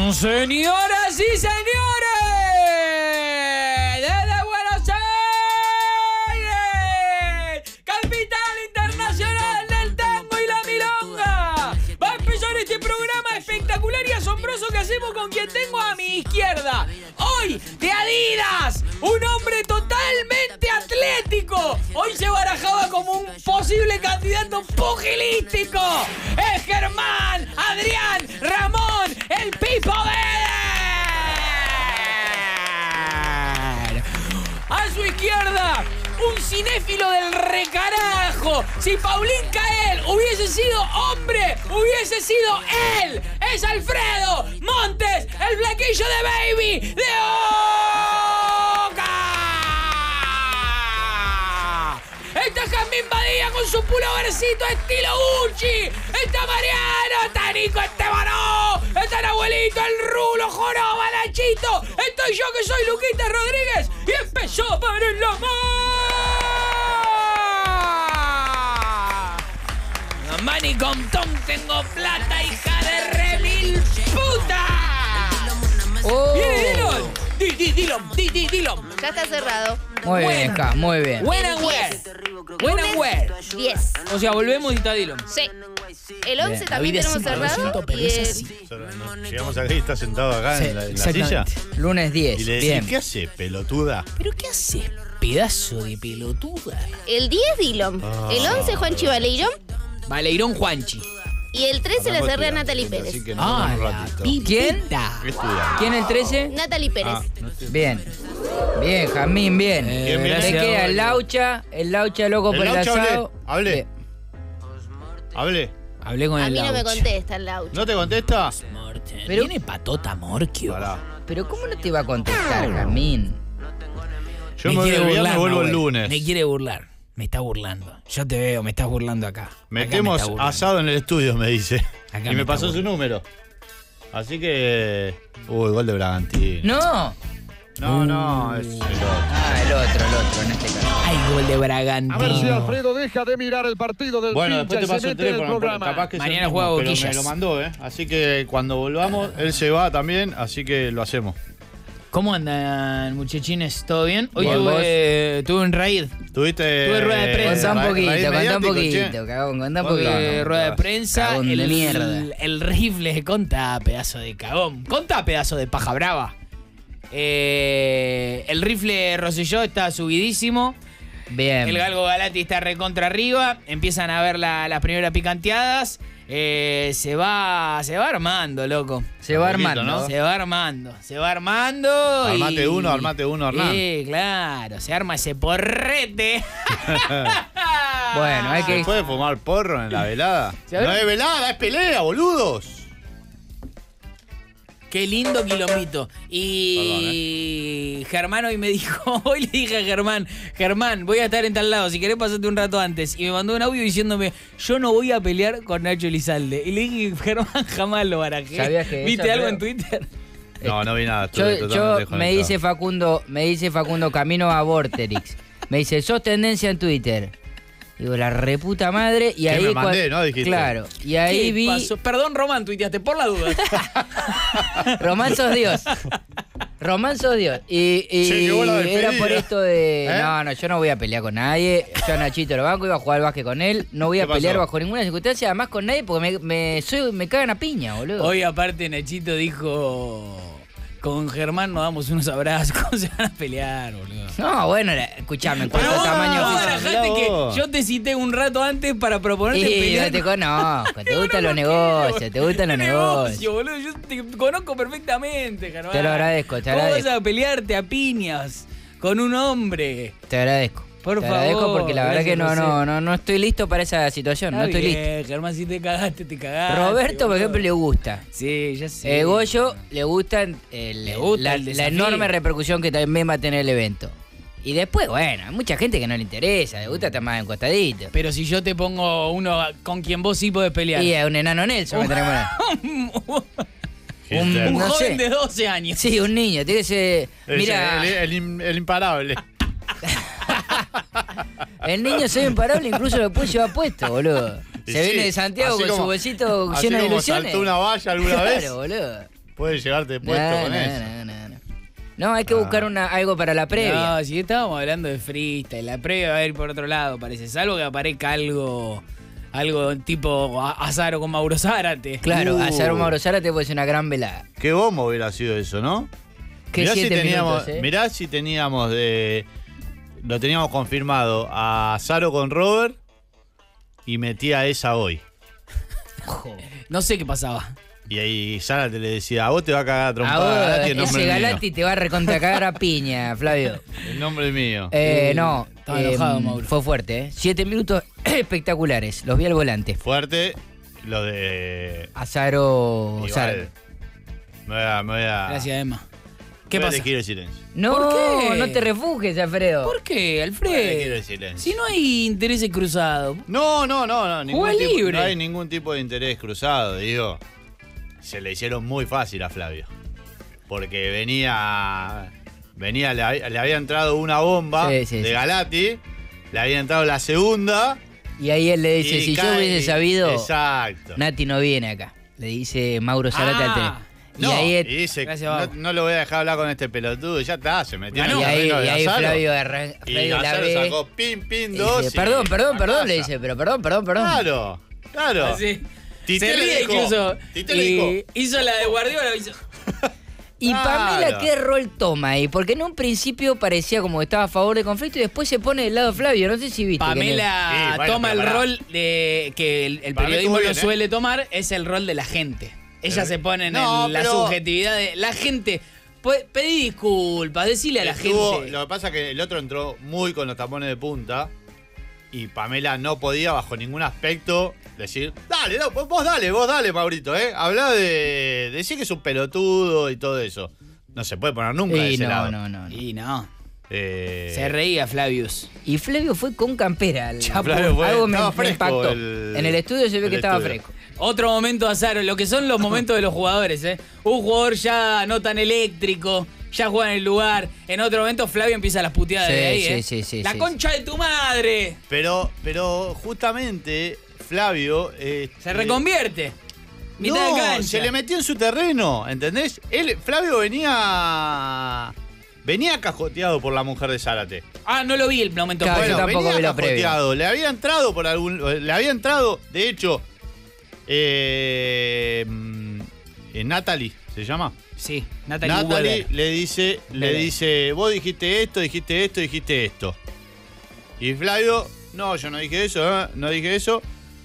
Señoras y señores, desde Buenos Aires, capital internacional del tango y la milonga, va a empezar este programa espectacular y asombroso que hacemos con quien tengo a mi izquierda. Hoy, de Adidas, un hombre totalmente atlético. Hoy se barajaba como un posible candidato pugilístico. Es Germán Adrián Ramón, el Pipo Beder. A su izquierda, un cinéfilo del recarajo. Si Paulín Cael hubiese sido hombre, hubiese sido él. Es Alfredo Montes, el flaquillo de Baby de Oca. Está Jamín Badía con su pulovercito estilo Gucci. Está Mariano, está Nico Estebanó, está el abuelito, el Rulo, Joroba, Nachito. Estoy yo que soy Luquita Rodríguez y empezó por el lomo. Mani con Tom tengo plata, hija de remil puta. Viene Dillon. Dillon. Ya está cerrado. Muy bien, Cas, muy bien. When and where. When and where. 10. O sea, volvemos y está Dillon. Sí. El 11 Bien. también tenemos cerrado. Y Llegamos acá y está sentado acá Sí, en la silla. exactamente. Lunes 10. Y le decís, Bien. ¿qué hace, pelotuda? ¿Pero qué haces, pedazo de pelotuda? el 10 Dillon. El 11 Juanchi Baleirón. Valeirón Juanchi. Y el 13 la cerré a Natalie Pérez. Así que nos vemos un ratito. ¿Quién? ¿Qué estudian? ¿Quién el 13? Natalie Pérez. No estoy- Bien. Bien, Jamín, bien. Bien, ¿Qué gracias. queda? El Laucha loco El por el Laucha asado. hablé. Bien. Hablé. Hablé con A el mí no me Laucha. contesta el Laucha. ¿No te contesta? Pero- Tiene patota Morquio. Pará. Pero ¿cómo no te va a contestar, Jamín? Yo me voy el viernes y vuelvo el Nahuel. lunes. Me quiere burlar. Me está burlando. Yo te veo, me estás burlando acá. Acá me Metemos está burlando. asado en el estudio, me dice. Acá Y me me está pasó su burlando. número. Así que... gol de Bragantino. No. No, es el otro. El otro en este caso. Ay, gol de A ver si Bragantino. Alfredo deja de mirar el partido del Bueno, pincha después te y se paso el mete en el teléfono, programa. capaz que es el Mañana mismo, juega pero me Boquillas. lo mandó, ¿eh? Así que cuando volvamos, él se va también, así que lo hacemos. ¿Cómo andan, muchachines? ¿Todo bien? Hoy Bien, tuve un raid. ¿Tuviste? Tuve rueda de prensa. Contá un poquito, raíz contá un mediático, poquito, che? cagón, contá un Bueno, poquito. Tuve rueda de prensa. Cagón de mierda. El rifle, contá, pedazo de cagón. Contá, pedazo de paja brava. El rifle Rosselló está subidísimo. Bien. El Galgo Galati está recontra arriba. Empiezan a ver las primeras picanteadas. Se va armando, loco. Se va Un poquito, armando. ¿no? Se va armando. Armate uno, Hernán. Sí, claro. Se arma ese porrete. Bueno, hay ¿Se que... puede fumar porro en la velada? ¿Sabés? No es velada, es pelea, boludos. Qué lindo quilombito. Y Germán hoy me dijo, hoy le dije a Germán, voy a estar en tal lado, si querés pasarte un rato antes. Y me mandó un audio diciéndome, yo no voy a pelear con Nacho Elizalde. Y le dije, Germán, jamás lo barajé. ¿Sabías que ¿Viste eso, algo creo? en Twitter? No vi nada. Yo, estuve totalmente me dice Facundo camino a Vorterix. Me dice, sos tendencia en Twitter. Digo, la reputa madre. Y Que ahí me mandé, ¿no? Dijiste. Claro. Y ahí ¿Qué vi. pasó? Perdón, Román, tuiteaste por la duda. Román sos Dios. Román sos Dios. Y Che, qué buena era despedida. por esto de. ¿Eh? No, yo no voy a pelear con nadie. Yo a Nachito lo banco, iba a jugar al básquet con él. No voy a ¿Qué pasó? pelear bajo ninguna circunstancia, además con nadie, porque me cagan a piña, boludo. Hoy aparte Nachito dijo, con Germán nos damos unos abrazos, ¿cómo se van a pelear, boludo? No, bueno, escuchame, en cuanto Pero a tamaño vos físico. barajaste que yo te cité un rato antes para proponerte Y pelear. no te conozco, te gustan los negocios, te gustan los negocios. Boludo, yo te conozco perfectamente, Germán. Te lo agradezco, te ¿Cómo agradezco. vas a pelearte a piñas con un hombre? Te agradezco. Por te favor, agradezco porque la verdad que gracias, no estoy listo para esa situación, no estoy listo. Germán, si te cagaste, te cagaste. Roberto, por boludo. ejemplo, le gusta. Sí, ya sé. Goyo le gusta, Le gusta el la desafío. enorme repercusión que también va a tener el evento. Y después, bueno, hay mucha gente que no le interesa, le gusta estar más encostadito. Pero si yo te pongo uno con quien vos sí podés pelear. Y es un enano Nelson que tenemos ahí. Hitler. Un no joven sé. de 12 años. Sí, un niño, tiene que ser. Mira, El imparable. el niño soy imparable, incluso lo puede llevar puesto, boludo. Y Se sí, viene de Santiago así con su como- bolsito así lleno de como ilusiones. saltó una valla alguna Claro, vez. boludo. Puedes llevarte puesto con eso. No, hay que buscar algo para la previa. No, si estábamos hablando de freestyle, la previa va a ir por otro lado, parece. Salvo que aparezca algo tipo Azaro con Mauro Zárate. Claro, Azaro Mauro Zárate puede ser una gran velada. Qué bombo hubiera sido eso, ¿no? ¿Qué Mirá 7 teníamos, minutos, mirá si teníamos lo teníamos confirmado a Azaro con Robert y metía esa hoy. No sé qué pasaba. Y ahí Zárate le decía, a vos te va a cagar a A trompada Galati, el vos, nombre ese mío. Galati te va a recontracagar a piña, Flavio. El nombre mío. No, estaba enojado, Mauro. fue fuerte, ¿eh? 7 minutos espectaculares, los vi al volante. Fuerte lo de... Azaro Igual, Zárate. me voy a... Gracias, Emma. ¿Qué voy a pasa? elegir el silencio. No, ¿Por qué? no te refugies, Alfredo. ¿Por qué, Voy a elegir Alfred? el silencio. Si no hay intereses cruzados. No. Juega libre. No hay ningún tipo de interés cruzado, digo. Se le hicieron muy fácil a Flavio. Porque le había entrado una bomba Sí. de Galati, le había entrado la segunda. Y ahí él le dice, y si yo cae- hubiese sabido, Exacto. Nati no viene acá. Le dice Mauro Zárate al tren. No, Y ahí, y dice, Gracias, Babo. no lo voy a dejar hablar con este pelotudo. Ya está, se metió en el y ahí, terreno de Azaro. Flavio Y la Azaro ve. sacó pim, y dos. dice, y perdón, a le casa. dice, pero perdón. Claro. Así. Tite Se le ríe dijo, incluso. Tite le Y dijo. hizo la de Guardiola. Hizo... Y Claro. Pamela, ¿qué rol toma ahí? Porque en un principio parecía como que estaba a favor del conflicto y después se pone del lado de Flavio. No sé si viste. Pamela Sí, bueno, toma el pero pará. rol de que el Para mí periodismo estuvo lo bien, suele tomar, es el rol de la gente. Ella se pone en No, la pero- subjetividad de la gente. Pedí disculpas, decile a la gente. Lo que pasa es que el otro entró muy con los tapones de punta y Pamela no podía bajo ningún aspecto decir, dale, no, vos dale, Maurito, Hablá de decir que es un pelotudo y todo eso. No se puede poner nunca de Y ese lado. no. Y no, Se se reía Flavius. Y Flavio fue con campera. Flavio fue- Algo me estaba fresco impactó. el- En el estudio se ve el que estaba estudio. fresco. Otro momento Azaro, lo que son los momentos de los jugadores, Un jugador ya no tan eléctrico, ya juega en el lugar. En otro momento Flavio empieza las puteadas Sí, de ahí, sí, La sí. concha de tu madre. Pero justamente Flavio... Se reconvierte. Mitad de No, cancha. se le metió en su terreno, ¿entendés? Flavio venía cajoteado por la mujer de Zárate. No lo vi el momento. Claro, bueno, yo tampoco venía vi la previa. cajoteado. Le había entrado, de hecho, Natalie, ¿se llama? sí, Natalie Natalie Weber. le dice, vos dijiste esto. Y Flavio, no, yo no dije eso, no dije eso.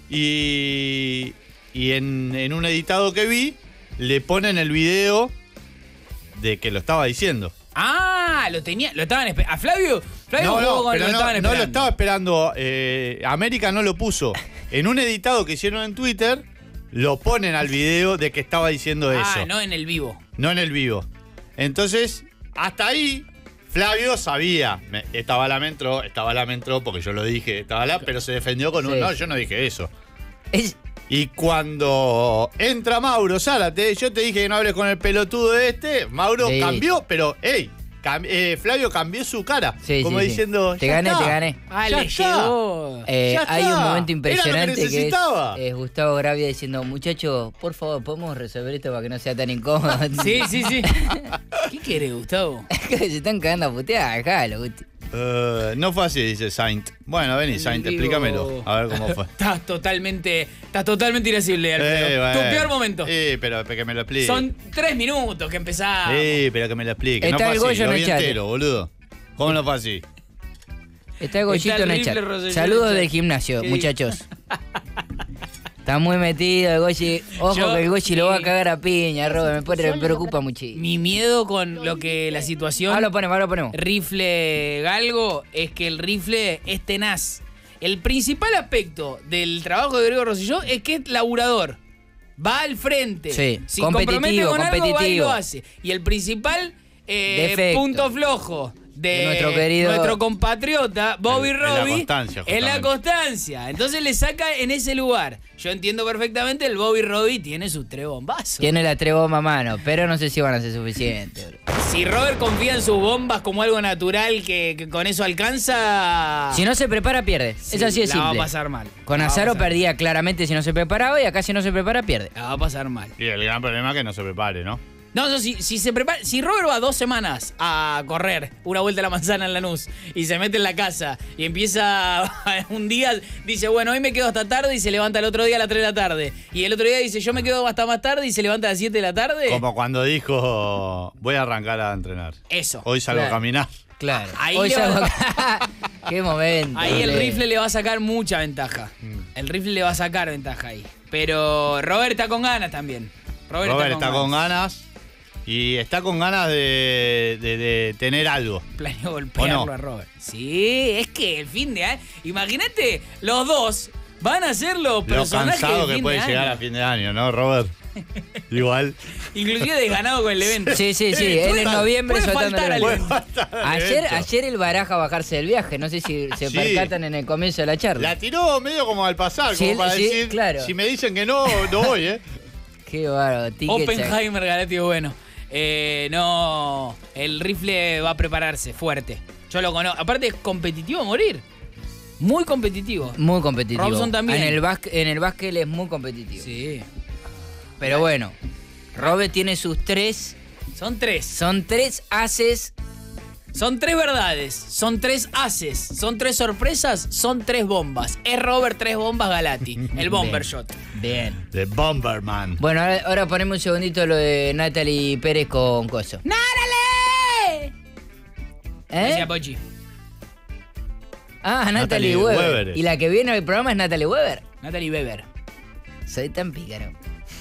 Y en un editado que vi, le ponen el video de que lo estaba diciendo. Lo estaban esperando. ¿A Flavio? Flavio jugó con pero lo estaban no esperando. lo estaba esperando. América no lo puso. En un editado que hicieron en Twitter, lo ponen al video de que estaba diciendo eso. No en el vivo. No en el vivo. Entonces, hasta ahí, Flavio sabía. Estaba la entró porque yo lo dije, pero se defendió con un. Sí. No, yo no dije eso. Es, Y cuando entra Mauro Zárate, yo te dije que no hables con el pelotudo Mauro Sí. cambió, pero Flavio cambió su cara. Sí, como sí, sí. diciendo, Te "Ya gané, está, te gané". Ah, ya le está". llegó. Ya hay está. un momento Era lo que impresionante que necesitaba. es Gustavo Gravia diciendo, muchachos, por favor, ¿podemos resolver esto para que no sea tan incómodo? Sí. ¿Qué querés, Gustavo? Se están cagando a putear, dejalo, Gusti. No fue así, dice Saint. Bueno, vení, Saint, Digo- explícamelo. A ver cómo fue. Estás totalmente irascible, Alfredo. Bueno. Tu peor momento. Pero que me lo explique. Son 3 minutos que empezamos. Pero que me lo explique. Está no el fue así, Goyo lo en vi el chat. entero, boludo. ¿Cómo no fue así? Está el Goyito Está el en el rifle chat. Rosselló Saludos en el del chat. gimnasio, ¿Qué muchachos. Está muy metido el Goyi. Ojo Yo- que el Goyi lo va a cagar a piña, Robert. Me preocupa muchísimo. Mi miedo con la situación Ahora lo ponemos. rifle galgo es que el rifle es tenaz. El principal aspecto del trabajo de Gregorio Rosselló es que es laburador. Va al frente. Sí, Si competitivo, compromete con algo, va y competitivo. lo hace. Y el principal Defecto. punto flojo de nuestro querido- nuestro compatriota Bobby Es la Robbie constancia, es la justamente. constancia. Entonces le saca en ese lugar. Yo entiendo perfectamente, el Bobby Robbie tiene sus 3 bombazos. Tiene la treboma a mano, pero no sé si van a ser suficientes, bro. Si Robert confía en sus bombas como algo natural que con eso alcanza. Si no se prepara, pierde. sí, es así de la simple. va a pasar mal. Con La va a Azaro pasar- perdía claramente si no se preparaba y acá si no se prepara, pierde. La va a pasar mal. Y el gran problema es que no se prepare, ¿no? No, si Robert va 2 semanas a correr una vuelta a la manzana en Lanús y se mete en la casa y empieza un día, dice, bueno, hoy me quedo hasta tarde y se levanta el otro día a las 3 de la tarde. Y el otro día dice, yo me quedo hasta más tarde y se levanta a las 7 de la tarde. Como cuando dijo, voy a arrancar a entrenar. Eso. Hoy salgo a caminar. Claro. Ahí Hoy le salgo va- Qué momento. Ahí el boludo. rifle le va a sacar mucha ventaja. El rifle le va a sacar ventaja ahí. Pero Robert está con ganas también. Robert está con ganas y está con ganas de tener algo. Planeo golpearlo ¿O no? a Robert. Sí, es que el fin de año. Imagínate, los dos van a ser los Lo personajes cansado del que fin puede de llegar año. a fin de año, ¿no, Robert? Igual. Inclusive desganado con el evento. Sí, él en noviembre puede soltando faltar el al evento. evento. Ayer el baraja bajarse del viaje, no sé si se Sí. percatan en el comienzo de la charla. La tiró medio como al pasar, Sí, como para sí, decir, claro. si me dicen que no, no voy, ¿eh? Qué bárbaro, tickets. Oppenheimer, Galati, bueno. No, el rifle va a prepararse fuerte. Yo lo conozco. Aparte es competitivo a morir. Muy competitivo. Muy competitivo. Robson también. En el básquet él es muy competitivo. Sí. Pero bueno, Robert tiene sus 3. Son 3. Son 3 haces. Son 3 verdades. Son 3 haces. Son 3 sorpresas. Son 3 bombas. Es Robert 3 bombas Galati. El bomber Bien. shot. Bien. The Bomberman. Bueno, ahora ponemos un segundito lo de Natalie Pérez con Coso. ¡Nárale! Decía ¿Eh? Pochi. Ah, Natalie Natalie Weber. Weber. Y la que viene al programa es Natalie Weber. Natalie Weber. Soy tan pícaro.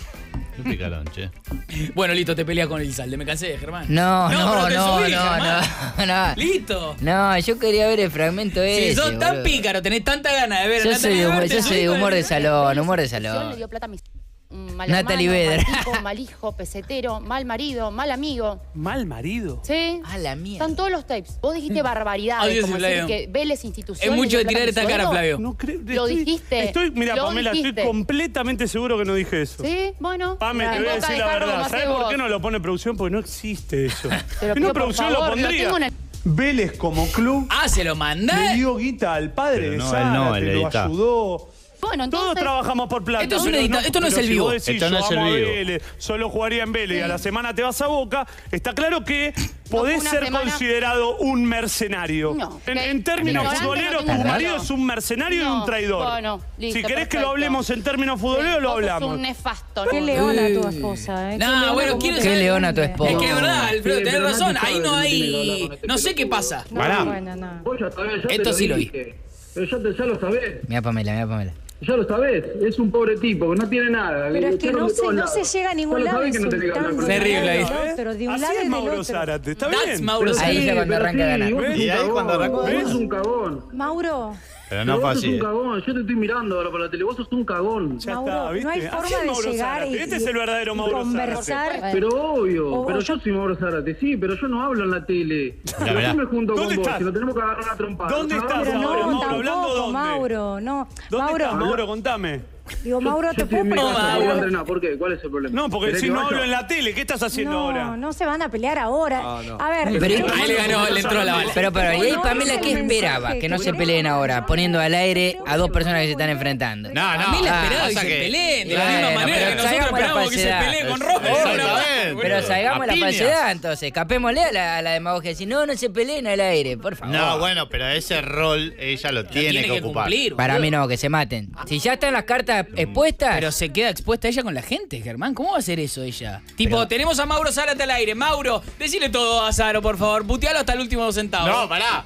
Qué picarón, che. Bueno, listo, te peleas con Elizalde. Me cansé, Germán. No, pero te subí, no. Germán. Listo. No, yo quería ver el fragmento Si ese. sos tan boludo. pícaro, tenés tanta ganas de ver a Yo Natalie Weber, te soy subís de con humor el- de salón, humor de Le salón. dio plata a mis mal Natalie hermano, Vedder. mal tipo, mal hijo, pesetero, mal marido, mal amigo. Mal marido. ¿Sí? A la mierda. Están todos los tapes. Vos dijiste barbaridades, Adiós, como Flavio. decir que Vélez instituciones. Es mucho le de dio tirar plata a esta mi cara, sueldo. Flavio. No creo. Lo dijiste. Mira, Lo Pamela, dijiste. estoy completamente seguro que no dije eso. Sí, bueno. Pame, te voy a En boca decir de la jarro como verdad. hacés ¿Sabes por vos. qué no lo pone producción? Porque no existe eso. Te lo Si pido, no, por producción favor, lo lo pondría. tengo en el- Vélez como club Ah, se lo le mandé. dio guita al padre Pero de no, él Zárate, no, él lo edita. ayudó. Bueno, Todos entonces. trabajamos por plata. Esto es pero esto no es pero el si vivo. vos decís, Esto no yo es el amo a vivo. Vélez, solo jugaría en Vélez y a la semana te vas a Boca, está claro que podés una ser semana. considerado un mercenario. No, En términos ignorante futboleros, no tu tengo marido nada. es un mercenario y No, un traidor. bueno, listo, si querés que perfecto. lo hablemos en términos futboleros, lo Vos sos hablamos. un nefasto. Qué ¿no? leona tu esposa, ¿eh? No, Qué leona bueno, como quiero te Qué saber- leona tu esposa. Es que es verdad, Alfredo, Sí, tenés pero razón. Nati Ahí sabe no que tiene que hablar hay. con este No sé qué pelotudo. pasa. No, Pará. bueno, no. Vos ya sabés, ya Esto te sí lo vi. dije. Pero ya lo sabés. Mira Pamela. Ya lo sabés. Es un pobre tipo que no tiene nada. Pero Le es que echaron no de todos se lados. llega a ningún Ya lo lado sabés que no tenés que hablar con insultando. Terrible él. ahí. No, pero de un Así lado y es del Mauro otro. Zárate, ¿está That's bien? Mauro Pero Zárate. Ahí ya cuando pero arranca a ganar. vos sos Y un ahí cuando cagón. arranca- Vos ¿Ves? sos un cagón. Mauro, Pero no Pero fue vos sos así. un cagón. Yo te estoy mirando ahora por la tele. Vos sos un cagón. Ya Mauro, está, ¿viste? no hay Así forma es de Mauro llegar Zárate. y- Este es el verdadero y Mauro conversar. Zárate. Pero obvio. O- Pero o yo soy Mauro Zárate. Sí, pero yo no hablo en la tele. Mirá, mirá. Yo me junto ¿Dónde con vos. estás? Si nos tenemos que agarrar una trompada. ¿Dónde Nos estás agarramos pero ahora, ahora. no, Mauro? ¿Hablando tampoco, dónde? Mauro, no. ¿Dónde Mauro, estás, Mauro? Contame. digo, Mauro, Yo te estoy en mi puedo casa, Mauro. voy a entrenar. ¿Por qué? ¿Cuál es el problema? No, porque ¿Querés si que no vaya? hablo en la tele, ¿qué estás haciendo No, ahora? no se van a pelear ahora. A ver, Pero- Ahí le ganó, le entró la bala. Pero, y ahí No, Pamela, ese ¿qué es el esperaba? mensaje Que no que se peleen ahora, poniendo al aire a dos personas que se están enfrentando. No, A mí la Ah, esperaba que pasa se que- peleen de la Bueno, misma manera pero que nosotros salgamos la esperamos que se falsedad. peleen con Robert. Exactamente. Pero salgamos A la piñas. falsedad, entonces. Escapémosle a la demagogia. Si no se peleen al aire, por favor. No, bueno, pero ese rol ella lo tiene que ocupar. cumplir. Para boludo. mí no, que se maten. Si ya están las cartas expuestas. Pero se queda expuesta ella con la gente, Germán. ¿Cómo va a hacer eso ella? Tipo, tenemos a Mauro Zárate al aire. Mauro, decile todo a Zaro, por favor. Putealo hasta el último centavo. No, pará.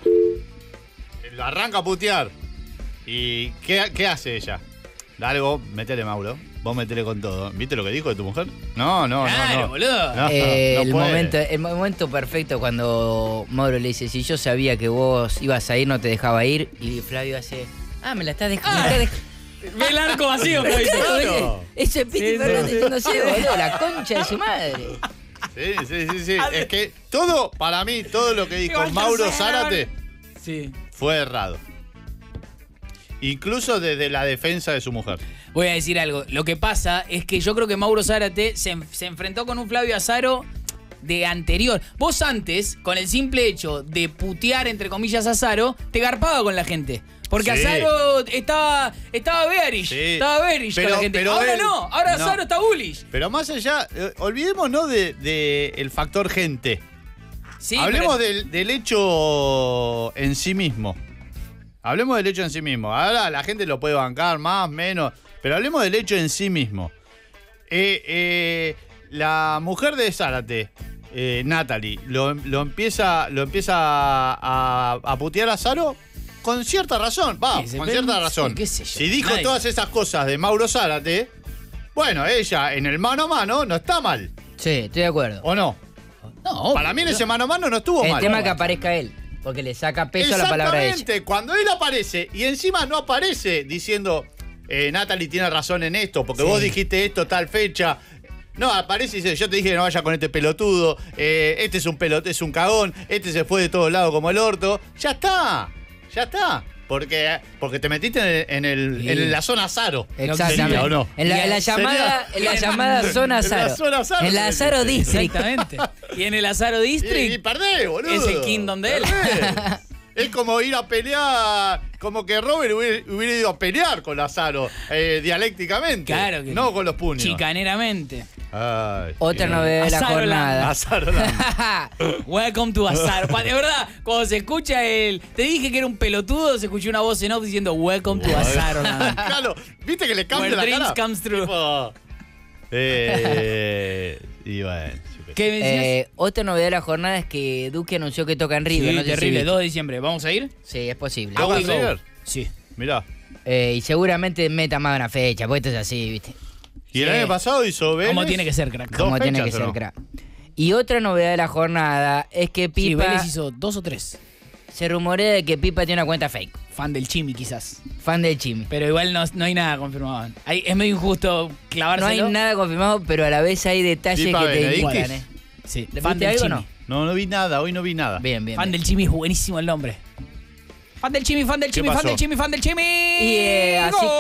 Lo arranca a putear. ¿Y qué hace ella? Dale vos, métele, Mauro. Vos métele con todo. ¿Viste lo que dijo de tu mujer? No. Claro, boludo. No, el, no puede. momento perfecto cuando Mauro le dice, si yo sabía que vos ibas a ir, no te dejaba ir. Y Flavio hace, me la estás dejando. Ve el arco vacío, Pero Flavito. claro. Ese es Piti Fernández diciéndose, boludo, la concha de su madre. Sí. Es que todo, para mí, todo lo que dijo Mauro Zárate Sí. fue errado. Incluso desde la defensa de su mujer. Voy a decir algo. Lo que pasa es que yo creo que Mauro Zárate se enfrentó con un Flavio Azaro de anterior. Vos antes, con el simple hecho de putear, entre comillas, a Saro, te garpaba con la gente. Porque Sí. Azaro estaba bearish. Sí. Estaba bearish con Pero- la gente. pero Ahora él- no, ahora no. Azaro está bullish. Pero más allá, olvidémonos de el factor gente. Sí, Hablemos pero- del hecho en sí mismo. Hablemos del hecho en sí mismo. Ahora la gente lo puede bancar más, menos. Pero hablemos del hecho en sí mismo. La mujer de Zárate, Natalie, lo empieza a putear a Saro con cierta razón. Va, Sí, con pero- cierta razón. qué sé yo. Si dijo Nadie. todas esas cosas de Mauro Zárate, bueno, ella en el mano a mano no está mal. Sí, estoy de acuerdo. ¿O no? No, Para mí en ese mano a mano no estuvo El mal. tema es que aparezca él, porque le saca peso a la palabra de ella. Exactamente, cuando él aparece y encima no aparece diciendo Natalie tiene razón en esto, porque Sí. vos dijiste esto tal fecha. No, aparece y dice, yo te dije que no vaya con este pelotudo, este es un cagón, este se fue de todos lados como el orto. Ya está. Porque te metiste en la zona Zaro. Exactamente. Sería, ¿o no? En la llamada zona En la Zaro. zona Zaro En la te Zaro metiste. District. exactamente. Y en el Azaro Y District perdés, boludo. es el kingdom de él. Perdés. Es como ir a pelear, como que Robert hubiera ido a pelear con Lazaro, dialécticamente. Claro que no con los puños. chicaneramente. Ay, Otra sí. novedad de la Azaro jornada. Lazaro Land. Welcome to Azaro. De verdad, cuando se escucha te dije que era un pelotudo, se escuchó una voz en off diciendo Welcome to Azaro. Claro, ¿viste que le cambia Where la dreams cara? comes true. Tipo, y bueno. ¿Qué me decías? Otra novedad de la jornada es que Duque anunció que toca en River. Sí, no sé si terrible, viste. 2 de diciembre. ¿Vamos a ir? Sí, es posible. ¿Toca we go. River? Sí. Mirá. Y seguramente meta más de una fecha, porque esto es así, ¿viste? Y el Sí. año pasado hizo Vélez. Como tiene que ser, crack. Dos Como tiene fechas, que ¿o ser, no? crack. Y otra novedad de la jornada es que Sí, Pipa. Vélez hizo 2 o 3. Se rumorea de que Pipa tiene una cuenta fake. Fan del Chimi, quizás. Fan del Chimi. Pero igual no hay nada confirmado. Es medio injusto No clavárselo. hay nada confirmado, pero a la vez hay detalles Pipa que te Benedictis. indican, ¿eh? Sí, ¿Le fan viste del algo o Chimi. no? No vi nada, hoy no vi nada. Bien, bien. Fan bien. del Chimi es buenísimo el nombre. Fan del Chimi, fan del ¿Qué Chimi, fan pasó? del Chimi, fan del Chimi. Y, así- ¡Gol!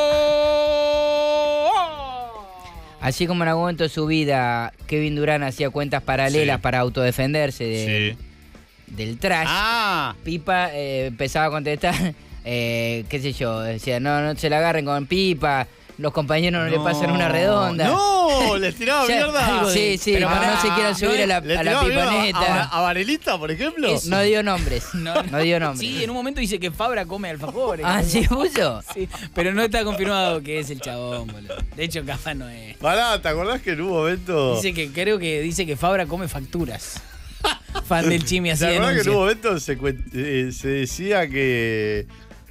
Así como en algún momento de su vida Kevin Durant hacía cuentas paralelas Sí. para autodefenderse Sí. del trash, Ah, Pipa empezaba a contestar, qué sé yo, decía, no se la agarren con Pipa, los compañeros no le pasan una redonda. No, les tiraba Ya, mierda. Sí, sí, Pero pero pará, no se quieran subir no a la, ¿Le a la tiraba mierda piponeta. a Varelita, por ejemplo? Eso. No dio nombres. No dio nombres. Sí, en un momento dice que Fabra come alfajores. Ah, ¿sí puso? Sí, pero no está confirmado que es el chabón, boludo. De hecho, capaz no es. Pará, ¿te acordás que en un momento... Dice que Fabra come facturas. Fan del Chimi así ¿Te acordás que en un denuncia. momento se decía que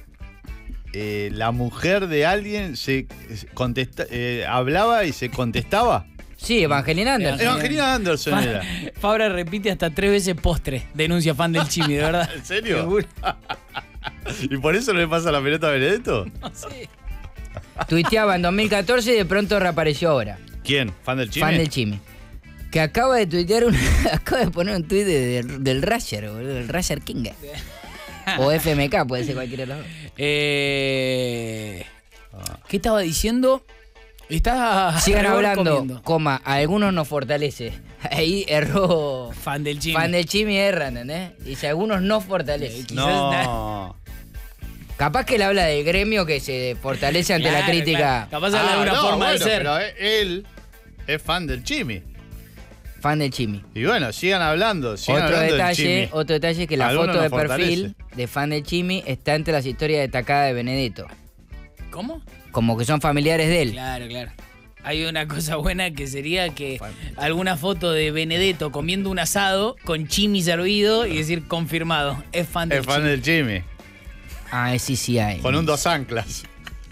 la mujer de alguien hablaba y se contestaba? Sí, Evangelina Anderson. Evangelina Anderson era. Fabra repite hasta 3 veces postre. Denuncia fan del Chimi, de verdad. ¿En serio? Seguro. ¿Y por eso no le pasa la pelota a Benedetto? No sé. Tuiteaba en 2014 y de pronto reapareció ahora. ¿Quién? ¿Fan del Chimi? Fan del Chimi. Que acaba de tuitear acaba de poner un tuit del Rasher, boludo, del Rasher King. O FMK, puede ser cualquiera de los dos. ¿Qué estaba diciendo? Sigan Error hablando, comiendo. coma, a algunos nos fortalece. Ahí erró. Fan del Chimi. Fan del Chimi erra, ¿entendés? Dice, algunos nos fortalece. No. Capaz que él habla del gremio que se fortalece ante la Claro, crítica. claro. Capaz habla de una no, forma de bueno, ser. pero él es fan del Chimi. Fan del Chimi. Y bueno, sigan hablando. Sigan Otro hablando detalle es que la Algunos foto de nos perfil de fan del Chimi está entre las historias destacadas de Benedetto. ¿Cómo? Como que son familiares de él. Claro, claro. Hay una cosa buena que sería que alguna foto de Benedetto comiendo un asado con Chimi servido y decir confirmado. Es fan del Es fan Chimi. del Chimi. Ah, sí hay. Con un dos anclas.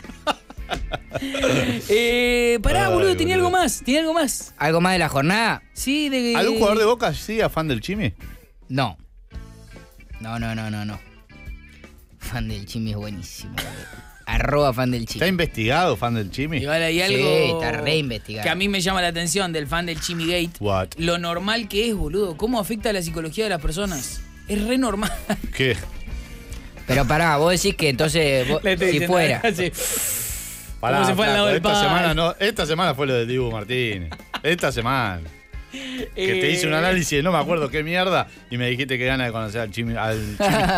Pará, Ay, boludo, tenía boludo. algo más. Tenía algo más. ¿Algo más de la jornada? Sí, de. ¿Algún jugador de Boca sigue fan del Chimi? No. No. Fan del Chimi es buenísimo. @ fan del ¿Está Chimi. investigado fan del Chimi? Igual hay Sí, algo está reinvestigado. que a mí me llama la atención del fan del Chimi Gate. What? Lo normal que es, boludo. ¿Cómo afecta a la psicología de las personas? Es re normal. ¿Qué? Pero pará, vos decís que entonces, Le estoy si diciendo fuera. así. Pará, ¿Cómo se fue al lado del esta pan? semana no, esta semana fue lo de Dibu Martínez. Esta semana. Que te hice un análisis de no me acuerdo qué mierda y me dijiste que gana de conocer al Chimi. Ay.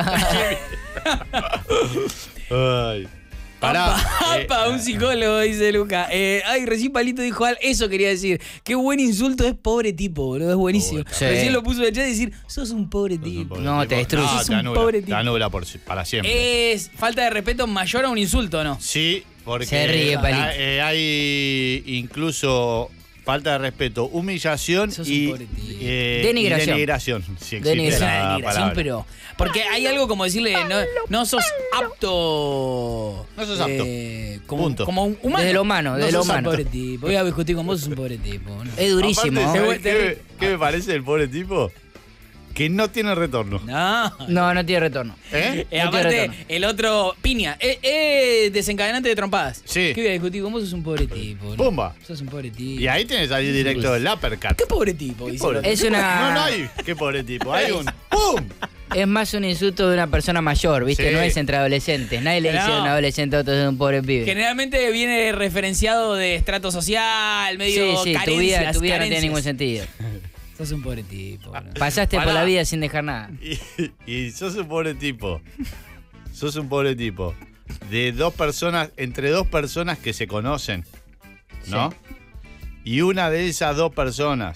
Pará. Apa, un psicólogo, dice Luca. Ay, recién Palito dijo algo. Eso quería decir. Qué buen insulto es pobre tipo, boludo. Es buenísimo. Sí. Recién lo puso en el chat y decir, sos un pobre tipo. No, te destruye. Sos te un anula, pobre te tipo. anula para siempre. Es falta de respeto mayor a un insulto, ¿no? Sí, porque Se ríe, Palito. hay incluso falta de respeto, humillación Sos un y pobre tipo. Denigración. y denigración. Sí, existe Denigración. la Denigración, palabra. pero. Porque hay algo como decirle, no sos apto. No sos apto. Como, Punto. como un humano. Desde lo humano, desde no lo sos humano. un pobre tipo. Voy a discutir con vos, sos un pobre tipo. ¿No? Es durísimo. Aparte, ¿sabes Te- qué me parece el pobre tipo? Que no tiene retorno. No. No tiene retorno. ¿Eh? No tiene Aparte, retorno. el otro, Piña, desencadenante de trompadas. Sí. ¿Qué voy a discutir con vos? Sos un pobre tipo. ¿no? Pumba. Sos un pobre tipo. Y ahí tenés ahí directo el uppercut. ¿Qué pobre tipo? Dice Pobre el otro. Es una- No hay. Qué pobre tipo. Hay un ¡pum! Es más un insulto de una persona mayor, ¿viste? Sí. No es entre adolescentes. Nadie le dice No. a un adolescente a otro es un pobre pibe. Generalmente viene referenciado de estrato social, medio Sí, carencias, tu vida no tiene carencias. ningún sentido. Sos un pobre tipo. ¿no? Pasaste por Pará. la vida sin dejar nada. Y sos un pobre tipo. Sos un pobre tipo. De dos personas, entre dos personas que se conocen, ¿no? Y una de esas dos personas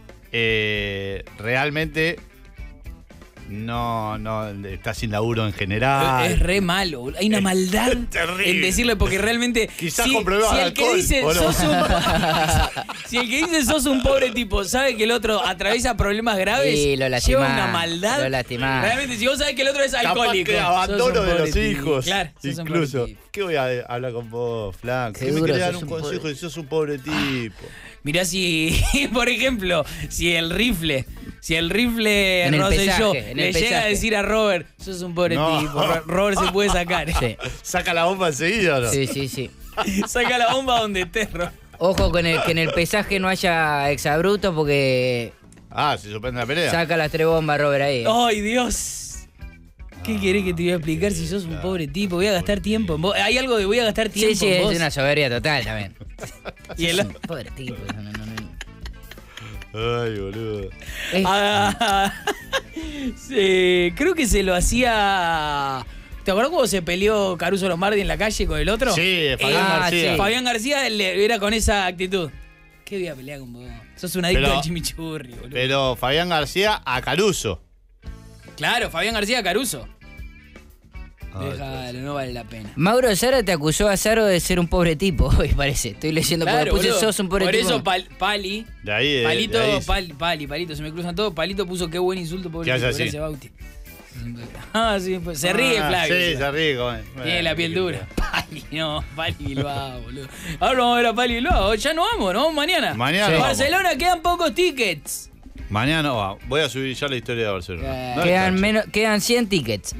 realmente no está sin laburo en general. Es re malo, boludo. Hay una maldad terrible. en decirle porque realmente Quizás con problemas de el que alcohol, dice ¿o no? sos un si el que dice sos un pobre tipo sabe que el otro atraviesa problemas graves, Sí, lo lleva lastimás, una maldad. lo lastimás. Realmente si vos sabés que el otro es Capaz alcohólico, que sos abandono un de pobre los tipo. hijos. Claro, sos un Incluso. pobre tipo. ¿Qué voy a hablar con vos, Flan? ¿Qué me Seguro, querés dar sos un un consejo pobre- y sos un pobre tipo? Mirá si, por ejemplo, si el rifle En el Rosselló pesaje, en le el llega a pesaje. decir a Robert, sos un pobre No. tipo, Robert se puede sacar. Sí, ¿Saca la bomba enseguida o no? sí. Saca la bomba donde esté, Robert. Ojo con que en el pesaje no haya exabruto porque Ah, se suspende la pelea. saca las 3 bombas Robert ahí. ¡Ay, Dios! ¿Qué querés que te voy a explicar si sos un pobre tipo? Voy a gastar tiempo en vos. Hay algo de voy a gastar tiempo Sí, en es vos. una soberbia total también. Y el... Pobre tipo. No. Ay, boludo. Ah, sí, creo que se lo hacía... ¿Te acuerdas cuando se peleó Caruso Lombardi en la calle con el otro? Sí, Fabián García. sí. Fabián García era con esa actitud. ¿Qué voy a pelear con vos? Sos un adicto Pero- al chimichurri, boludo. Pero Fabián García a Caruso. Claro, Fabián García Caruso. Ay, Déjalo, no vale la pena. Mauro Sara te acusó a Saro de ser un pobre tipo, hoy parece. Estoy leyendo porque Claro, puse boludo. sos un pobre Por tipo. eso Pali, De ahí, Palito, de ahí. Palito, se me cruzan todos. Palito puso qué buen insulto, pobre ¿Qué hace tipo, así? gracias, Bauti. Ah, sí, pues, se ríe Flavio. Sí, se ríe. Tiene la piel dura. Pali Bilbao, boludo. Ahora vamos a ver a Pali Bilbao. Ya no vamos, ¿no? Mañana. Mañana En vamos. Barcelona quedan pocos tickets. Mañana voy a subir ya la historia de Barcelona. No Quedan 100 tickets.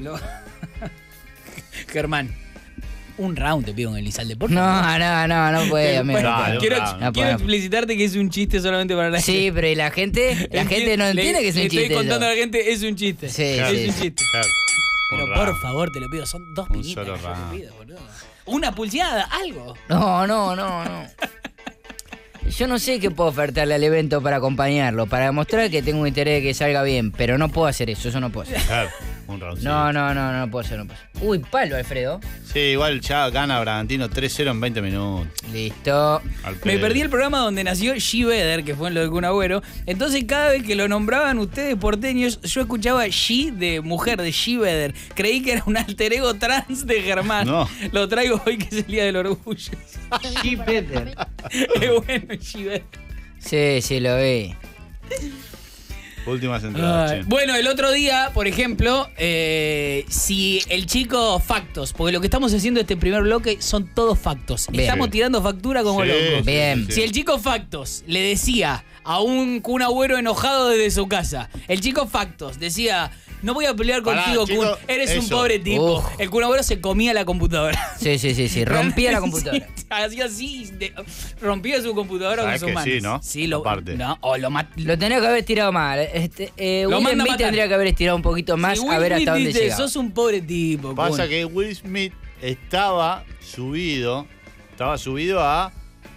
Germán, un round te pido en el Lizalde, por No favor. no puede, amigo. Dale, Quiero, no, no quiero podemos. explicitarte que es un chiste solamente para la gente. Sí, pero ¿y la gente? La gente no entiende que es un le chiste. Estoy contando eso. a la gente, es un chiste. Sí, es sí. un chiste. Claro. Pero Un por round. favor, te lo pido, son 2 Un piñitas. solo que yo round. te pido, boludo. Una pulseada, algo. No. Yo no sé qué puedo ofertarle al evento para acompañarlo, para demostrar que tengo un interés de que salga bien, pero no puedo hacer eso no puedo hacer. Claro, un round. No puedo hacer. Uy, palo, Alfredo. Sí, igual ya gana Bragantino 3-0 en 20 minutos. Listo. Al Me pedo. perdí el programa donde nació G. Vedder, que fue en lo del Kun Agüero. Entonces, cada vez que lo nombraban ustedes porteños, yo escuchaba G de mujer, de G. Vedder. Creí que era un alter ego trans de Germán. No. Lo traigo hoy, que es el Día del Orgullo. G. Peter. Qué bueno, G. Vedder. Sí, lo vi. Últimas entradas, Ay, che. bueno, el otro día, por ejemplo, si el chico factos, porque lo que estamos haciendo este primer bloque son todos factos. Bien. Estamos tirando factura como Sí, locos. sí, Bien. sí. Si el chico factos le decía a un Kun Agüero enojado desde su casa, el chico factos decía, no voy a pelear Pará, contigo, chico, Kun, eres un eso. pobre tipo. Uf. El Kun Agüero se comía la computadora. Sí. Rompía la computadora. Sí, hacía así, rompía su computadora con Sabés sus que manos. sí, ¿no? Sí, lo Aparte. No, o lo mató. Lo tenía que haber estirado mal. Lo Will manda a Smith matar. tendría que haber estirado un poquito más a ver hasta dónde llegaba. Sos un pobre tipo. Pasa Kun. que Will Smith estaba subido a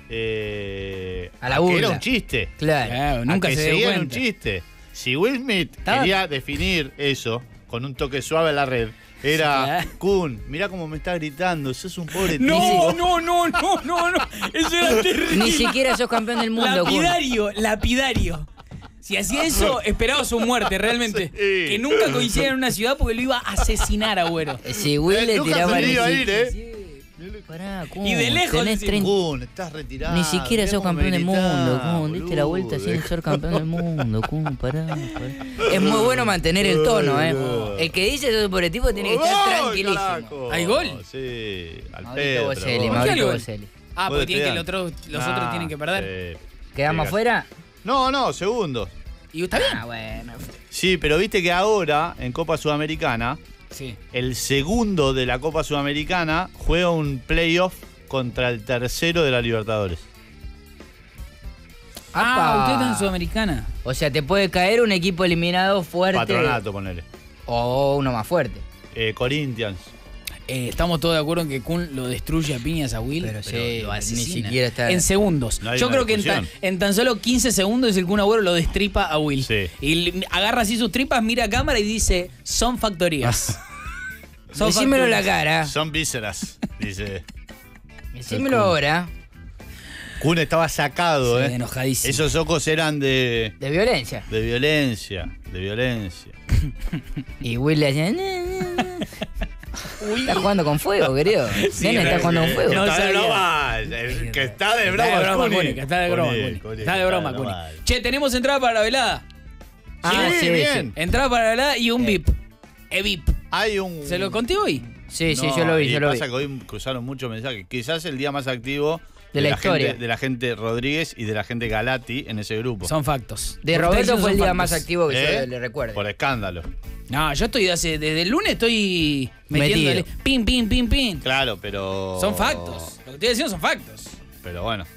A la que burla. era un chiste. Claro. Claro, nunca a que se dio seguía en un cuenta. chiste. Si Will Smith Estaba- quería definir eso con un toque suave a la red, era Sí, Kun, mirá cómo me está gritando, sos un pobre No, tipo. no. Eso era terrible. Ni siquiera sos campeón del mundo, Kun. Lapidario. Si hacía eso, esperaba su muerte, realmente. Sí. Que nunca coincidiera en una ciudad porque lo iba a asesinar, Agüero. Si Will le Nunca tiraba... se le ni iba a si- ir, ¿eh? Pará, Kun, Y de lejos tenés decís, 30... Kun, estás retirado. Ni siquiera mirá sos cómo campeón me del gritás, mundo, Kun. Diste la vuelta boludo. sin ser campeón del mundo, Kun. Pará. Es muy bueno mantener el tono, ¿eh? El que dice eso por el tipo tiene que estar ¡Gol, tranquilísimo. carajo! ¿Hay gol? Sí, al Maurito Pedro. Boselli, gol. ¿Por qué Maurito gol? Boselli. Ah, Vos porque tienen que te los otros tienen que perder. ¿Quedamos Sí, afuera? No, segundos. Y está bien. Ah, bueno. Sí, pero viste que ahora, en Copa Sudamericana, Sí. el segundo de la Copa Sudamericana juega un playoff contra el tercero de la Libertadores. Ah, usted está en Sudamericana. O sea, te puede caer un equipo eliminado fuerte. Patronato, ponele. O uno más fuerte. Corinthians. Estamos todos de acuerdo en que Kun lo destruye a piñas a Will, Pero sí, lo ni asesina. siquiera está- En segundos. No hay Yo una creo que discusión. en tan solo 15 segundos el Kun Agüero lo destripa a Will. Sí. Y agarra así sus tripas, mira a cámara y dice, son factorías. Son Decímelo en la factorías. cara. Son vísceras, dice. Decímelo ahora. Kun estaba sacado, Sí, enojadísimo. Esos ojos eran de De violencia. violencia. Y Will le hacía... Está jugando con fuego, querido. Nene está jugando con fuego. No está de sabía. broma. El que está de Está de broma, broma, Cuni. Cuni, que está de broma, Cuni, Cuni. Está de broma, Cuni. normal. Che, tenemos entrada para la velada. Ah, sí, bien. Entrada para la velada y un VIP. VIP. Hay un... ¿Se lo conté hoy? Sí, sí, No, yo lo vi, y yo lo vi. pasa que hoy cruzaron muchos mensajes. Quizás el día más activo De la historia. gente, de la gente Rodríguez y de la gente Galati en ese grupo. Son factos. De Lo que Roberto está fue el diciendo día son más factos. activo que ¿Eh? yo le recuerdo. Por escándalo. No, yo estoy desde el lunes estoy metiéndole. Metido. Pin. Claro, pero... Son factos. Lo que estoy diciendo son factos. Pero bueno.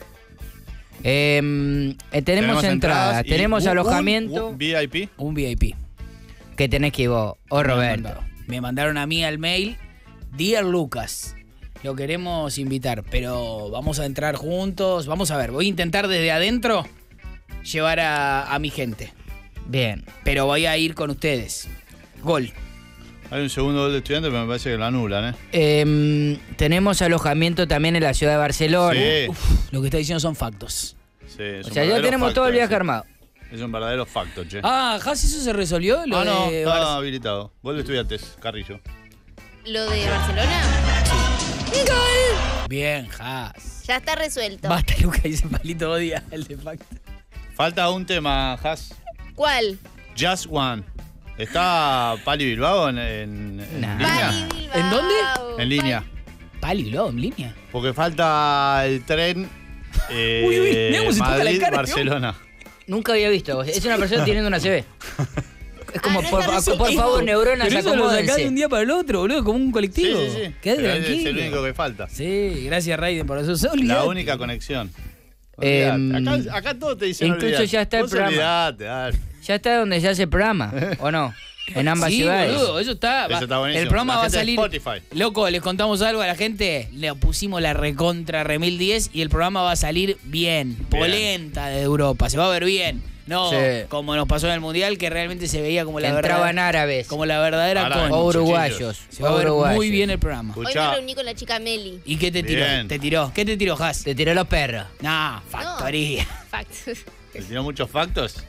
Tenemos entradas, y tenemos un alojamiento VIP. Un VIP. que tenés que ir vos, o Roberto. Me mandaron a mí al mail, Dear Lucas, lo queremos invitar, pero vamos a entrar juntos, vamos a ver, voy a intentar desde adentro llevar a mi gente, Bien. pero voy a ir con ustedes. Gol. Hay un segundo gol de Estudiantes, pero me parece que lo anulan, ¿eh? Tenemos alojamiento también en la ciudad de Barcelona. Sí. Lo que está diciendo son factos. Sí, es O un sea, ya verdadero tenemos todo el facto viaje ese. armado. Es un verdadero facto, che. Ah, Has, ¿eso se resolvió? Lo no, de está Bar- habilitado. Gol de Estudiantes, Carrillo. ¿Lo de Barcelona? ¡Gol! Bien, Has. Ya está resuelto. Basta, Lucas, dice Palito odia el de facto. Falta un tema, Has. ¿Cuál? Just One. ¿Está Pali Bilbao en Nah. línea? Pali Bilbao. ¿En dónde? En línea. Pali, ¿lo? ¿En línea? Porque falta el tren Uy, mirá cómo se toca la cara, Madrid-Barcelona. Nunca había visto. Es una persona teniendo una CB. Es como, Ah, no por, está por resuelto. favor, neuronas, Pero eso lo sacás de un acomódense. día para el otro, boludo, como un Sí, colectivo. sí, sí. Quedate Pero ese tranquilo. es el único que falta. Sí, gracias Raiden por eso. La Olvidate. única conexión. Em, Olvidate. Acá todos te dicen incluso olvidate. ya está el Vos programa. olvidate, dale. Ya está donde se hace el programa, ¿o no? En ambas Sí, ciudades. boludo, eso está. Eso está buenísimo. El programa La va a gente de salir. Spotify. Loco, les contamos algo a la gente. Le pusimos la recontra remil 10 y el programa va a salir bien. Polenta de Europa. Se va a ver bien. No Sí. como nos pasó en el Mundial, que realmente se veía como Que la entraban verdad. árabes Como la verdadera Árabes. con. o uruguayos. Se va a ver uruguayos. muy bien el programa. Hoy me Escuchá, reuní con la chica Meli. ¿Y qué te tiró? Bien. ¿Te tiró? ¿Qué te tiró, Has? Te tiró los perros. Nah, factoría. Fact. ¿te tiró muchos factos?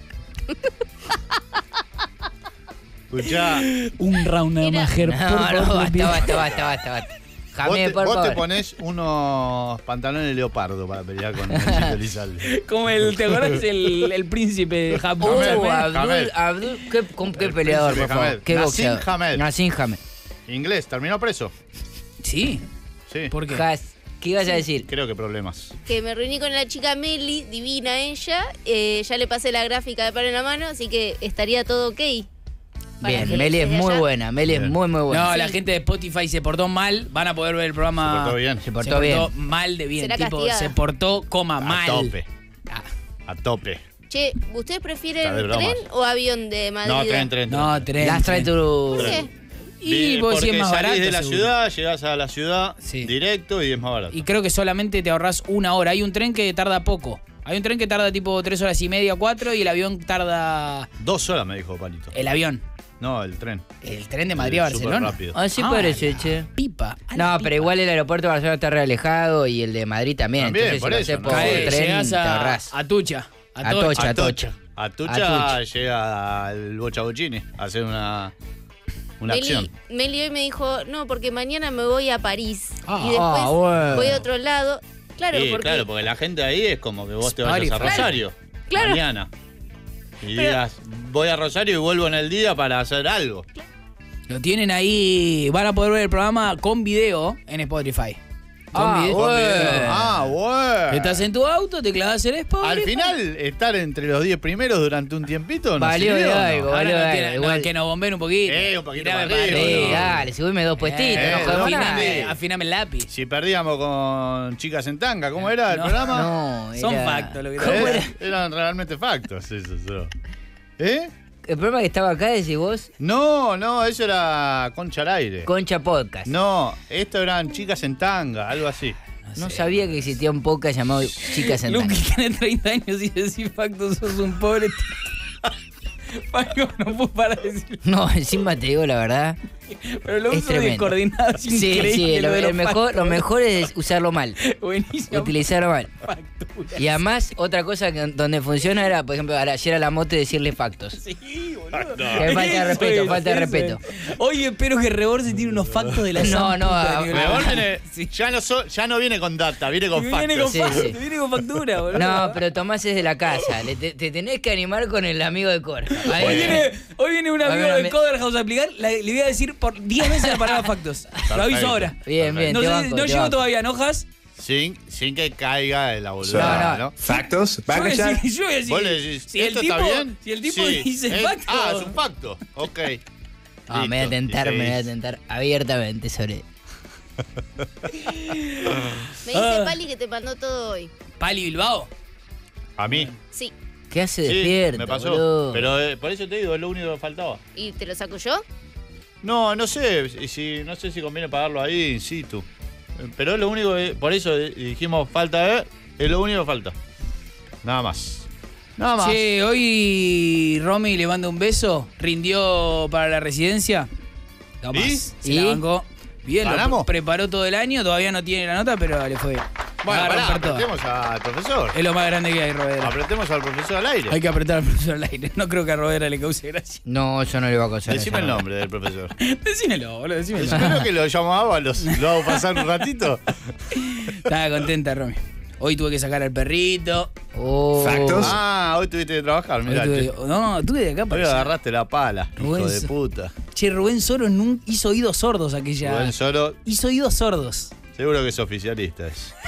Escuchá, Un round de Mira. Majer, No, por favor, no, te pido. basta. vos Jamé, te, por vos te favor. ponés unos pantalones leopardo para pelear con Nachito Elizalde. Como ¿te acordás el príncipe de Japón? Jamel. Abdul, qué El peleador, príncipe por favor. Jamel. Qué Nassim boxeador. Jamel. Nassim Jamel. Inglés, terminó preso. Sí. Sí. ¿Por qué? Has, ¿qué ibas a decir? Creo que problemas. Que me reuní con la chica Meli, divina ella. Ya le pasé la gráfica de palo en la mano, así que estaría todo ok. Para Bien, que Meli es desde muy allá- buena. Meli es Bien. muy buena. No, Sí. la gente de Spotify se portó mal. Van a poder ver el programa. Se portó bien. Se portó bien. mal de bien. Será Tipo, castigada. se portó, coma, mal. A tope. Ah, A tope. Che, ¿ustedes prefieren Está de bromas. tren o avión de Madrid? No, tren. no, tren. Las trae tu... ¿Por qué? Y vos porque sí es más salís barato. de la seguro. ciudad, llegás a la ciudad Sí. directo y es más barato. Y creo que solamente te ahorrás 1 hora. Hay un tren que tarda poco. Hay un tren que tarda tipo 3 horas y media, 4, y el avión tarda... 2 horas me dijo Palito. El avión. No, el tren. El tren de Madrid a Súper Barcelona. rápido. Así parece, la che. Pipa. No, pero igual el aeropuerto de Barcelona está re alejado y el de Madrid también. También, Entonces, por si lo eso, haces ¿no? por Cae, tren, llegás te ahorrás. a Atucha. Atocha. Atocha Atocha. llega al Bocha Bochini a hacer una acción. Meli hoy me dijo, no, porque mañana me voy a París. Ah, y después bueno. voy a otro lado. Claro, Sí, porque... claro, porque la gente ahí es como que vos te París, vayas a claro. Rosario Claro. mañana. Y digas, voy a Rosario y vuelvo en el día para hacer algo. Lo tienen ahí. Van a poder ver el programa con video en Spotify. Con Ah, video. bueno. Bueno. Estás en tu auto, te clavas en Spotify. Al final, estar entre los 10 primeros durante un tiempito no Valió sirvió, de ¿no? algo, Ahora valió de no algo. tiene- Igual. no, que nos bomben un poquito. Un poquito Tirame para arriba, Sí, no. dale, subime 2 puestitos, no jodemos afiname. nada. Afiname el lápiz. Si perdíamos con Chicas en Tanga, ¿cómo era el No, programa? No, Son era- factos lo que ¿Cómo te- era? Eran realmente factos, eso. ¿Eh? El programa que estaba acá, decís vos, No, eso era Concha al aire. Concha Podcast. No, esto eran Chicas en Tanga, algo así. No sabía que existía un podcast llamado Chicas en Luqui Tanga. tiene 30 años y decís facto, sos un pobre tío. Paco, no puedo parar de decir. No, encima te digo la verdad. Pero lo Es uso tremendo. descoordinado, es Sí, increíble. sí, lo de los lo factos. mejor es usarlo mal. Buenísimo. Utilizarlo mal. Facturas. Y además, otra cosa que donde funciona era, por ejemplo, ayer a la moto decirle factos. Sí, boludo. Que falta de respeto, falta de eso respeto. es. Oye, espero que Rebor se tire unos factos de la No, san no, puta a- que Rebor lo- viene- Sí. ya no viene con data, viene con Viene con factos. Sí, factura, sí. viene con factura, boludo. No, pero Tomás es de la casa. Te tenés que animar con el amigo de Cora. Hoy viene un amigo Bueno, del me- Coder House a aplicar. Le voy a decir por 10 veces la palabra factos. Lo aviso ahora. Bien, bien, No, te sé, banco, no te llego banco. todavía, ¿no, Has? Sin que caiga en la boludada, No, ¿no? Factos, Yo voy a decir, yo voy a decir, Vos le decís, si el ¿esto tipo, está bien? Si el tipo Sí. dice facto. Es un facto. Ok. Ah, me voy a Listo. tentar, Y me voy a seguís. tentar abiertamente sobre. Me dice Pali que te mandó todo hoy. Pali Bilbao. A mí. Sí. ¿Qué hace Sí, despierto, me pasó. boludo? Pero por eso te digo, es lo único que faltaba. ¿Y te lo saco yo? No sé no sé si conviene pagarlo ahí in situ. Pero es lo único por eso dijimos falta es lo único que falta. Nada más. Nada más. Che, hoy Romy le manda un beso. Rindió para la residencia. No ¿Y? más. Se ¿Y? la bancó. Bien, lo ¿Ganamos? preparó todo el año. Todavía no tiene la nota, pero le fue bien. Bueno, Va a pará, romper toda. apretemos al profesor. Es lo más grande que hay, Rodera. Apretemos al profesor al aire. Hay que apretar al profesor al aire. No creo que a Rodera le cause gracia. No, yo no le voy a causar Decime esa el nota. nombre del profesor. Decímelo, boludo, decímelo. Decime que lo llamaba, lo hago pasar un ratito. Estaba contenta, Romy. Hoy tuve que sacar al perrito. Oh. Factos. Ah, hoy tuviste que trabajar, Hoy mirá. tuve- no, tuve de acá Hoy para allá. agarraste la pala, hijo Rubén, de puta. Che, Rubén Soro hizo oídos sordos aquella. Rubén Soro, Hizo oídos sordos. seguro que es oficialista.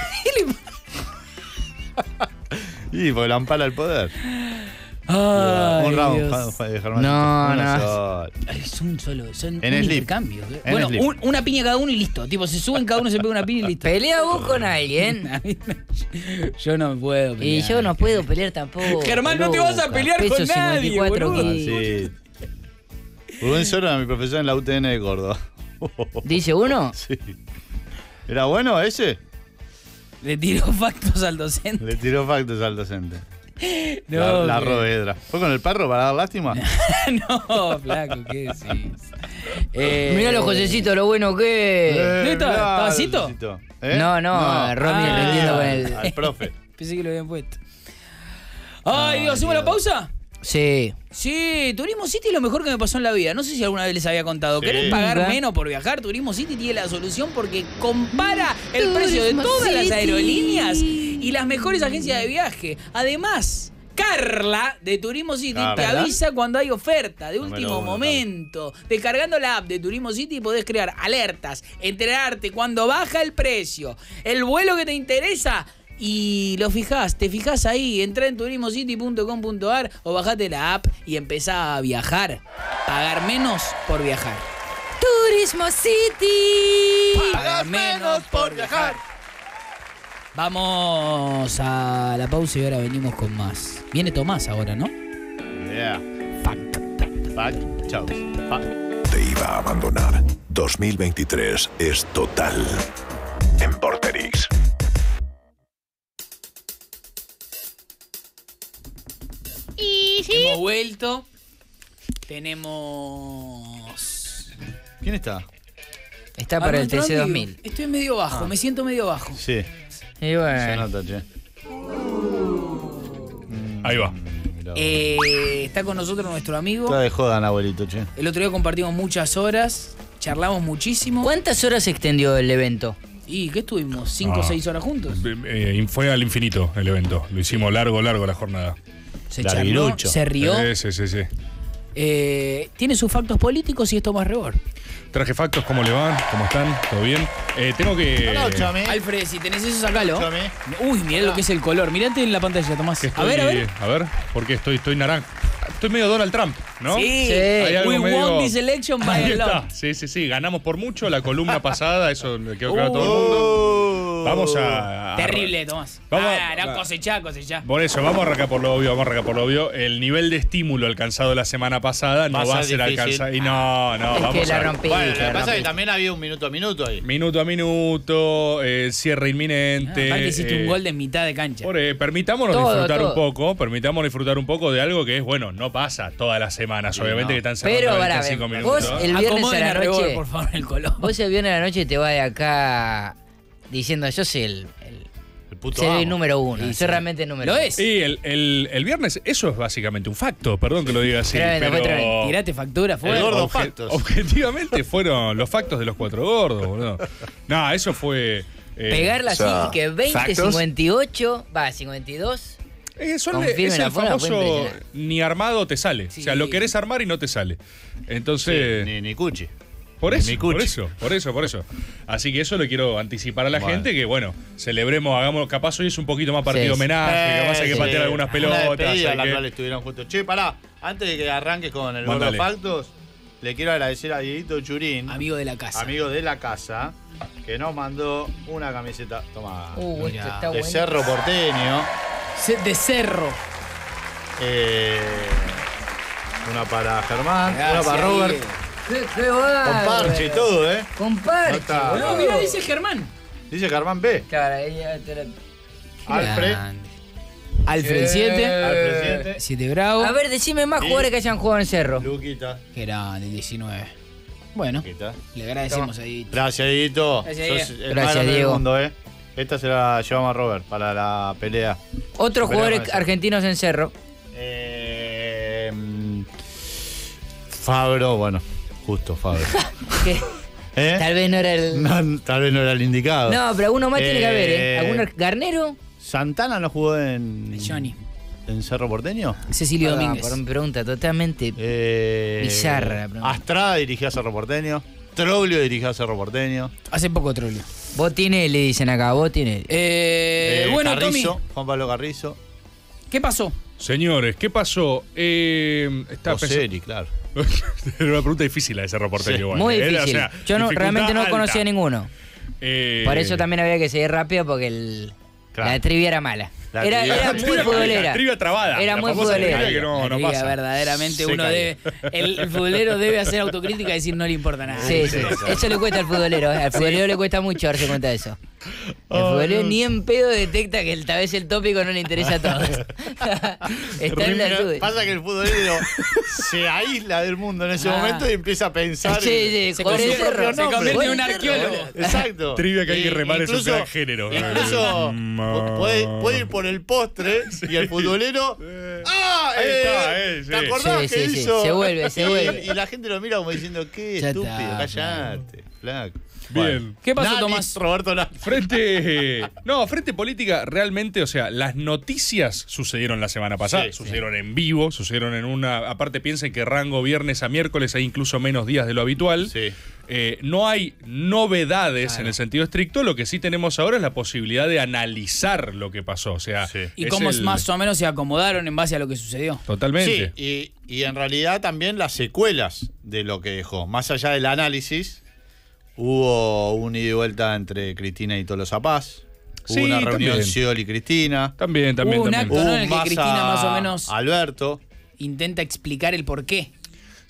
Y porque la ampara el poder. Ay, Un round, Dios. Germán. No, Uno no. solo. Es un solo, son En un slip. intercambio. En Bueno, slip. una piña cada uno y listo. Tipo, se suben, cada uno se pega una piña y listo. Pelea vos con alguien. A mí no- Yo no puedo pelear. Y yo no puedo pelear tampoco. Germán, no te vas a loca. pelear con Peso nadie, 54 boludo. kilos. Sí. Rubén Soro era mi profesor en la UTN de Córdoba. ¿Dice uno? Sí. ¿Era bueno ese? Le tiró factos al docente. Le tiró factos al docente. No, la que- roedra. ¿Fue con el perro para dar lástima? No, flaco, ¿qué decís? Mirá los Josecitos, lo bueno que es. ¿Dónde estaba? mirá, ¿Estaba Cito? Cito. No, Romy Ah. rindiendo con el. Al profe. Pensé que lo habían puesto. Ay, Dios, ¿hacemos la pausa? Sí. Sí, Turismo City es lo mejor que me pasó en la vida. No sé si alguna vez les había contado. Sí. ¿Querés pagar Nunca. menos por viajar? Turismo City tiene la solución porque compara el Turismo precio de todas las City. aerolíneas y las mejores agencias de viaje. Además, Carla de Turismo City te Carla. avisa cuando hay oferta de Número último uno, momento. Descargando la app de Turismo City podés crear alertas, enterarte cuando baja el precio, el vuelo que te interesa. Y te fijás ahí, entrá en turismocity.com.ar o bajate la app y empezá a viajar. Pagar menos por viajar. Turismo City. Pagar menos por viajar. Vamos a la pausa y ahora venimos con más. Viene Tomás ahora, ¿no? Yeah. Fuck. Fuck. Chau. Fuck. te iba a abandonar. 2023 es total. En Vorterix. Hemos vuelto. Tenemos... ¿Quién está? Está para el TC2000. Estoy medio bajo, me siento medio bajo. Sí. Y Se bueno. nota, che. Ahí va. Mirá. Está con nosotros nuestro amigo. Está de jodan, abuelito, che. El otro día compartimos muchas horas, charlamos muchísimo. ¿Cuántas horas se extendió el evento? ¿Y qué estuvimos? ¿5 o 6 horas juntos? Fue al infinito el evento. Lo hicimos largo la jornada. Se La charló, Larguirucho. se rió. Sí. Tiene sus factos políticos y esto más rebor. Traje factos, ¿cómo le van? ¿Cómo están? ¿Todo bien? Tengo que... Hola, Chame. Alfred, si tenés eso, sacalo. Chame. Uy, mirá lo que es el color. Mirate en la pantalla, Tomás. que A ver. A ver, porque estoy naranja. Estoy medio Donald Trump, ¿no? Sí, Hay algo we medio- won this election by Ahí a lot. está. Sí. Ganamos por mucho. La columna pasada, eso le quedó claro a todo el mundo. Vamos a... Terrible, Tomás. Vamos No, cosechá. Por eso, vamos a arrancar por lo obvio. El nivel de estímulo alcanzado la semana pasada no va a ser difícil. alcanzado. Y no, Es vamos que la a... rompí. Bueno, lo que la pasa es que rompí. también había un minuto a minuto ahí. Minuto a minuto, cierre inminente. Aparte hiciste un gol de mitad de cancha. Permitámonos Todo, disfrutar todo. un poco. Permitámonos disfrutar un poco de algo que es, bueno, no pasa todas las semanas. Obviamente no. que están cerrando Pero, 25 pará, minutos. vos el viernes Acomoden a la Rebor, noche. por favor, el color. Vos el viernes a la noche te vas de acá diciendo yo soy el puto soy el amo. número uno. Sí, Soy realmente el número Lo uno. es. Y el viernes, eso es básicamente un facto, perdón que lo diga así. Tremendo, fue tremendo. Tirate factura El fuera. gordo factos. Objetivamente fueron los factos de los 4 gordos, boludo. No, eso fue... Pegarla así sea, que 20, factos. 58, 52. es confirme la el forma, fue famoso impresionante. ni armado te sale. Sí. O sea, lo querés armar y no te sale. Entonces... Ni Cuchi. Por Ni eso, mi por cuchi. eso. Así que eso le quiero anticipar a la Bueno. gente, que bueno, celebremos, hagamos, capaz hoy es un poquito más partido Sí. homenaje, capaz hay que Sí. patear algunas Una pelotas. despedida hay en la que- cual estuvieron juntos. Che, pará, antes de que arranques con el Mándale. gordo factos, le quiero agradecer a Dieguito Churín, Amigo de la casa. amigo de la casa, que nos mandó una camiseta, toma, Esto Mirá. está de bueno. Cerro Porteño. De Cerro. Una para Germán, Gracias, una para Robert, Diego. Qué bárbaro. con parche y todo, ¿eh? Con parche. No está- boludo. No, mirá, dice Germán. Dice Germán B. Claro, ella te la- Alfred. Grande. Alfred 7. Alfred 7. 7 Bravo. A ver, decime más Sí. jugadores que hayan jugado en Cerro. Luquita. Qué grande, 19. Bueno, Luquita. le agradecemos ahí. Gracias, Dieguito. Gracias, Sos Diego. el Gracias, más grande del Diego. mundo, ¿eh? Esta se la llevamos a Robert para la pelea. Otros Esperemos jugadores eso. argentinos en Cerro. Fabro, bueno, justo Fabro. Que ¿Eh? tal vez no era el. No, tal vez no era el indicado. No, pero alguno más tiene que haber, ¿eh? Eh, ¿Algún Garnero? ¿Santana no jugó en Johnny. en Cerro Porteño? Cecilio Perdón, Domínguez. por una pregunta totalmente. Bizarra la pregunta. Astrada dirigió a Cerro Porteño. Troglio dirigió a Cerro Porteño. Hace poco troleo. Botinelli, le dicen acá, Botinelli. Bueno, Carrizo, Tommy, Juan Pablo Carrizo. ¿qué pasó? Señores, ¿qué pasó? Estaba Boselli, claro. Era una pregunta difícil la de Cerro Porteño. Sí. igual, Muy ¿eh? difícil. O sea, Yo no, dificultad realmente no alta. conocía ninguno. Por eso también había que seguir rápido porque Claro. la trivia era mala. La Era trivia- muy futbolera. La trivia trabada. Era la muy famosa futbolera. trivia que no La liga, pasa. verdaderamente Se uno cae. debe. El futbolero debe hacer autocrítica y decir no le importa nada. Sí, sí. Eso le cuesta al futbolero. Al futbolero le cuesta mucho darse cuenta de eso. El futbolero ni en pedo detecta que tal vez el tópico no le interesa a todos. Está en la duda. Pasa que el futbolero se aísla del mundo en ese Ah. momento y empieza a pensar Sí, en sí, con con su el propio cerro. Se nombre. convierte en un Con el arqueólogo. Exacto. Trivia que hay que remar es un Incluso- gran género. Incluso puede ir por el postre y el futbolero. ¡Ah! Ahí está, ¿Te sí. acordás Sí, que sí, sí. hizo? Se vuelve. Y la gente lo mira como diciendo, qué Ya estúpido, está, callate, flaco. Bien. ¿Qué pasó, Nani, Tomás? Roberto Nani. Frente política, realmente, o sea, las noticias sucedieron la semana pasada, Sí, sucedieron en vivo, sucedieron en una. Aparte, piensen que rango viernes a miércoles hay incluso menos días de lo habitual. Sí. No hay novedades Claro. en el sentido estricto, lo que sí tenemos ahora es la posibilidad de analizar lo que pasó. O sea, Sí. ¿Y es cómo el- más o menos se acomodaron en base a lo que sucedió? Totalmente. Sí, y en realidad también las secuelas de lo que dejó. Más allá del análisis, hubo un ida y vuelta entre Cristina y Tolosa Paz. Hubo Sí, una reunión también. Scioli y Cristina. También. Hubo un acto, ¿no? Hubo en el que Massa Cristina más o menos Alberto. intenta explicar el porqué.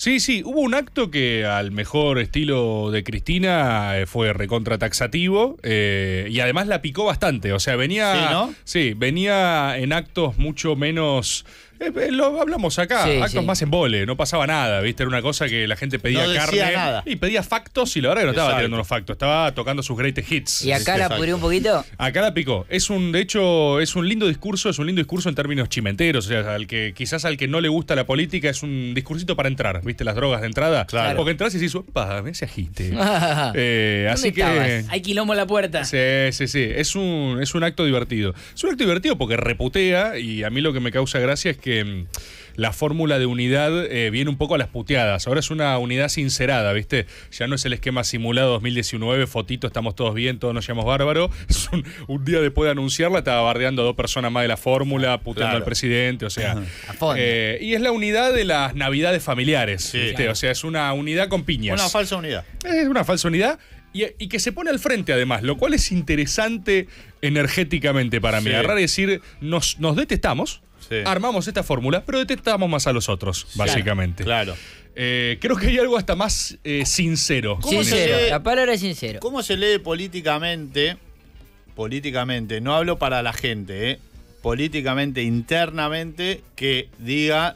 Sí, hubo un acto que al mejor estilo de Cristina fue recontra taxativo y además la picó bastante, o sea, venía, Sí, ¿no? Sí, venía en actos mucho menos... lo hablamos acá, Sí, actos sí. más en vole, no pasaba nada, ¿viste? Era una cosa que la gente pedía No decía carne nada. y pedía factos y la verdad que no estaba Exacto. tirando unos factos, estaba tocando sus greatest hits. ¿Y acá la Exacto. pudrió un poquito? Acá la picó. De hecho, es un lindo discurso en términos chimenteros. O sea, quizás al que no le gusta la política es un discursito para entrar, ¿viste? Las drogas de entrada. Claro. Porque entras y decís, opa, me se agite. ¿Dónde Así que. estabas? Hay quilombo a la puerta. Sí. Es un acto divertido. Es un acto divertido porque reputea y a mí lo que me causa gracia es que la fórmula de unidad viene un poco a las puteadas. Ahora es una unidad sincerada, ¿viste? Ya no es el esquema simulado 2019, fotito, estamos todos bien, todos nos llamamos bárbaro. Es un día después de anunciarla, estaba bardeando a 2 personas más de la fórmula, puteando Claro. al presidente, o sea. A fondo. Y es la unidad de las navidades familiares, Sí. ¿viste? O sea, es una unidad con piñas. Una falsa unidad. Es una falsa unidad y que se pone al frente además, lo cual es interesante energéticamente para mí. Sí. Agarrar y decir, nos detestamos, Sí. armamos esta fórmula, pero detestamos más a los otros, básicamente. Claro. Creo que hay algo hasta más sincero. ¿Cómo se Sincero, lee? la palabra es sincero. ¿Cómo se lee políticamente? Políticamente, no hablo para la gente, políticamente, internamente, que diga,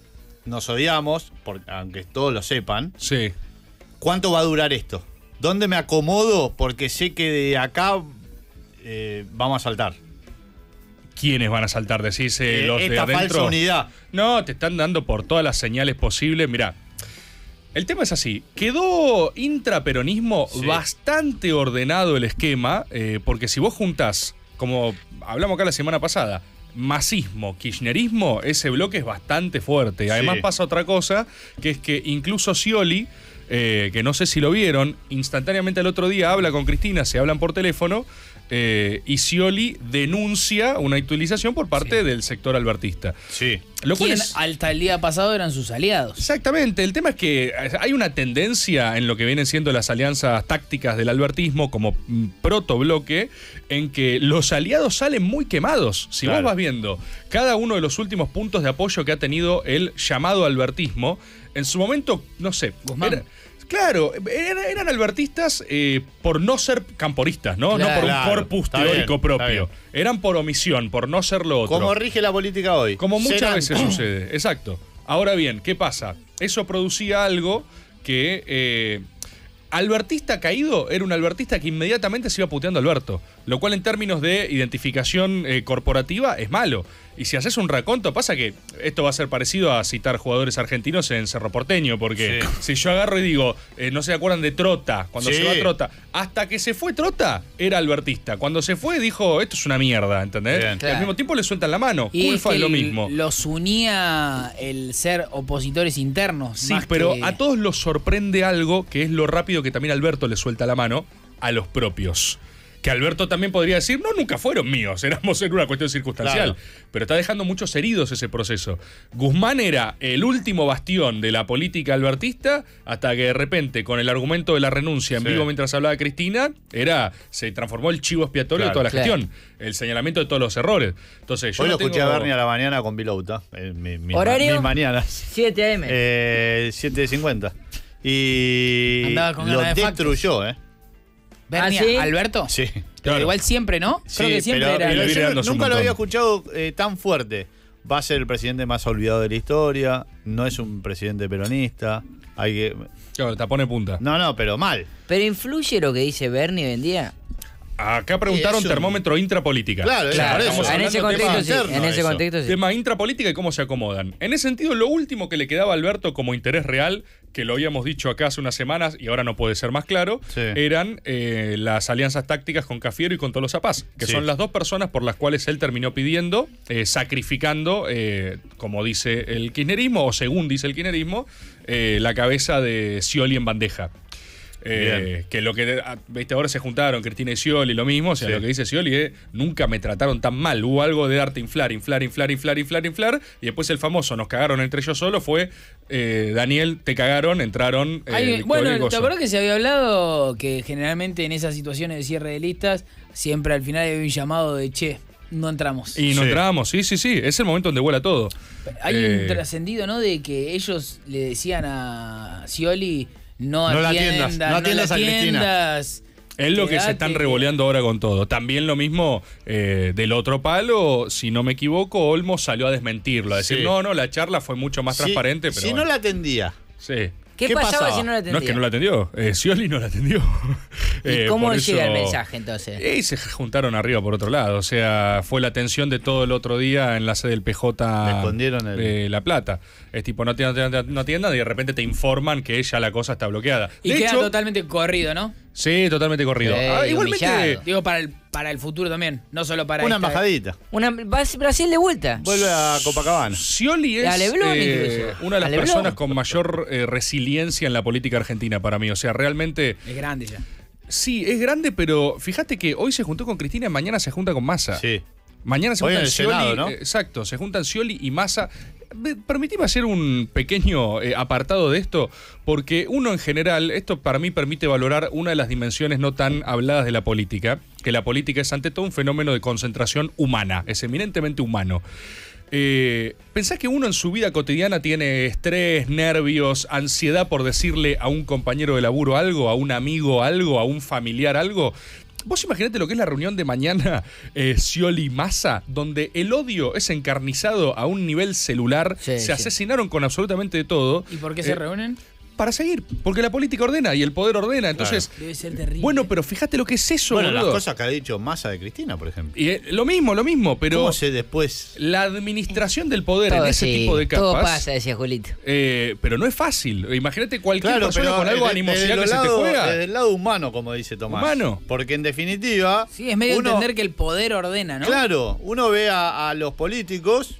nos odiamos, aunque todos lo sepan, Sí. ¿cuánto va a durar esto? ¿Dónde me acomodo? Porque sé que de acá vamos a saltar. ¿Quiénes van a saltar? Decís los de Esta adentro. falsa unidad. No, te están dando por todas las señales posibles. Mirá, el tema es así. Quedó intraperonismo Sí. bastante ordenado el esquema, porque si vos juntás, como hablamos acá la semana pasada, masismo, kirchnerismo, ese bloque es bastante fuerte. Además Sí. pasa otra cosa, que es que incluso Scioli, que no sé si lo vieron, instantáneamente al otro día habla con Cristina, se hablan por teléfono, y Scioli denuncia una utilización por parte del sector albertista. Sí. Lo cual ¿Quién es- hasta el día pasado eran sus aliados? Exactamente, el tema es que hay una tendencia en lo que vienen siendo las alianzas tácticas del albertismo como protobloque en que los aliados salen muy quemados. Si Claro. vos vas viendo cada uno de los últimos puntos de apoyo que ha tenido el llamado albertismo, en su momento, no sé, Guzmán. eran albertistas por no ser camporistas, ¿no? No por un Claro, corpus está bien, teórico está propio. bien. Eran por omisión, por no ser lo otro. ¿Cómo rige la política hoy? Como muchas Serán- veces sucede, exacto. Ahora bien, ¿qué pasa? Eso producía algo que albertista caído era un albertista que inmediatamente se iba puteando a Alberto, lo cual en términos de identificación corporativa es malo. Y si haces un raconto, pasa que esto va a ser parecido a citar jugadores argentinos en Cerro Porteño, porque Sí. si yo agarro y digo, no se acuerdan de Trota, cuando Sí. se va Trota, hasta que se fue Trota, era albertista. Cuando se fue, dijo, esto es una mierda, ¿entendés? Bien. Y al Claro. mismo tiempo le sueltan la mano. Y Culfa es es que lo mismo. los unía el ser opositores internos. Sí, más pero que- a todos los sorprende algo que es lo rápido que también Alberto le suelta la mano a los propios. Que Alberto también podría decir, no, nunca fueron míos, éramos en una cuestión circunstancial. Claro. Pero está dejando muchos heridos ese proceso. Guzmán era el último bastión de la política albertista hasta que de repente, con el argumento de la renuncia en Sí. vivo mientras hablaba Cristina, se transformó el chivo expiatorio Claro. de toda la Claro. gestión. El señalamiento de todos los errores. Entonces, yo Hoy no lo escuché tengo- a Bernie a la mañana con Vilouta. ¿Horario? Mis mañanas. 7 AM. 7:50. Y Andaba con lo ganas de factos. destruyó, ¿eh? Bernie, ¿Ah, sí? ¿Alberto? Sí. Pero Claro. igual siempre, ¿no? Creo Sí, que siempre pero- era. y le pero viene yo dando su nunca lo montón. había escuchado tan fuerte. Va a ser el presidente más olvidado de la historia. No es un presidente peronista. Hay que. Claro, tapón de punta. No, pero mal. ¿Pero influye lo que dice Bernie hoy en día? Acá preguntaron Eso- termómetro intrapolítica. Claro, Claro, por eso. estamos en hablando ese de contexto temas sí. interno En ese eso. contexto sí. Tema intrapolítica y cómo se acomodan. En ese sentido, lo último que le quedaba a Alberto como interés real, que lo habíamos dicho acá hace unas semanas y ahora no puede ser más claro, Sí. eran las alianzas tácticas con Cafiero y con Tolosa Paz, que Sí. son las dos personas por las cuales él terminó pidiendo, sacrificando, como dice el kirchnerismo, o según dice el kirchnerismo, la cabeza de Scioli en bandeja. Bien. Que lo que, viste, ahora se juntaron Cristina y Scioli, lo mismo, o sea, Sí. lo que dice Scioli es, nunca me trataron tan mal, hubo algo de darte inflar, y después el famoso, nos cagaron entre ellos solos, fue, Daniel, te cagaron, entraron, Victoria y Bueno, Gozo. ¿te acuerdas que se había hablado que generalmente en esas situaciones de cierre de listas siempre al final había un llamado de che? no entramos. Y no entramos, sí. Es el momento donde vuela todo. Hay un trascendido, ¿no? De que ellos le decían a Scioli, no atiendas a Cristina. Es lo que se están revoleando ahora con todo. También lo mismo del otro palo, si no me equivoco, Olmos salió a desmentirlo, a decir, no, la charla fue mucho más transparente. Pero si no la atendía. Sí. ¿Qué pasaba si no la atendía? No es que no la atendió, Scioli no la atendió. ¿Y cómo llega el mensaje entonces? Y se juntaron arriba por otro lado, o sea, fue la atención de todo el otro día en la sede del PJ de La Plata. Es tipo, no atiendan y de repente te informan que ya la cosa está bloqueada. Y de queda hecho, totalmente corrido, ¿no? Sí, totalmente corrido. Igualmente. Digo, para el futuro también, no solo para una embajadita. Brasil de vuelta. Vuelve a Copacabana. Scioli es una de las personas con mayor resiliencia en la política argentina para mí. O sea, realmente. Es grande ya. Sí, es grande, pero fíjate que hoy se juntó con Cristina y mañana se junta con Massa. Sí. Mañana se juntan Scioli, Senado, ¿no? Exacto, se juntan Scioli y Massa. Permitime hacer un pequeño apartado de esto, porque uno en general, esto para mí permite valorar una de las dimensiones no tan habladas de la política, que la política es ante todo un fenómeno de concentración humana, es eminentemente humano. Pensá que uno en su vida cotidiana tiene estrés, nervios, ansiedad por decirle a un compañero de laburo algo, a un amigo algo, a un familiar algo. Vos imaginate lo que es la reunión de mañana Scioli Massa, donde el odio es encarnizado a un nivel celular, se asesinaron con absolutamente de todo. ¿Y por qué se reúnen? Para seguir, porque la política ordena y el poder ordena, entonces... Claro. Debe ser terrible. Bueno, pero fíjate lo que es eso, Bueno, boludo. las cosas que ha dicho Massa de Cristina, por ejemplo. Y lo mismo, pero... ¿Cómo se después? La administración del poder todo, en ese tipo de capas... Todo pasa, decía Julito. Pero no es fácil. Imagínate cualquier persona con algo de animosidad que se te juega. Desde el lado humano, como dice Tomás. Humano. Porque en definitiva... Sí, es medio entender que el poder ordena, ¿no? Claro, uno ve a los políticos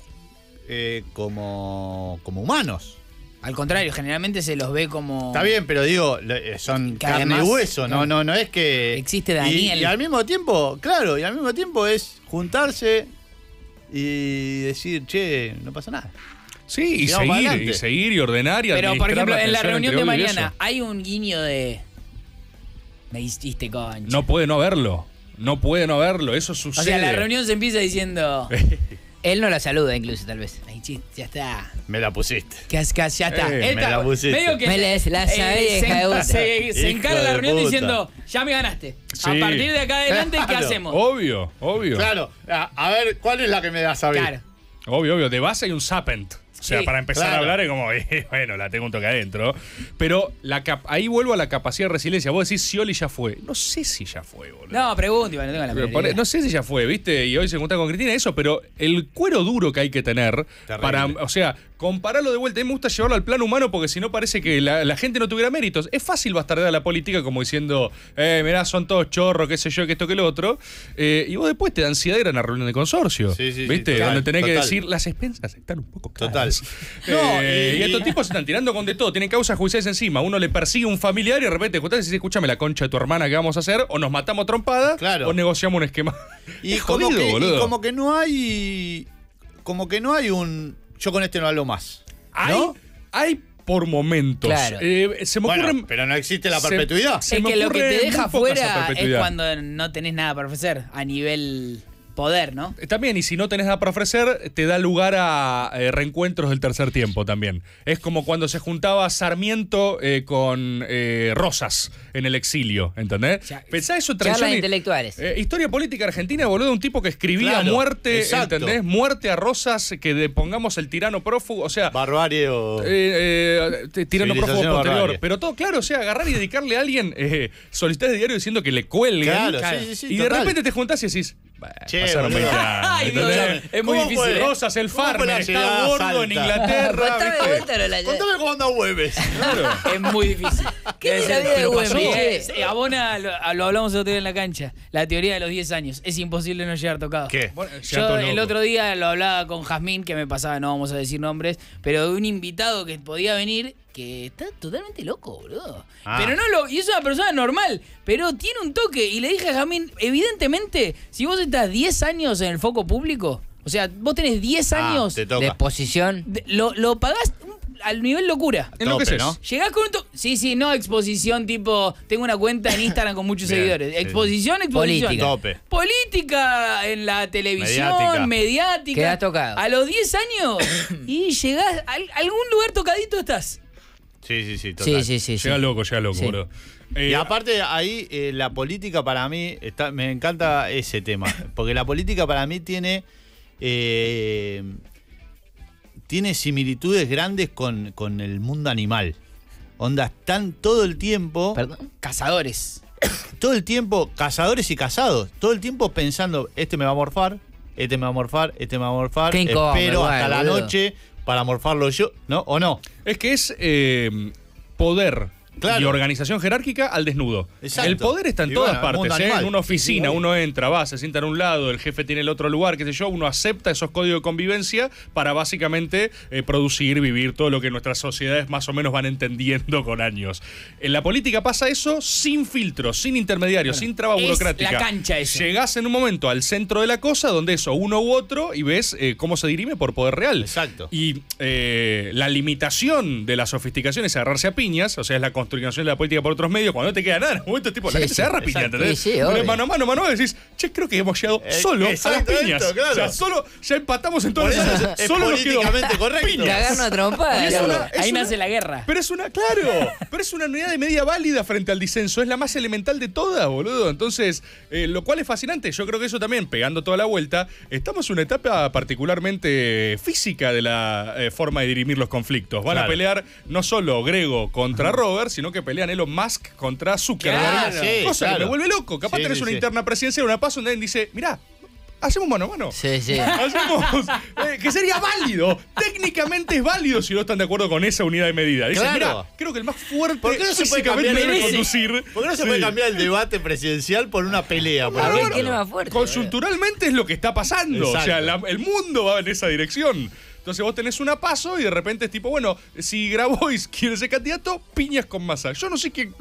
como humanos. Al contrario, generalmente se los ve como... Está bien, pero digo, son que carne y además, hueso, no es que... Existe Daniel. Y al mismo tiempo, es juntarse y decir, che, no pasa nada. Sí, y seguir y ordenar y pero, por ejemplo, en la reunión de mañana mañana, hay un guiño de... Me hiciste concha. No puede no haberlo. Eso sucede. O sea, la reunión se empieza diciendo... Él no la saluda incluso, tal vez. Ay, ya está. Me la pusiste. Ya está. Me la pusiste. Medio que se encara la reunión diciendo, ya me ganaste. Sí. A partir de acá adelante, ¿qué hacemos? Obvio. Claro. A ver, ¿cuál es la que me das a ver? Claro. Obvio. De base hay un Sapent. O sea, para empezar a hablar es como, bueno, la tengo un toque adentro. Pero ahí vuelvo a la capacidad de resiliencia. Vos decís, Scioli ya fue. No sé si ya fue, boludo. No, pregunto, no tengo la idea. No sé si ya fue, ¿viste? Y hoy se junta con Cristina, eso, pero el cuero duro que hay que tener para, o sea, compararlo de vuelta. A mí me gusta llevarlo al plano humano porque si no parece que la gente no tuviera méritos. Es fácil bastardear a la política como diciendo, mirá, son todos chorros, qué sé yo, que esto, que lo otro. Y vos después te da ansiedad ir a una reunión de consorcio. Sí, ¿viste? Total, donde tenés que decir, las expensas están un poco caras. Total. Y estos tipos se están tirando con de todo, tienen causas judiciales encima. Uno le persigue a un familiar y de repente juntás y dice, escúchame la concha de tu hermana, ¿qué vamos a hacer? O nos matamos trompada, o negociamos un esquema. Y como que no hay un yo con este no hablo más. ¿No? Hay por momentos. Claro. Se me ocurren, pero no existe la perpetuidad. Es que lo que te deja fuera es cuando no tenés nada para ofrecer a nivel poder, ¿no? También, y si no tenés nada para ofrecer, te da lugar a reencuentros del tercer tiempo también. Es como cuando se juntaba Sarmiento con Rosas en el exilio, ¿entendés? Pensá eso, charlas intelectuales. Historia política argentina, boludo, un tipo que escribía muerte, ¿entendés? Muerte a Rosas, que pongamos el tirano prófugo, o sea... Barbarie o... tirano prófugo posterior. Barbarie. Pero todo, claro, o sea, agarrar y dedicarle a alguien solicitar de diario diciendo que le cuelguen. Claro, sí, y de repente te juntás y decís... pasaron 20 años. Ay, es muy difícil. Rosas, el farmer, está gordo en Inglaterra. Contame cuando vuelves. Claro. Es muy difícil. ¿Qué es la vida de Güemes? Abona, lo hablamos el otro día en la cancha, la teoría de los 10 años. Es imposible no llegar tocado. ¿Qué? Yo el otro día lo hablaba con Jazmín, que me pasaba, no vamos a decir nombres, pero de un invitado que podía venir que está totalmente loco, boludo. Pero y es una persona normal, pero tiene un toque. Y le dije a Jazmín, evidentemente, si vos estás 10 años en el foco público, o sea, vos tenés 10 años de exposición, lo pagás. al nivel locura. Enloqueces. ¿no? Llegás con Sí, no exposición tipo, tengo una cuenta en Instagram con muchos Bien, seguidores. sí, Exposición. Política. Tope. Política en la televisión, mediática. Quedás tocado. A los 10 años y llegás a algún lugar tocadito estás. Sí, total. Sí. Llega loco, Sí. boludo. Y aparte ahí la política para mí, me encanta ese tema, porque la política para mí tiene similitudes grandes con el mundo animal. Onda, están todo el tiempo... ¿Perdón? Cazadores. Todo el tiempo, cazadores y cazados, todo el tiempo pensando, este me va a morfar, este me va a morfar, este me va a morfar, Qué incómodo, espero igual, hasta la boludo. noche para morfarlo yo, ¿no? ¿O no? Es que es poder Claro. y organización jerárquica al desnudo. Exacto. El poder está en Y todas bueno, el mundo partes. animal. En una oficina, uno entra, va, se sienta en un lado, el jefe tiene el otro lugar, qué sé yo, uno acepta esos códigos de convivencia para básicamente producir, vivir todo lo que nuestras sociedades más o menos van entendiendo con años. En la política pasa eso sin filtros, sin intermediarios, sin traba es burocrática. la cancha eso. Llegás en un momento al centro de la cosa donde eso, uno u otro, y ves cómo se dirime por poder real. Exacto. Y la limitación de la sofisticación es agarrarse a piñas, o sea, es la construcción de la política por otros medios, cuando no te queda nada, en un momento tipo, la Sí, gente sí, se agarra a piña, exacto. ¿entendés? Sí, Pero obvio. mano a mano, decís, che, creo que hemos llegado solo a las exacto, piñas. claro. O sea, solo, ya empatamos en Por todas eso las es solo nos quedó políticamente correcto. piñas. Cagarnos a trompadas. Es una- loco. es Ahí una- nace la guerra. Pero es una, pero es una unidad de medida válida frente al disenso. Es la más elemental de todas, boludo. Entonces, lo cual es fascinante. Yo creo que eso también, pegando toda la vuelta, estamos en una etapa particularmente física de la forma de dirimir los conflictos. Van a Claro. pelear no solo Grego contra Robert, sino que pelean Elon Musk contra Zuckerberg. Claro, sí, cosa que claro. me vuelve loco. Capaz Sí, tenés sí, una sí. interna presidencial, una paso donde alguien dice, mirá, hacemos mano a mano. Sí. Hacemos, que sería válido. Técnicamente es válido si no están de acuerdo con esa unidad de medida. Dicen, Claro. mirá, creo que el más fuerte ¿Por qué no se puede físicamente cambiar debe ese? conducir. ¿Por qué no se puede cambiar el debate presidencial por una pelea? Por A ver ejemplo? quién es más fuerte. Conjunturalmente es lo que está pasando. Exacto. O sea, el mundo va en esa dirección. Entonces vos tenés una paso y de repente es tipo, bueno, si Grabois quiere ser candidato, piñas con Massa. Yo no sé quién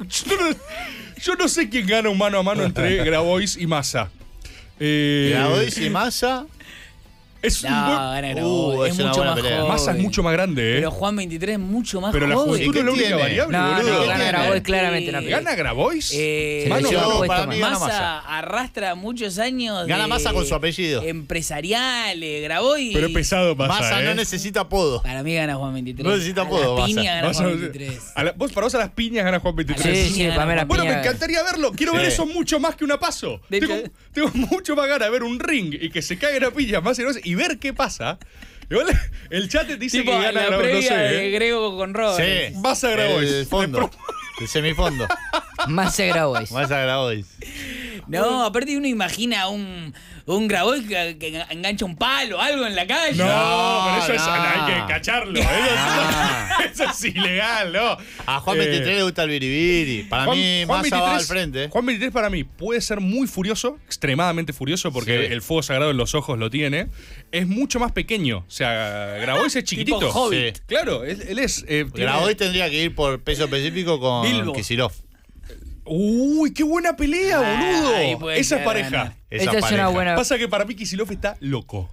gana un mano a mano entre Grabois y Massa. Grabois y Massa. Es No, un buen- gana Grabois. es Es una mucho buena más pelea. joven. Massa es mucho más grande, ¿eh? Pero Juan 23 es mucho más Pero la joven. juventud ¿Qué es la única tiene? variable, No, boludo. no, gana Grabois claramente una pelea. ¿Gana Grabois? Eh, Mano a yo- mano. para puesto mí gana Massa Massa. arrastra muchos años. Gana de Massa con su apellido. Empresariales, Grabois. Pero es pesado Massa, Massa ¿eh? no necesita apodo. Para mí gana Juan 23. No necesita A apodo, la Massa. piña gana Massa- Juan 23. para vos a las piñas gana Juan 23. Sí, sí, para mí la Bueno, me piña- encantaría verlo. Quiero ver Sí. eso mucho más que una paso. De Tengo, hecho- tengo mucho más ganas de ver un ring y que se caigan a piñas más y ver qué pasa. Igual el chat te dice Tipo, que gana la Grabois, no previa sé. de ¿eh? Grego con Robert. Sí. Massa Grabois. El fondo. El semifondo. Massa Grabois. Massa Grabois. No, aparte uno imagina un Grabois que engancha un palo, algo en la calle. No, pero eso es, no. hay que cacharlo. Eso es ilegal, ¿no? A Juan 23 le gusta el biribiri. Para mí Massa va al frente. Juan 23 para mí puede ser muy furioso, extremadamente furioso, porque Sí. el fuego sagrado en los ojos lo tiene. Es mucho más pequeño. O sea, Grabois es chiquitito. Tipo Hobbit. Sí. Claro, él es. tiene- Grabois tendría que ir por peso específico con Bilbo. Kicillof. Uy, qué buena pelea, boludo. ahí puede Esa es llegar a pareja. ganar. Esa Esta es pareja. una buena. Pasa que para mí Kicillof está loco.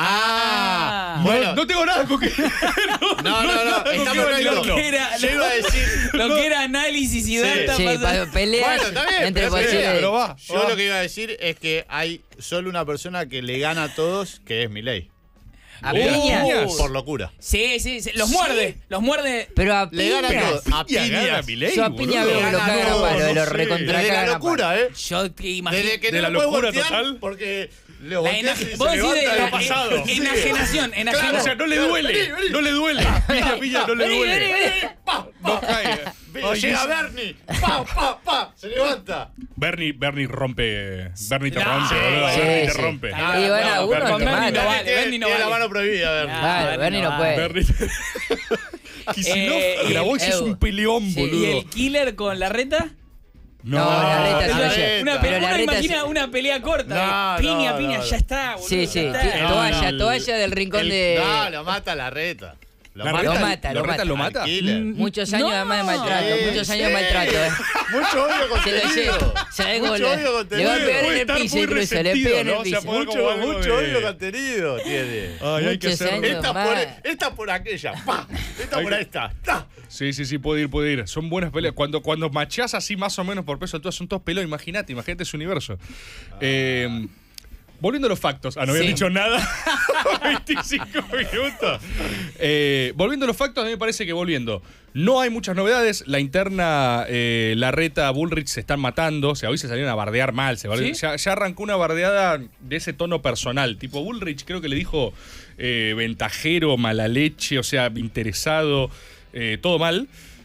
Bueno, No tengo nada con que. no, está quiero perfecto. tirarlo. Yo iba a decir. Lo que era análisis y data. Sí, pasa- peleas Bueno, está bien, entre pero posibles. pero va. Yo lo que iba a decir es que hay solo una persona que le gana a todos, que es Milei. A Le gana piña. piñas. Por locura. Sí, los muerde. Pero a Le gana a piña. todos. A Piña gana piñas. Milei, Yo a piña boludo. veo que lo Gana cagan a todo, palo, de no lo sé. recontra Desde la cagan a palo. locura, ¿eh? Yo te imagino. Desde que de no la lo puede locura voltear total. porque le La volteas y se vos decís levanta de y la ha pasado. enajenación. Claro, o sea, no le duele. No le duele. Piña, no le Vení, duele. vení, vení. No cae. Ay, Llega es- Bernie. Pa. Se levanta. Bernie rompe. Bernie te No, rompe, sí, boludo. sí, Bernie te sí. rompe. Y bueno, no, algunos Bernie te no. Bernie matan. no vale, Tiene Bernie no la vale. mano prohibida, Bernie. Claro, Bernie no puede. Bernie. Kicillof, Grabois es un peleón, Sí. ¿Y boludo. el killer con la reta? No, la reta la se lo reta. lleva. Una, Pero uno la reta imagina se- una pelea corta. No, piña, no, piña, no. ya está, boludo. Sí, sí. ya está. No, Toalla, no. toalla del rincón de. No, lo mata la reta. Lo mata. ¿Lo mata? Muchos años además de maltrato. Muchos años de maltrato, Mucho odio contenido. Mucho odio contenido. Le va a pegar en el piso incluso. Le pega en el piso. Mucho odio contenido tiene. Ay, hay que hacer. Esta por aquella. ¡Pa! Esta por esta. ¡Ta! Sí, puede ir. Son buenas peleas. Cuando machás así más o menos por peso, todos son todos pelos. Imagínate ese universo. Volviendo a los factos. No había dicho nada. 25 minutos. Volviendo a los factos, a mí me parece que no hay muchas novedades. La interna, Larreta, Bullrich se están matando. O sea, hoy se salieron a bardear mal. Ya arrancó una bardeada de ese tono personal. Tipo, Bullrich creo que le dijo ventajero, mala leche, o sea, interesado, todo mal.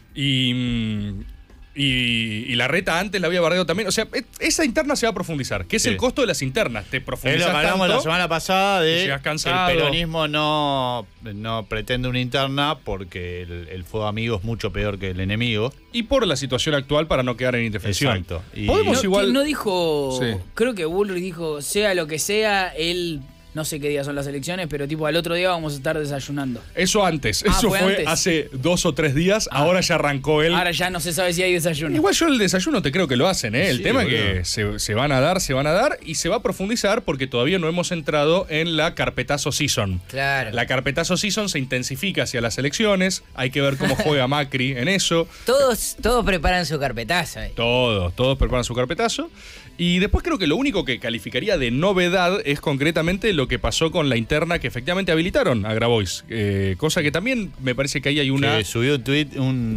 Y Larreta antes la había bardeado también. O sea, esa interna se va a profundizar. ¿Qué es el costo de las internas? Te profundizas tanto. Hablamos la semana pasada de llegas cansado. El peronismo no pretende una interna porque el fuego amigo es mucho peor que el enemigo. Y por la situación actual para no quedar en indefensión. Exacto. Podemos igual... No dijo... Sí. Creo que Bullrich dijo, sea lo que sea, él... No sé qué día son las elecciones, pero tipo al otro día vamos a estar desayunando. Eso antes. Eso fue antes. Hace 2 o 3 días. Ahora ya arrancó él. Ahora ya no se sabe si hay desayuno. Igual yo el desayuno te creo que lo hacen, ¿eh? El tema es que se van a dar y se va a profundizar porque todavía no hemos entrado en la carpetazo season. Claro. La carpetazo season se intensifica hacia las elecciones. Hay que ver cómo juega Macri en eso. Todos preparan su carpetazo. Todos preparan su carpetazo. Y después creo que lo único que calificaría de novedad es concretamente lo que pasó con la interna que efectivamente habilitaron a Grabois. Cosa que también me parece que ahí hay una... Que subió un tweet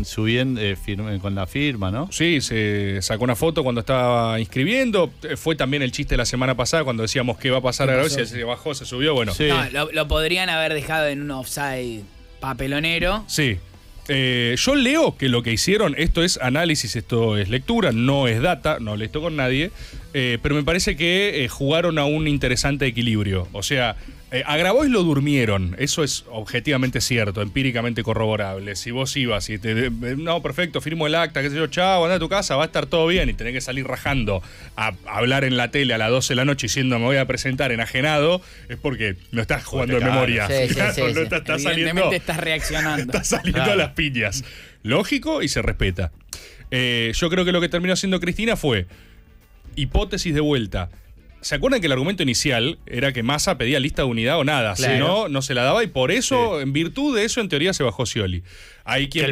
con la firma, ¿no? Sí, se sacó una foto cuando estaba inscribiendo. Fue también el chiste la semana pasada cuando decíamos qué va a pasar a Grabois. Se bajó, se subió, bueno. Sí. No, lo podrían haber dejado en un offside papelonero. Sí. Yo leo que lo que hicieron, esto es análisis, esto es lectura, no es data, no leí con nadie, pero me parece que jugaron a un interesante equilibrio. O sea, a Grabois lo durmieron, eso es objetivamente cierto, empíricamente corroborable. Si vos ibas y no, perfecto, firmo el acta, qué sé yo, chao, anda a tu casa, va a estar todo bien y tenés que salir rajando a hablar en la tele a las 12 de la noche diciendo me voy a presentar enajenado, es porque no estás jugando en memoria. Sí. No estás saliendo, estás reaccionando. Estás saliendo a las piñas. Lógico y se respeta. Yo creo que lo que terminó haciendo Cristina fue hipótesis de vuelta. ¿Se acuerdan que el argumento inicial era que Massa pedía lista de unidad o nada? Claro. Si no, no se la daba y por eso, en virtud de eso, en teoría se bajó Scioli. Hay quien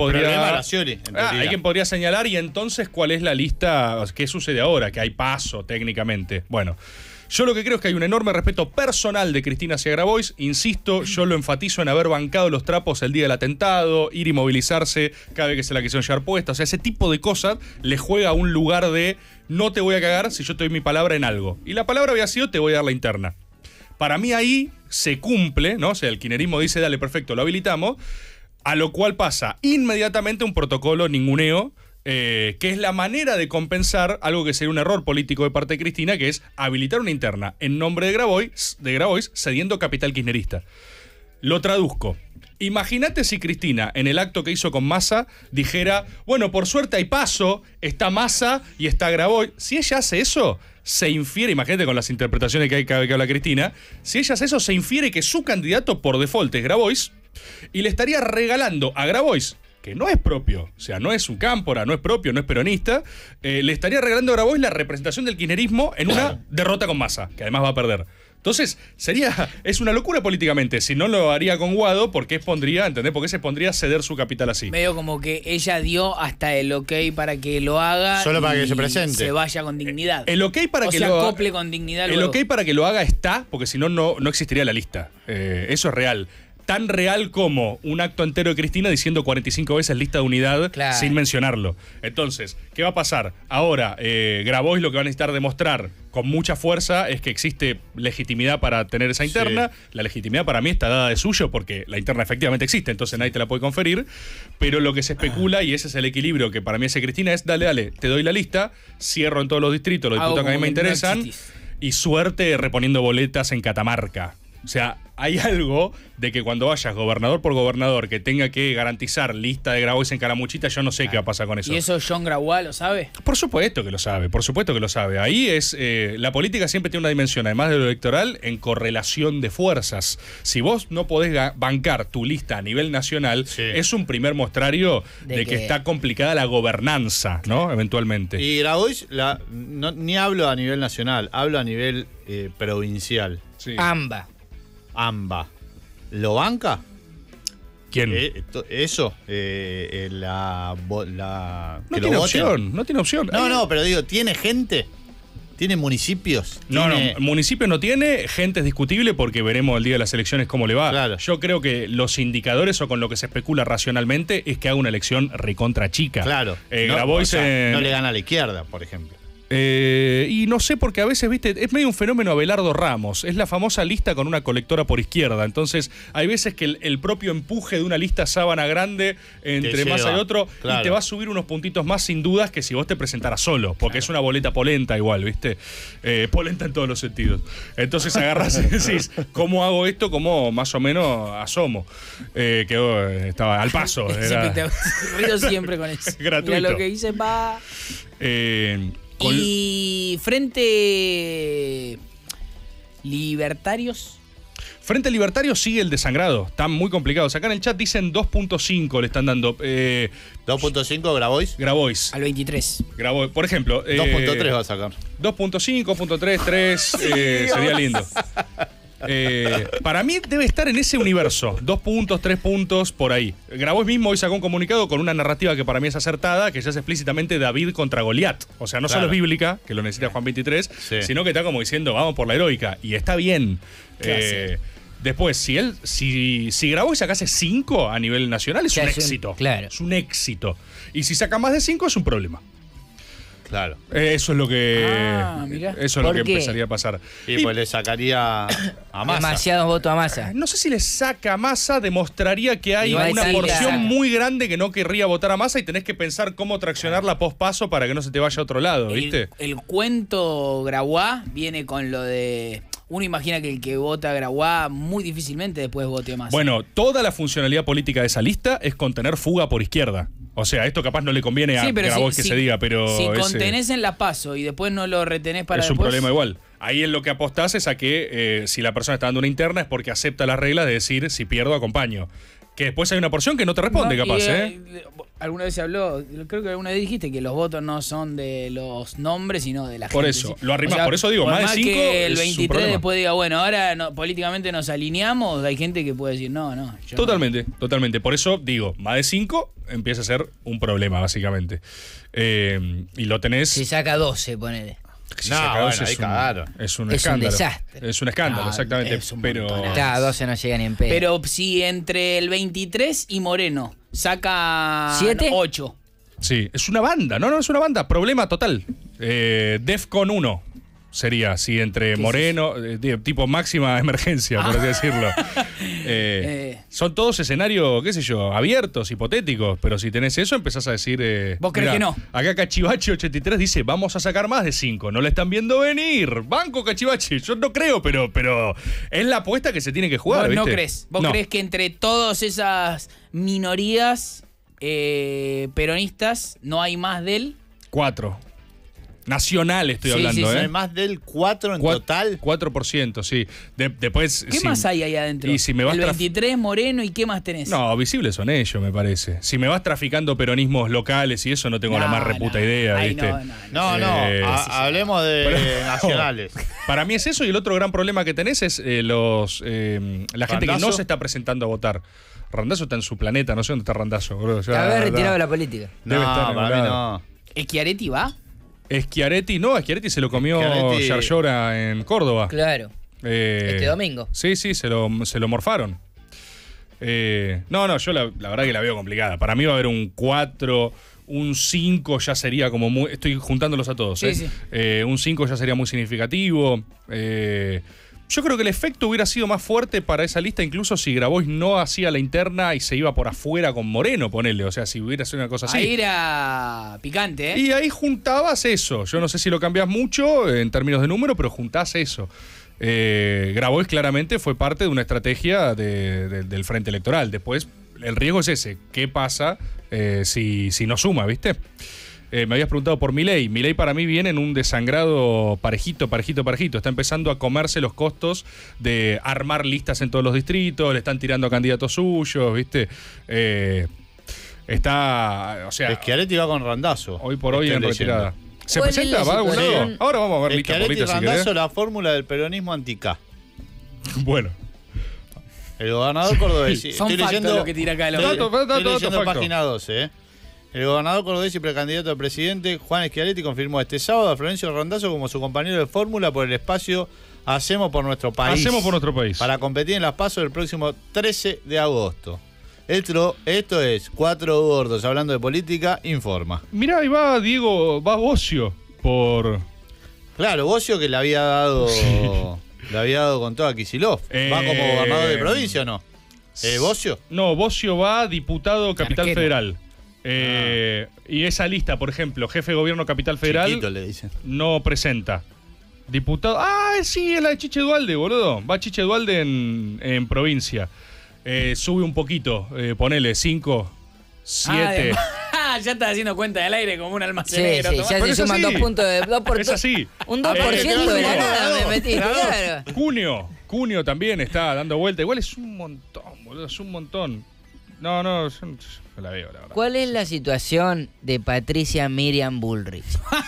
podría señalar y entonces cuál es la lista, qué sucede ahora, que hay paso técnicamente. Bueno, yo lo que creo es que hay un enorme respeto personal de Cristina hacia Grabois. Insisto, yo lo enfatizo en haber bancado los trapos el día del atentado, ir y movilizarse cada vez que se la quisieron llevar puesta. O sea, ese tipo de cosas le juega a un lugar de no te voy a cagar si yo te doy mi palabra en algo. Y la palabra había sido te voy a dar la interna. Para mí ahí se cumple, ¿no? O sea, el kirchnerismo dice dale, perfecto, lo habilitamos. A lo cual pasa inmediatamente un protocolo ninguneo, que es la manera de compensar algo que sería un error político de parte de Cristina, que es habilitar una interna en nombre de Grabois cediendo capital kirchnerista. Lo traduzco. Imagínate si Cristina, en el acto que hizo con Massa, dijera, bueno, por suerte hay paso, está Massa y está Grabois. Si ella hace eso, se infiere, imagínate con las interpretaciones que hay cada vez que habla Cristina, si ella hace eso, se infiere que su candidato por default es Grabois y le estaría regalando a Grabois, que no es propio, o sea, no es un cámpora, no es propio, no es peronista, le estaría regalando a Grabois la representación del kirchnerismo en una derrota con Massa, que además va a perder. Entonces, es una locura políticamente. Si no lo haría con Guado, ¿por qué ¿entendés? ¿Por qué se pondría a ceder su capital así? Medio como que ella dio hasta el ok para que lo haga. Solo para que se presente. Se vaya con dignidad. El ok para que lo haga. acople con dignidad. El ok para que lo haga está, porque si no, no existiría la lista. Eso es real. Tan real como un acto entero de Cristina diciendo 45 veces lista de unidad sin mencionarlo. Entonces, ¿qué va a pasar? Ahora, Grabois lo que va a necesitar demostrar con mucha fuerza es que existe legitimidad para tener esa interna. Sí. La legitimidad para mí está dada de suyo porque la interna efectivamente existe, entonces nadie te la puede conferir. Pero lo que se especula, y ese es el equilibrio que para mí hace Cristina, es dale, te doy la lista, cierro en todos los distritos, los diputados que a mí me interesan, y suerte reponiendo boletas en Catamarca. O sea, hay algo de que cuando vayas gobernador por gobernador que tenga que garantizar lista de Grabois en Calamuchita, yo no sé qué va a pasar con eso. ¿Y eso John Grabois lo sabe? Por supuesto que lo sabe, por supuesto que lo sabe. Ahí es, la política siempre tiene una dimensión, además de lo electoral, en correlación de fuerzas. Si vos no podés bancar tu lista a nivel nacional, es un primer muestrario de que está complicada la gobernanza, ¿no? Eventualmente. Y Grabois, ni hablo a nivel nacional, hablo a nivel provincial. Sí. AMBA. ¿Lo banca? ¿Quién? Eso, no que tiene lo opción, voten. no tiene opción. No, pero digo, ¿tiene gente? ¿Tiene municipios? No, ¿Tiene... municipio no tiene, gente es discutible porque veremos el día de las elecciones cómo le va. Claro. Yo creo que los indicadores o con lo que se especula racionalmente es que haga una elección recontra chica. Claro. Grabois no le gana a la izquierda, por ejemplo. Y no sé, porque a veces, viste, es medio un fenómeno Abelardo Ramos. Es la famosa lista con una colectora por izquierda. Entonces, hay veces que el propio empuje de una lista sábana grande entre Massa y otro, y te va a subir unos puntitos más sin dudas que si vos te presentaras solo, porque es una boleta polenta igual, viste. Polenta en todos los sentidos. Entonces agarrás y decís, ¿cómo hago esto? ¿Cómo más o menos asomo? Estaba al paso. Río siempre con eso. Gratuito. Mira lo que hice, pa. Y Frente Libertarios. Frente Libertario sigue el desangrado. Están muy complicados. Acá en el chat dicen 2.5 le están dando. 2.5 Grabois. Al 23. Grabois. Por ejemplo. 2.3 va a sacar. 2.5, 2.3, 3. Sería lindo. Para mí debe estar en ese universo. 2 puntos, 3 puntos, por ahí. Grabois mismo hoy sacó un comunicado con una narrativa que para mí es acertada, que ya es explícitamente David contra Goliat. O sea, no solo es bíblica, que lo necesita Juan 23, sino que está como diciendo, vamos por la heroica. Y está bien. Después, si Grabois sacase 5 a nivel nacional, es un éxito. Claro. Es un éxito. Y si saca más de 5, es un problema. Claro. Eso es lo que. Eso es lo que empezaría a pasar. Y pues le sacaría a Massa. Demasiados votos a Massa. No sé si le saca a Massa, demostraría que hay Igual una sí, porción muy grande que no querría votar a Massa y tenés que pensar cómo traccionarla pospaso para que no se te vaya a otro lado, ¿viste? El cuento Grabois viene con lo de. Uno imagina que el que vota a Grabois muy difícilmente después vote a Massa. Bueno, toda la funcionalidad política de esa lista es contener fuga por izquierda. O sea, esto capaz no le conviene a Grabois que se diga, pero... Si contenés en la PASO y después no lo retenés para es después... un problema igual. Ahí en lo que apostás es a que si la persona está dando una interna es porque acepta las reglas de decir, si pierdo, acompaño. Que después hay una porción que no te responde, capaz, Alguna vez se habló, creo que alguna vez dijiste que los votos no son de los nombres, sino de la gente. Por eso, lo arrimás, por eso digo, más de 5 que el 23 después diga, bueno, ahora políticamente nos alineamos, hay gente que puede decir, no. Totalmente. Por eso digo, más de 5 empieza a ser un problema, básicamente. Y lo tenés... Si saca 12, ponele. Si no, saca 12 ahí cagaron. Es un escándalo. Un desastre. Es un escándalo, exactamente. Pero... Cada 12 no llega ni en pedo. Pero si entre el 23 y Moreno saca 7, 8. Sí, es una banda, no, es una banda, problema total. Defcon 1 sería, si entre Moreno, tipo máxima emergencia, por así decirlo. Son todos escenarios, qué sé yo, abiertos, hipotéticos, pero si tenés eso empezás a decir... ¿Vos crees que no? Acá Cachivache 83 dice, vamos a sacar más de 5, no le están viendo venir. Banco Cachivache, yo no creo, pero es la apuesta que se tiene que jugar, ¿Vos ¿viste? no crees? ¿Vos crees que entre todas esas minorías peronistas no hay más de él? 4. Nacional estoy hablando, ¿Hay más del 4 en total? 4%, sí. Después, ¿Qué más hay ahí adentro? Y si me vas el 23, Moreno, ¿y qué más tenés? No, visibles son ellos, me parece. Si me vas traficando peronismos locales y eso, no tengo la más reputa idea, ¿viste? Hablemos de nacionales. Para mí es eso, y el otro gran problema que tenés es la gente que no se está presentando a votar. Randazzo está en su planeta, no sé dónde está Randazzo, bro. Haber retirado de la política. Debe estar para mí no. ¿Schiaretti va? Schiaretti se lo comió Yarlora en Córdoba. Claro. Este domingo. Sí, se lo morfaron. Yo la verdad que la veo complicada. Para mí va a haber un 4, un 5 ya sería como muy... Estoy juntándolos a todos. Sí. Un 5 ya sería muy significativo. Yo creo que el efecto hubiera sido más fuerte para esa lista incluso si Grabois no hacía la interna y se iba por afuera con Moreno, ponele. O sea, si hubiera sido una cosa así. Ahí era picante, ¿eh? Y ahí juntabas eso. Yo no sé si lo cambiás mucho en términos de número, pero juntás eso. Grabois claramente fue parte de una estrategia del Frente Electoral. Después, el riesgo es ese. ¿Qué pasa si no suma, viste? Me habías preguntado por Milei. Milei para mí viene en un desangrado parejito. Está empezando a comerse los costos de armar listas en todos los distritos, le están tirando a candidatos suyos, ¿viste? O sea... Schiaretti va con Randazzo. Hoy por hoy en retirada. ¿Se ¿Cuál presenta? es la ¿Va a algún lado? situación? Ahora vamos a ver lista por Schiaretti y lista, si Randazzo, querés. la fórmula del peronismo anti-K. Bueno. El gobernador cordobés. Son Estoy factos leyendo, lo que tira acá el estoy hombre. leyendo facto. página 12, El gobernador cordobés y precandidato a presidente, Juan Schiaretti, confirmó este sábado a Florencio Randazzo como su compañero de fórmula por el espacio Hacemos por nuestro país. Hacemos por nuestro país. Para competir en las PASO el próximo 13 de agosto. Esto es Cuatro Gordos hablando de política, informa. Mirá, ahí va Bocio por... Claro, Bocio que le había dado con todo a Kicillof. ¿Va como gobernador de provincia o no? ¿Bocio? No, Bocio va diputado Capital Arquero. Federal. Y esa lista, por ejemplo, jefe de gobierno Capital Federal, Chiquito, le dicen. no presenta. Diputado... sí, es la de Chiche Dualde, boludo. Va Chiche Dualde en provincia. Sube un poquito, ponele 5, 7... Ya estás haciendo cuenta del aire como un almacenero. Sí, Tomás. ya Pero se es suman así. 2 puntos de... Es así. Un 2% de la nada me metí, claro. Cunio también está dando vuelta. Igual es un montón, boludo, es un montón. No, yo la veo, la verdad. ¿Cuál es la situación de Patricia Miriam Bullrich?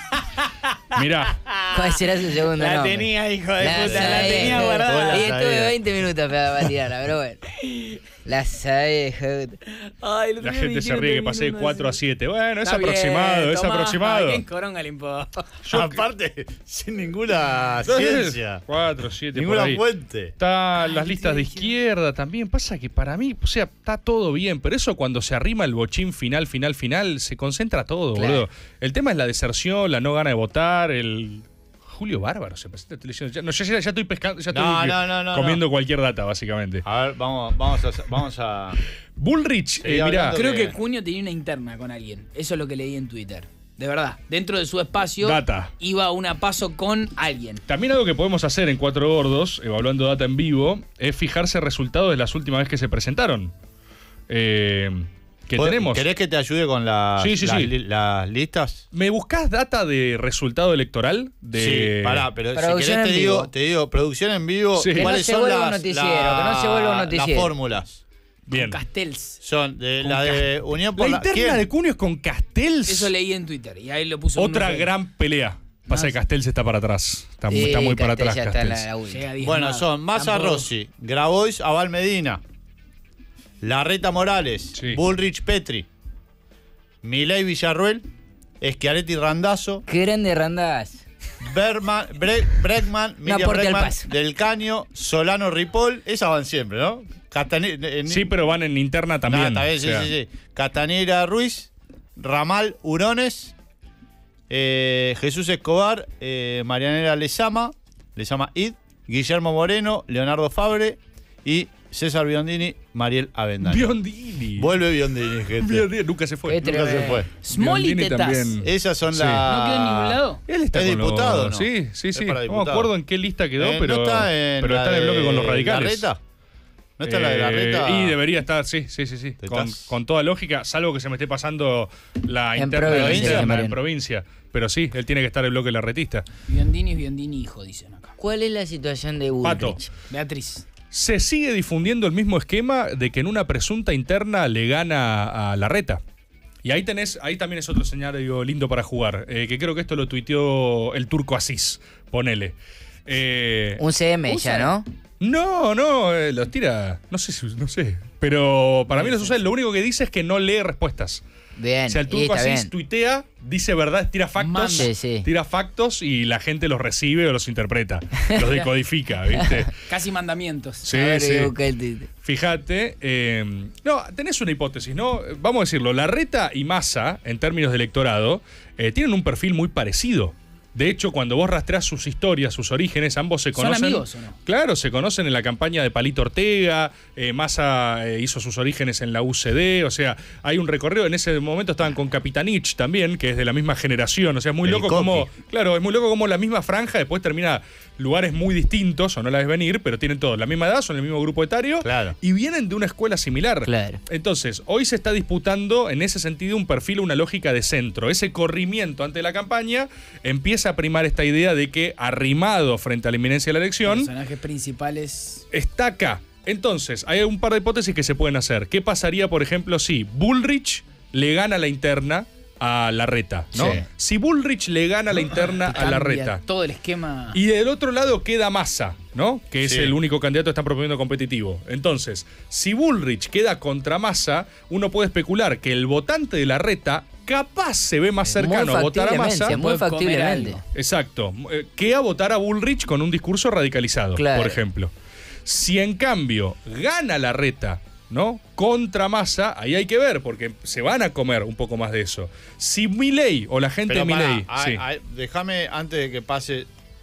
Mirá, ¿Cuál será su segundo La nombre? tenía, hijo de puta, la sabía, tenía hijo de guardada. puta. Y La estuve sabía. 20 minutos para tirarla, pero bueno. La sabía, hijo de puta. Ay, el otro la día gente me se dijeron ríe que que pasé de ninguno 4 a hace. 7. Bueno, es Está bien, aproximado, es tomá. aproximado. ¿Quién coronga le importa? Aparte, sin ninguna ciencia. 4, 7, por Ninguna ahí. fuente. Están las listas de izquierda también. Pasa que para mí, o sea, está todo bien, pero eso cuando se arrima el bochín final, se concentra todo, Claro. boludo. El tema es la deserción, la no gana de votar, el... Julio Bárbaro se presenta en televisión. Ya estoy pescando, ya estoy No, comiendo cualquier data, básicamente. A ver, vamos a... Bullrich, Seguí mirá, hablando. Creo que Cunio tenía una interna con alguien. Eso es lo que leí en Twitter. De verdad. Dentro de su espacio Data. iba a una paso con alguien. también algo que podemos hacer en Cuatro Gordos, evaluando data en vivo, es fijarse resultados de las últimas veces que se presentaron. Que tenemos. ¿Querés que te ayude con Sí. las listas? ¿Me buscás data de resultado electoral? Sí, pará, pero si Producción querés en vivo. te digo, producción en vivo, Sí. Que ¿cuáles no se son vuelva un las, noticiero, que no se vuelva un las noticiero. fórmulas? Bien. Castells. Son de la de Unión por La la... interna ¿Quién? de Cunio es con Castells. Eso leí en Twitter. Y ahí lo puso. Otra uno que- gran pelea. Pasa que Castells está para atrás. Está muy para Castel atrás ya está en Castells. la última. Llega diezmado. Bueno, son Massa Tampoco- Rossi, Grabois Abal Medina, Larreta Morales, Sí. Bullrich Petri, Milei Villarruel, Schiaretti Randazzo, Qué grande Randaz. Bregman, Miriam aporte al Bregman, paso. Del Caño, Solano Ripoll, esas van siempre, ¿no? Sí, pero van en interna también. Está bien, o sea. sí. Castanera Ruiz, Ramal Hurones, Jesús Escobar, Marianela Lezama Id, Guillermo Moreno, Leonardo Fabre y César Biondini, Mariel Avendaño. Biondini. Vuelve Biondini, gente. Biondini nunca se fue. Qué Nunca se fue. Small y Biondini tetas. también. Esas son Sí. las... ¿No quedó en ningún lado? Él está Es con diputado, los... ¿no? Sí. Es para No me diputado. acuerdo en qué lista quedó, pero, ¿No está en pero la está en el bloque con los de radicales. Larreta? ¿No está la de Larreta? Y debería estar, sí. ¿Estás? Con toda lógica, salvo que se me esté pasando la En interna, provincia, en Mariano. provincia. Pero sí, él tiene que estar en el bloque larretista. Biondini es Biondini, hijo, dicen acá. ¿Cuál es la situación de Pato. Bullrich? Beatriz. Se sigue difundiendo el mismo esquema de que en una presunta interna le gana a Larreta. Y ahí también es otro escenario lindo para jugar. Que creo que esto lo tuiteó el turco Asís. Ponele. Un CM ya, ¿no? No, los tira. No sé. Pero para mí los usa. Lo único que dice es que no lee respuestas. Bien. O sea, el y turco está así bien. tuitea, dice verdad, tira factos. Sí. Tira factos y la gente los recibe o los interpreta. Los decodifica, ¿viste? Casi mandamientos. Sí, A ver, sí. busca el Twitter. Fíjate, no, tenés una hipótesis, ¿no? Vamos a decirlo, Larreta y Massa, en términos de electorado, tienen un perfil muy parecido. De hecho, cuando vos rastreás sus historias, sus orígenes, ambos se conocen. ¿Son amigos o no? Claro, se conocen en la campaña de Palito Ortega, Massa hizo sus orígenes en la UCD, o sea, hay un recorrido. En ese momento estaban con Capitanich también, que es de la misma generación, o sea, es muy loco como... Claro, es muy loco como la misma franja después termina lugares muy distintos, o no la ves venir, pero tienen todos la misma edad, son el mismo grupo etario, y vienen de una escuela similar. Claro. Entonces, hoy se está disputando en ese sentido un perfil, una lógica de centro. Ese corrimiento ante la campaña empieza a primar esta idea de que, arrimado frente a la inminencia de la elección, Personajes principales. está acá. Entonces, hay un par de hipótesis que se pueden hacer. ¿Qué pasaría, por ejemplo, si Bullrich le gana la interna a Larreta, ¿no? Sí. Si Bullrich le gana la interna a Cambia Larreta. todo el esquema. Y del otro lado queda Massa, ¿no? Que es Sí. el único candidato que están proponiendo competitivo. Entonces, si Bullrich queda contra Massa, uno puede especular que el votante de Larreta capaz se ve más cercano a votar a Massa. Muy Puede comer factiblemente. algo. Exacto. Que a votar a Bullrich con un discurso radicalizado, Claro. por ejemplo. Si en cambio gana Larreta, ¿no? Contra Massa, ahí hay que ver, porque se van a comer un poco más de eso. Si Milei o la gente Pero de Milei... sí. déjame, antes de que pase...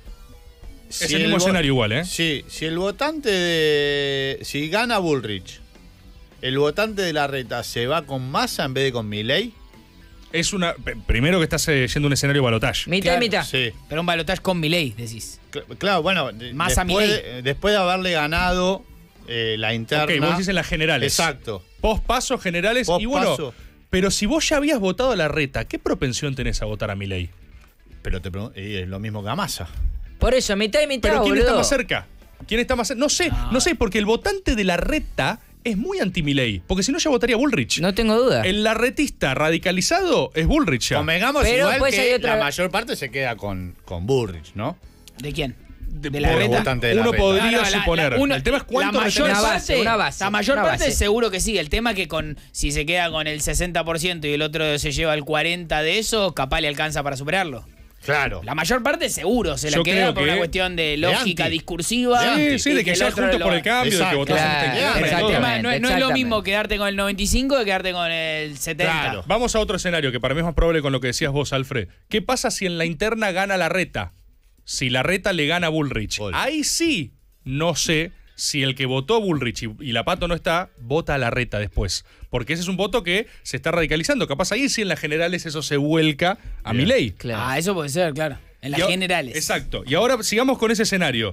Es el mismo escenario igual, ¿eh? Sí, si el votante de... Si gana Bullrich, el votante de Larreta se va con Massa en vez de con Milei. Es una... Primero que estás yendo a un escenario balotage. Mitad y mitad. Sí. Pero un balotaje con Milei, decís. Claro, bueno, Massa después de haberle ganado la interna... Ok, vos decís en las generales. Exacto. Post-pasos generales. Y bueno, Post-paso. pero si vos ya habías votado a Larreta, ¿qué propensión tenés a votar a Milei? Pero te pregunto, y es lo mismo que a Massa. Por eso, mitad y mitad, ¿Pero quién boludo. está más cerca? ¿Quién está más cerca? No sé, porque el votante de Larreta es muy anti-Milei. Porque si no, ya votaría Bullrich. No tengo duda. El larretista radicalizado es Bullrich ya. Convengamos Pero igual después hay que otra- la mayor parte se queda con Bullrich, ¿no? ¿De quién? De la por Larreta. votante de Uno Larreta. podría No, no, suponer. El tema es cuánto la mayor retenés. parte, una base, la mayor una parte base. seguro que sí. El tema es que si se queda con el 60% y el otro se lleva el 40% de eso, capaz le alcanza para superarlo. Claro. La mayor parte seguro se la Yo queda creo por que una cuestión de lógica anti. discursiva. Sí, de que el ya otro juntos lo- por el cambio, de que Exacto. votás Claro, en Pero el exactamente. tema no es lo exactamente. mismo quedarte con el 95 que quedarte con el 70. Claro. Vamos a otro escenario que para mí es más probable con lo que decías vos, Alfred. ¿Qué pasa si en la interna gana Larreta? Si Larreta le gana a Bullrich. Gol. Ahí sí, no sé si el que votó Bullrich y la Pato no está, vota a Larreta después. Porque ese es un voto que se está radicalizando. Capaz ahí sí en las generales eso se vuelca a Bien. Milei. Claro. Ah, eso puede ser, claro. En las Y generales. Exacto. Y ahora sigamos con ese escenario.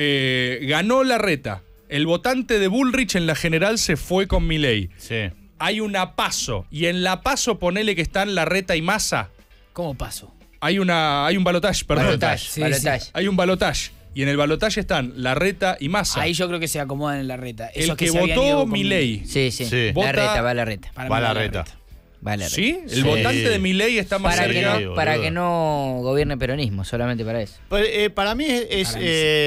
Ganó Larreta. El votante de Bullrich en la general se fue con Milei. Sí. Hay una PASO. Y en la PASO ponele que están Larreta y Massa. ¿Cómo pasó? Hay un balotaje, perdón. Balotage, Sí, balotage. Hay un balotaje. Y en el balotaje están Larreta y Massa. Ahí yo creo que se acomodan en la reta. el Esos que se habían ido votó con Milei. Sí, sí. Sí. Vota- Va la reta. Para Va mí la la reta. Va la reta. ¿Sí? El Sí. votante de Milei está más Para, cerca. que no, para que no gobierne peronismo, solamente para eso. Para mí es Para mí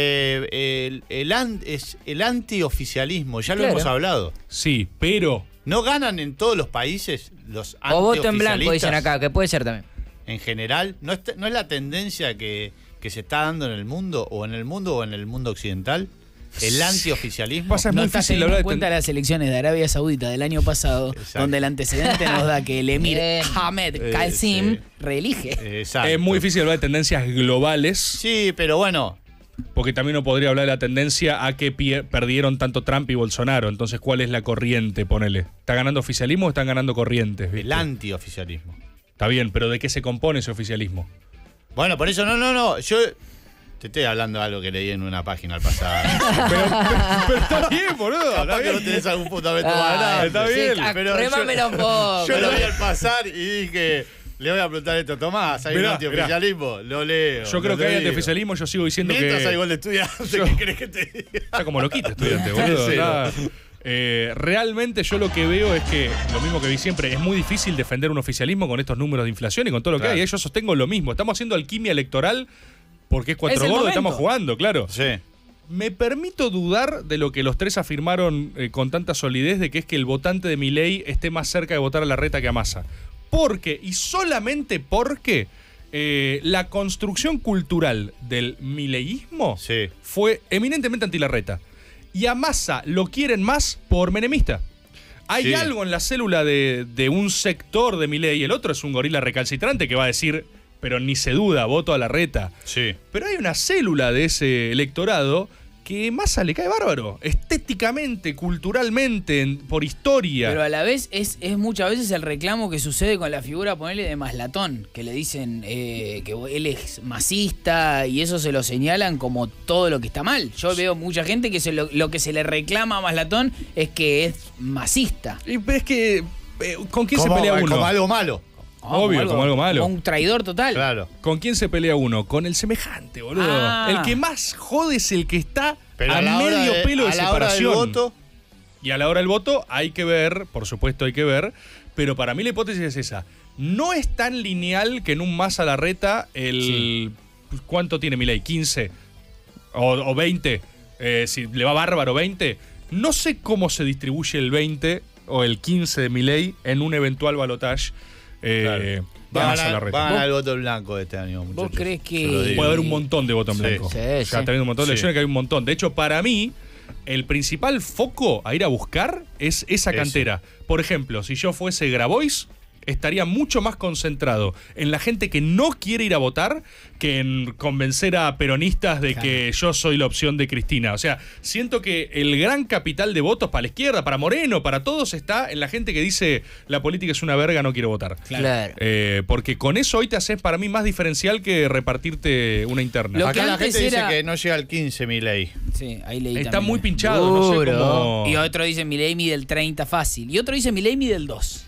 el antioficialismo, ya lo Claro. hemos hablado. Sí, pero ¿No ganan en todos los países los O voto en blanco, antioficialistas? dicen acá, que puede ser también. En general, ¿no es la tendencia que se está dando en el mundo o en el mundo occidental? El antioficialismo. Pasa, es No muy estás difícil teniendo hablar en de cuenta las elecciones de Arabia Saudita del año pasado, Exacto. donde el antecedente nos da que el emir Bien. Ahmed Qasim sí. reelige. Exacto. Es muy difícil hablar de tendencias globales, Sí, pero bueno, porque también no podría hablar de la tendencia a que perdieron tanto Trump y Bolsonaro. Entonces, ¿cuál es la corriente? Ponele. ¿Está ganando oficialismo o están ganando corrientes? ¿Viste? el antioficialismo. Está bien, pero ¿de qué se compone ese oficialismo? Bueno, por eso no. Yo te estoy hablando de algo que leí en una página al pasar. pero está bien, boludo. Capaz Está que no bien. tenés algún fundamento Ah, más grande. está bien. Pero Rémamela un poco. yo lo vi al pasar y dije, le voy a preguntar esto, Tomás, ¿hay Mirá, un antioficialismo? Lo leo. Yo creo lo que hay digo. antioficialismo, yo sigo diciendo Mientras que... hay gol de estudiantes, Yo- ¿qué querés que te diga? Está como loquito estudiante, boludo. Sí, Está- realmente yo lo que veo es que, lo mismo que vi siempre, es muy difícil defender un oficialismo con estos números de inflación y con todo lo que Claro. hay. Yo sostengo lo mismo. Estamos haciendo alquimia electoral porque es cuatro Es el gordos y momento. estamos jugando, claro. Sí. Me permito dudar de lo que los tres afirmaron con tanta solidez, de que es que el votante de Milei esté más cerca de votar a Larreta que a Massa. Porque, y solamente porque, la construcción cultural del mileísmo Sí. fue eminentemente anti-Larreta. Y a Massa lo quieren más por menemista. Hay Sí. algo en la célula de un sector de Milei, el otro es un gorila recalcitrante que va a decir, pero ni se duda, voto a Larreta. Sí. Pero hay una célula de ese electorado que Massa le cae bárbaro. Estéticamente, culturalmente, por historia. Pero a la vez es muchas veces el reclamo que sucede con la figura, ponele, de Maslatón, que le dicen que él es masista y eso se lo señalan como todo lo que está mal. Yo veo mucha gente que lo que se le reclama a Maslatón es que es masista. Pero es que, ¿con quién se pelea uno? Como algo malo. Obvio, como algo malo. Como un traidor total. Claro. ¿Con quién se pelea uno? Con el semejante, boludo. El que más jode es el que está a medio pelo de separación. A la hora del voto. Y a la hora del voto hay que ver, por supuesto hay que ver, pero para mí la hipótesis es esa. No es tan lineal que en un Massa Larreta ¿cuánto tiene Milei? ¿15? ¿O 20? Si le va bárbaro 20. No sé cómo se distribuye el 20 o el 15 de Milei en un eventual balotaje. Claro. Van al voto blanco este año, muchachos. ¿Vos crees que puede haber un montón de voto en blanco? Sí, ya está viendo un montón de elecciones que hay un montón. De hecho, para mí, el principal foco a ir a buscar es esa cantera. Por ejemplo, si yo fuese Grabois, estaría mucho más concentrado en la gente que no quiere ir a votar que en convencer a peronistas de que yo soy la opción de Cristina. O sea, siento que el gran capital de votos para la izquierda, para Moreno, para todos, está en la gente que dice la política es una verga, no quiero votar. Claro. Porque con eso hoy te haces para mí más diferencial que repartirte una interna. Acá la gente dice que no llega al 15 Milei. Sí, ahí leí está también. muy pinchado, no sé cómo. Y otro dice Milei mide el 30 fácil. Y otro dice Milei mide el 2.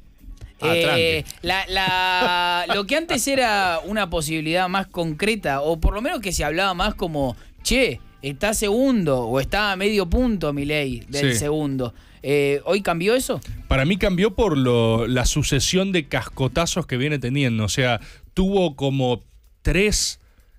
Lo que antes era una posibilidad más concreta, o por lo menos que se hablaba más como, che, está segundo, o está a medio punto Milei del segundo. ¿Hoy cambió eso? Para mí cambió por la sucesión de cascotazos que viene teniendo. O sea, tuvo como 3,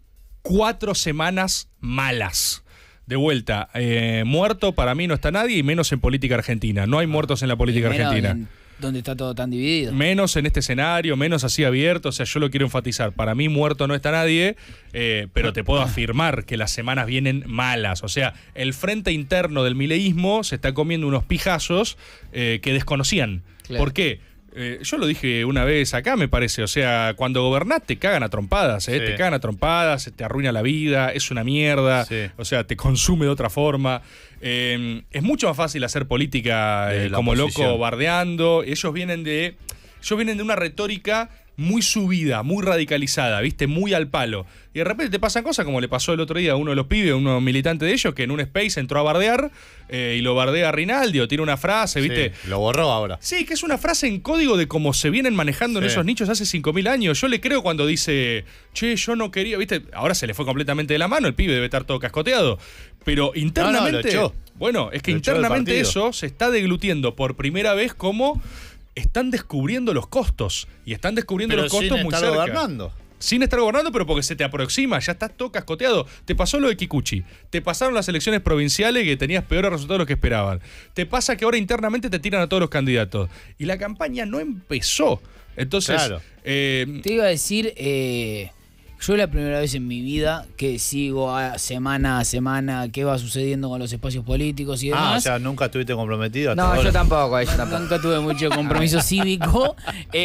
4 semanas malas. De vuelta, muerto para mí no está nadie, y menos en política argentina. No hay muertos en la política argentina. Donde está todo tan dividido. Menos en este escenario, menos así abierto. O sea, yo lo quiero enfatizar. Para mí muerto no está nadie, pero te puedo afirmar que las semanas vienen malas. O sea, el frente interno del mileísmo se está comiendo unos pijazos que desconocían. Claro. ¿Por qué? Yo lo dije una vez acá, me parece. O sea, cuando gobernás te cagan a trompadas, ¿eh? Sí. Te cagan a trompadas, te arruina la vida, es una mierda. Sí. O sea, te consume de otra forma. Es mucho más fácil hacer política como loco bardeando. Ellos vienen de una retórica muy subida, muy radicalizada, ¿viste? Muy al palo. Y de repente te pasan cosas como le pasó el otro día a uno de los pibes, uno militante de ellos, que en un space entró a bardear y lo bardea a Rinaldi o tiene una frase, ¿viste? Sí, lo borró ahora. Sí, que es una frase en código de cómo se vienen manejando en esos nichos hace 5.000 años. Yo le creo cuando dice, che, yo no quería, ¿viste? Ahora se le fue completamente de la mano, el pibe debe estar todo cascoteado. Pero internamente... lo echó. Bueno, es que internamente eso se está deglutiendo por primera vez como... Están descubriendo los costos. Y están descubriendo los costos muy cerca. Sin estar gobernando. Sin estar gobernando, pero porque se te aproxima. Ya estás todo cascoteado. Te pasó lo de Kikuchi. Te pasaron las elecciones provinciales que tenías peores resultados de los que esperaban. Te pasa que ahora internamente te tiran a todos los candidatos. Y la campaña no empezó. Entonces... Claro. Te iba a decir... Yo la primera vez en mi vida que sigo semana a semana qué va sucediendo con los espacios políticos y demás. O sea, ¿nunca estuviste comprometido? No, yo tampoco, Nunca tuve mucho compromiso cívico.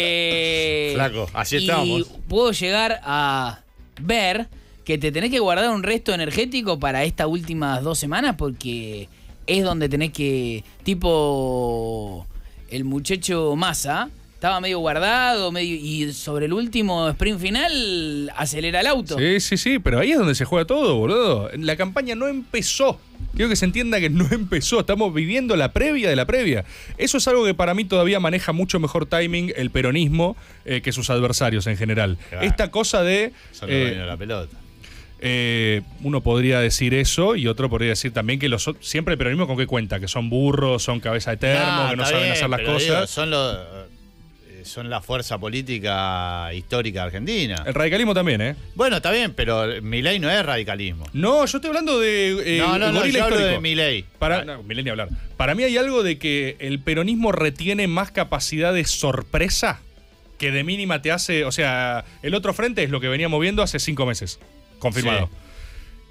Flaco, así estamos. Y puedo llegar a ver que te tenés que guardar un resto energético para estas últimas 2 semanas porque es donde tenés que, tipo el muchacho Massa, estaba medio guardado, y sobre el último sprint final acelera el auto. Sí, pero ahí es donde se juega todo, boludo. La campaña no empezó. Quiero que se entienda que no empezó. Estamos viviendo la previa de la previa. Eso es algo que para mí todavía maneja mucho mejor timing el peronismo que sus adversarios en general. Claro. Esta cosa de... Son los dueños de la pelota. Uno podría decir eso y otro podría decir también que siempre el peronismo con qué cuenta, que son burros, son cabeza de termo, que no saben hacer las cosas. Son la fuerza política histórica argentina. El radicalismo también, ¿eh? Bueno, está bien, pero Milei no es radicalismo. No, yo estoy hablando de no, yo hablo de Milei. Milei ni hablar. Para mí hay algo de que el peronismo retiene más capacidad de sorpresa que de mínima te hace... O sea, el otro frente es lo que veníamos viendo hace 5 meses. Confirmado. Sí.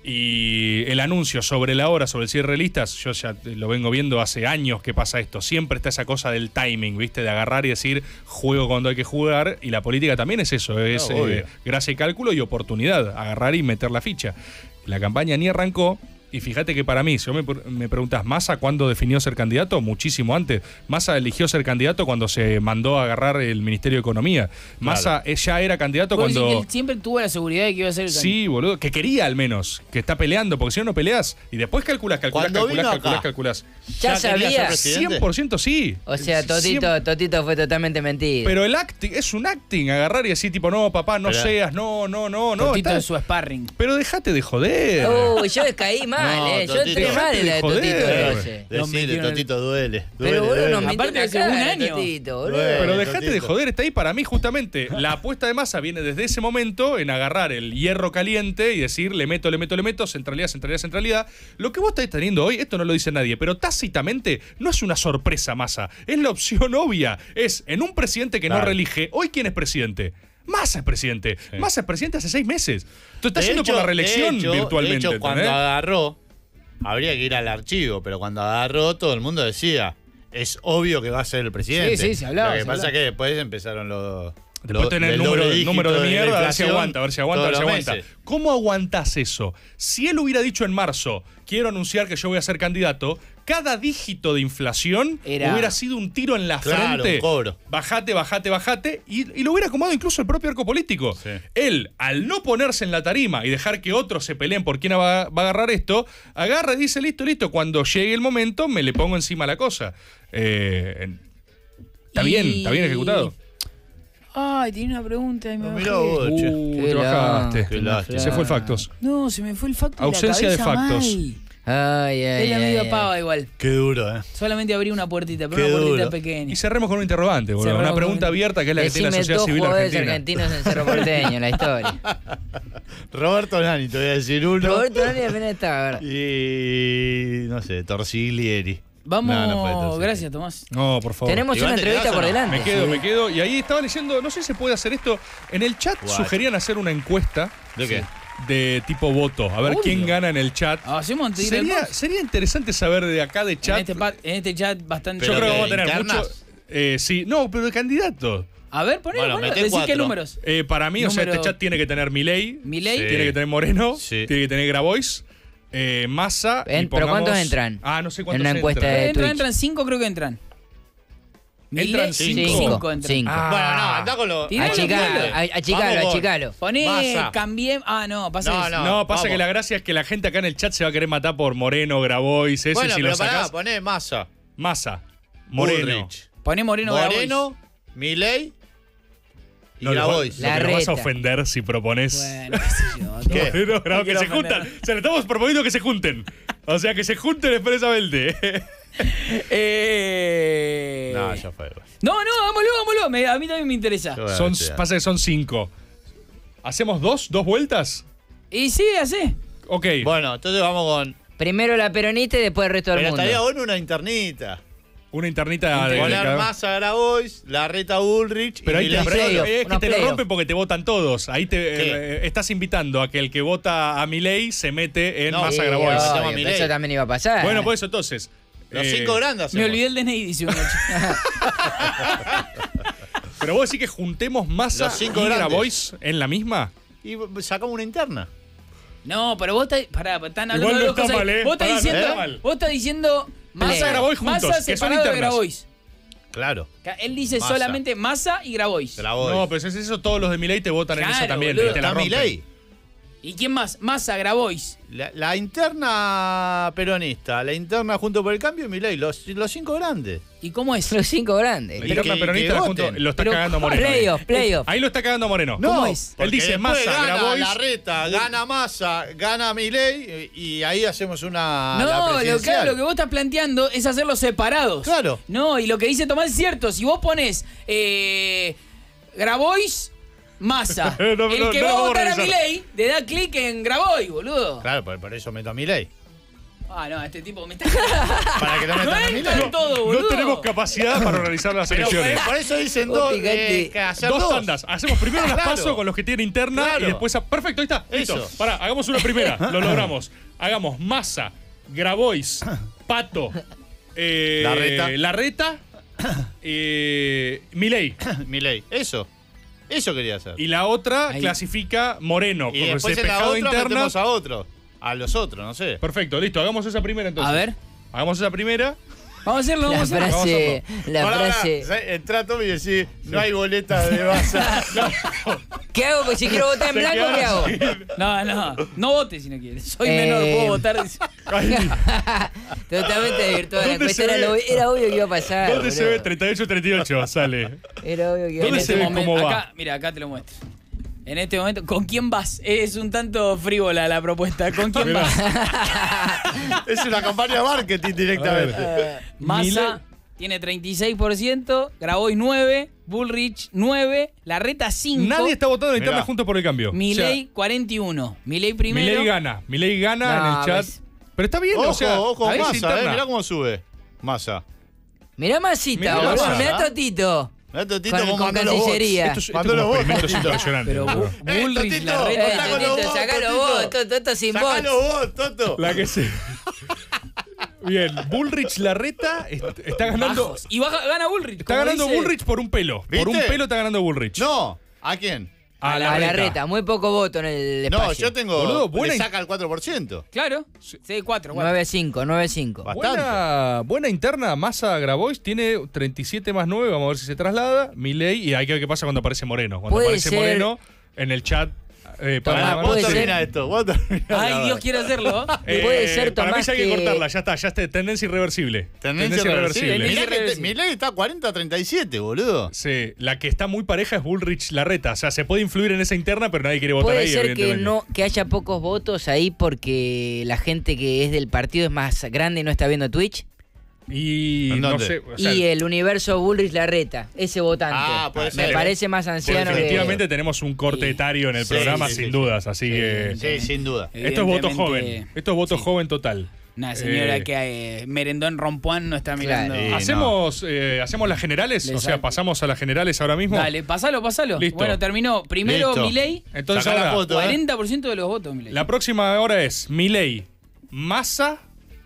Y el anuncio sobre la hora, sobre el cierre de listas, yo ya lo vengo viendo hace años que pasa esto. Siempre está esa cosa del timing, ¿viste? De agarrar y decir, juego cuando hay que jugar. Y la política también es eso, es gracia y cálculo y oportunidad. Agarrar y meter la ficha. La campaña ni arrancó. Y fíjate que para mí, si me preguntas, ¿Massa cuándo definió ser candidato? Muchísimo antes. Massa eligió ser candidato cuando se mandó a agarrar el Ministerio de Economía. Massa ya era candidato cuando... Él siempre tuvo la seguridad de que iba a ser el candidato. Sí, boludo, que quería al menos, que está peleando, porque si no peleas y después calculás. Ya sabía. 100% sí. O sea, Totito fue totalmente mentido. Pero el acting, es un acting, agarrar y decir tipo, no, papá, no seas, no. Totito en su sparring. Pero déjate de joder. Uy, yo caí mal, yo entré mal en la de Totito. Decirle, Totito duele. Pero boludo, nos aparte hace un año. Pero dejate de joder, está ahí para mí justamente. La apuesta de Massa viene desde ese momento en agarrar el hierro caliente y decir, le meto, centralidad. Lo que vos estás teniendo hoy, esto no lo dice nadie, pero tácitamente no es una sorpresa, Massa. Es la opción obvia. Es en un presidente que no reelige. ¿Hoy quién es presidente? Massa es presidente. Sí. Massa es presidente hace 6 meses. Tú estás yendo por la reelección virtualmente. De hecho, cuando agarró, habría que ir al archivo, pero cuando agarró, todo el mundo decía, es obvio que va a ser el presidente. Sí, se hablaba. Lo que pasa es que después empezaron los... Después tener el número de mierda, a ver si aguanta. ¿Cómo aguantás eso? Si él hubiera dicho en marzo, quiero anunciar que yo voy a ser candidato, cada dígito de inflación hubiera sido un tiro en la frente. Un cobro. Bajate, y lo hubiera acomodado incluso el propio arco político. Sí. Él, al no ponerse en la tarima y dejar que otros se peleen por quién va a agarrar esto, agarra y dice, listo, cuando llegue el momento me le pongo encima la cosa. Está bien ejecutado. Ay, tiene una pregunta y me bajé. Te bajaste. Se fue el Factos. No, se me fue el Factos. Ausencia de Factos. Es la medio pava igual. Qué duro, Solamente abrí una puertita, pero una puertita pequeña. Y cerremos con un interrogante, boludo. Una pregunta abierta que es la que tiene la sociedad civil argentina. Argentinos en Cerro Porteño, la historia. Roberto Nani, te voy a decir uno. Roberto Nani apenas estaba, ¿verdad? Y no sé, Torsiglieri. Vamos, gracias, Tomás. No, por favor. Tenemos una entrevista por delante. Me quedo. Y ahí estaba leyendo, no sé si se puede hacer esto. En el chat sugerían hacer una encuesta. ¿De qué? De tipo voto. A ver quién gana en el chat. Sería interesante saber de acá de chat. En este chat bastante. Yo creo que vamos a tener mucho. Sí, no, pero de candidato. A ver, ponelo, decís qué números. Para mí, o sea, este chat tiene que tener Milei. Tiene que tener Moreno. Tiene que tener Grabois. Massa. ¿Pero cuántos entran? No sé cuántos en una encuesta de Twitch. Entran 5, creo que entran. ¿Entran 5? 5 entran. 5. Bueno, no, andá con lo... Achicalo. Poné, cambié... No, pasa eso. No, pasa que la gracia es que la gente acá en el chat se va a querer matar por Moreno, Grabois, ese, bueno, si pero lo sacás. poné Massa. Moreno. Bullrich. Poné Moreno, Milei y no, Grabois. Te vas a ofender si propones. Bueno, qué sé yo. Moreno, Grabois, que se juntan. O sea, le estamos proponiendo que se junten. O sea, que se junten expresamente. No, ya fue. No, vámonos. A mí también me interesa. Pasa que son 5. ¿Hacemos 2 vueltas? Y sí, así. Ok. Bueno, entonces vamos con... Primero la peronista y después el resto del mundo. Pero estaría bueno una internita. Una internita de... Poner Massa, Grabois, Larreta, Bullrich. Pero ahí es que te lo playoff. rompen porque te votan todos. Ahí estás invitando a que el que vota a Milei se mete en Massa, Grabois. Eso también iba a pasar. Bueno, por eso entonces... Los 5 grandes hacemos. Me olvidé el DNI, dice un Pero vos decís que juntemos Massa y Grabois en la misma. Y sacamos una interna. No, pero vos están hablando igual de no dos cosas. mal. Vos estás diciendo Massa, Grabois juntos, Massa que son separado de internas. Grabois. Claro. Él dice Massa. solamente Massa y Grabois. No, pero si es eso, todos los de Milei te votan en eso también. Boludo. Te la rompen. Milei. ¿Y quién más? Massa, Grabois. La interna peronista, la interna Junto por el Cambio y Milei, los 5 grandes. ¿Y cómo es? Los 5 grandes. La interna peronista lo está cagando Moreno. Playoff. Ahí lo está cagando Moreno. No, ¿Cómo es? Él dice Massa, gana Grabois. Larreta, gana Massa, gana Milei y ahí hacemos una... No, lo que vos estás planteando es hacerlos separados. Claro. No, y lo que dice Tomás es cierto. Si vos pones Grabois, Massa, el que va a votar a Milei, le da clic en Grabois, boludo. Claro, por eso meto a Milei. Ah, no, este tipo me está... Para que no No metan a entra Milei. en todo, boludo. No tenemos capacidad para organizar las elecciones. Por eso dicen Vos dos. fijate. Que hacer Dos tandas. Hacemos primero las Claro. paso con los que tienen interna Claro. y después. Perfecto, ahí está. Listo. Eso. Pará, hagamos una primera. Lo logramos. Hagamos Massa, Grabois, Pato, Larreta, Milei. Milei. Eso quería hacer. Y la otra Ahí. clasifica Moreno. Y con después ese en la pescado otra interna. metemos a otro. A los otros, no sé. Perfecto, listo. Hagamos esa primera entonces. A ver. Hagamos esa primera. Vamos a hacerlo, La vamos a hacerlo. frase. La Pará, frase. pará. Entrá Tommy y decís, no hay boleta de Massa. ¿Qué hago? Pues si quiero votar en Se blanco, ¿qué quedaron hago? sin- No votes si no quieres. Soy menor, puedo votar. Totalmente desvirtuada la ¿Dónde encuesta. se ve? Era obvio que iba a pasar. ¿Dónde se boludo. ve 38-38? Sale. Era obvio que iba a ¿Dónde En se este pasar. ve momento, cómo va? acá, mira, acá te lo muestro. En este momento, ¿con quién vas? Es un tanto frívola la propuesta. ¿Con quién Mirá. vas? Es una campaña de marketing directamente. Massa tiene 36%, Grabois 9%, Bullrich 9%, Larreta 5%. Nadie está votando en la interna Mirá. juntos por el cambio. Milei 41%. Milei primero. Milei gana en No, el chat. ves. Pero está bien, Ojo, o sea, ojo, a ver si Massa, interna. mirá cómo sube. Massa. Mirá Masita, Mirá boludo. Massa. Mirá Totito. Mirá Totito Con cómo mandó los Cancillería. Esto es Mandó un los votos. experimento impresionante. Pero boludo. Bullrich, Totito, Larreta. Contá con los Totito, votos, sacá los Totito. votos. Toto sin Sacá votos. los votos, Toto. La que se. Bien, Bullrich Larreta está ganando. Bajos. Y gana Bullrich. Está como ganando dice- Bullrich por un pelo. Por un ¿Viste? pelo está ganando Bullrich. No, ¿a quién? A A la reta. Muy poco voto en el No, espacio. yo tengo. Boludo, buena le in- saca el 4%. Claro. Sí, 4. 9-5, 9-5. Bastante. Buena interna, Massa Grabois tiene 37 más 9, vamos a ver si se traslada. Milei, y hay que ver qué pasa cuando aparece Moreno. Cuando Puede aparece ser- Moreno, en el chat. Tomás, Pará, para- vos puede ser- termina esto. Vos termina Ay, Dios quiere hacerlo. Puede ser, para mí Tomás, ya hay que que- cortarla, ya está, tendencia irreversible. Tendencia irreversible. Mirá que Milei está 40-37, boludo. Sí, la que está muy pareja es Bullrich Larreta. O sea, se puede influir en esa interna, pero nadie quiere votar Puede ahí, ser que evidentemente. no que haya pocos votos ahí porque la gente que es del partido es más grande y no está viendo Twitch. Y ¿En no dónde? sé. O sea, Y el universo Bullrich Larreta, ese votante. Ah, puede Me ser. parece más anciano definitivamente que... tenemos un corte Sí. etario en el Sí, programa, sí, sin sí, dudas. Así que. Sí, sin duda. Esto es voto Evidentemente, joven. Esto es voto joven total. Una señora Eh, que merendó en Rompuán no está mirando. Claro. ¿Hacemos las generales? O sea, Exacto. pasamos a las generales ahora mismo. Dale, pasalo. Listo. Bueno, terminó. Primero Listo. Milei, Entonces Sacá la ahora, foto, 40% de los votos, Milei. la próxima hora es Milei, Massa,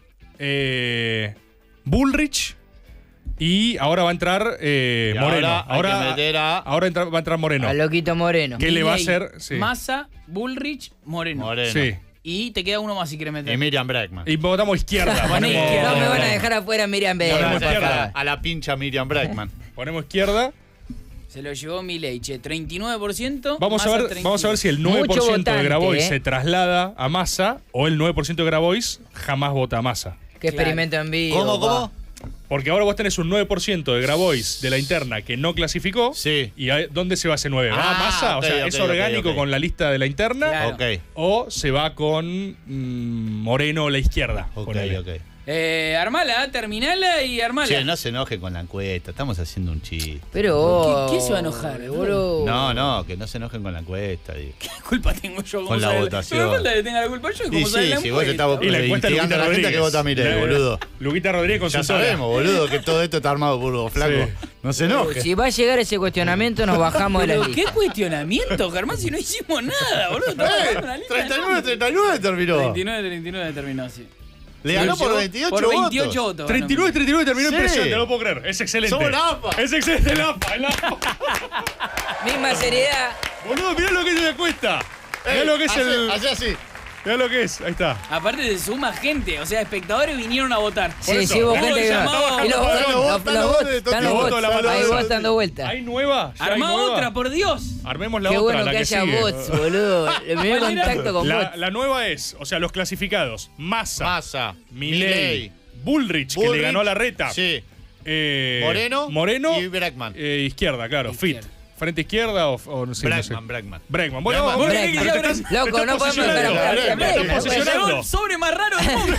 Bullrich y ahora va a entrar Y Moreno. ahora hay que meter a- ahora va a entrar Moreno. A Loquito Moreno. ¿Qué le va a Milei, hacer? Sí. Massa, Bullrich, Moreno. Moreno. Sí. Y te queda uno más si quieres meter. Y Miriam Bregman. Y votamos izquierda. ponemos, izquierda. No me van a dejar afuera Miriam Ponemos Bregman. Ahora izquierda. a la pincha Miriam Bregman. ponemos izquierda. Se lo llevó Milei, che, 39%. Vamos a, Massa, ver, 35. vamos a ver si el Mucho 9% de votante, Grabois ¿eh? se traslada a Massa o el 9% de Grabois jamás vota a Massa. Qué experimento en vivo. ¿Cómo, pa. cómo? Porque ahora vos tenés un 9% de Grabois de la interna que no clasificó. Sí. ¿Y ¿dónde se va ese 9? ¿Va a Ah, Massa? ok, O sea, ok, ¿es ok, orgánico ok. con la lista de la interna? Claro. Ok, ¿O se va con Moreno o la izquierda? ok, ponele? ok. Armala, terminala y armala. Che, no se enoje con la encuesta, estamos haciendo un chiste. Pero... ¿Qué se va a enojar, boludo? No, que no se enojen con la encuesta. Digo. ¿Qué culpa tengo yo? Con la sabe? votación. No me falta que tenga la culpa yo. Y ¿Cómo sabe sí, la si vos encuesta? estás Y la encuesta de instigando Luquita a la gente Rodríguez. que vota Milei, boludo. Luquita Rodríguez con Ya su sola. sabemos, boludo, que todo esto está armado por vos, flaco. Sí. No se enoje. Si va a llegar ese cuestionamiento, nos bajamos de la Pero lista. qué cuestionamiento, Germán, si no hicimos nada, boludo. Estamos haciendo una lista de 39 terminó. 39 terminó, sí. Le ganó por 28 por 28 votos. votos. 39 terminó Sí. impresionante, no lo puedo creer. Es excelente. Somos la AFA. Es excelente la AFA. Misma seriedad. Boludo, mirá lo que es la encuesta. Mirá lo que es el. Así, así. Mirá lo que es. Ahí está. Aparte de suma gente, o sea, espectadores vinieron a votar. Por Sí, eso, sí, hubo vos gente que llamabas- Y los Ahora votos, los votos, los los votos, votos, están los los votos. votos, la Ahí votación. votos dando vueltas. ¿Hay nueva? ¿Ya hay Arma nueva? otra, por Dios. Armemos la Qué otra, bueno la que que haya sigue. bots, boludo. El primer ¿Cuál era? contacto con bots. La nueva es, o sea, los clasificados. Massa, Massa, Milei, Bullrich, que le Bullrich, ganó a la reta. Sí. Moreno y Bregman. Izquierda, claro. Izquierda. Fit. ¿Frente izquierda o no sé? No sé. Bregman. Bregman. Bueno, Bregman. vos Bregman. pero te estás- Loco, te no estás podemos posicionando. estar a Te estás Bregman. posicionando. Llegó el sobre más raro del mundo.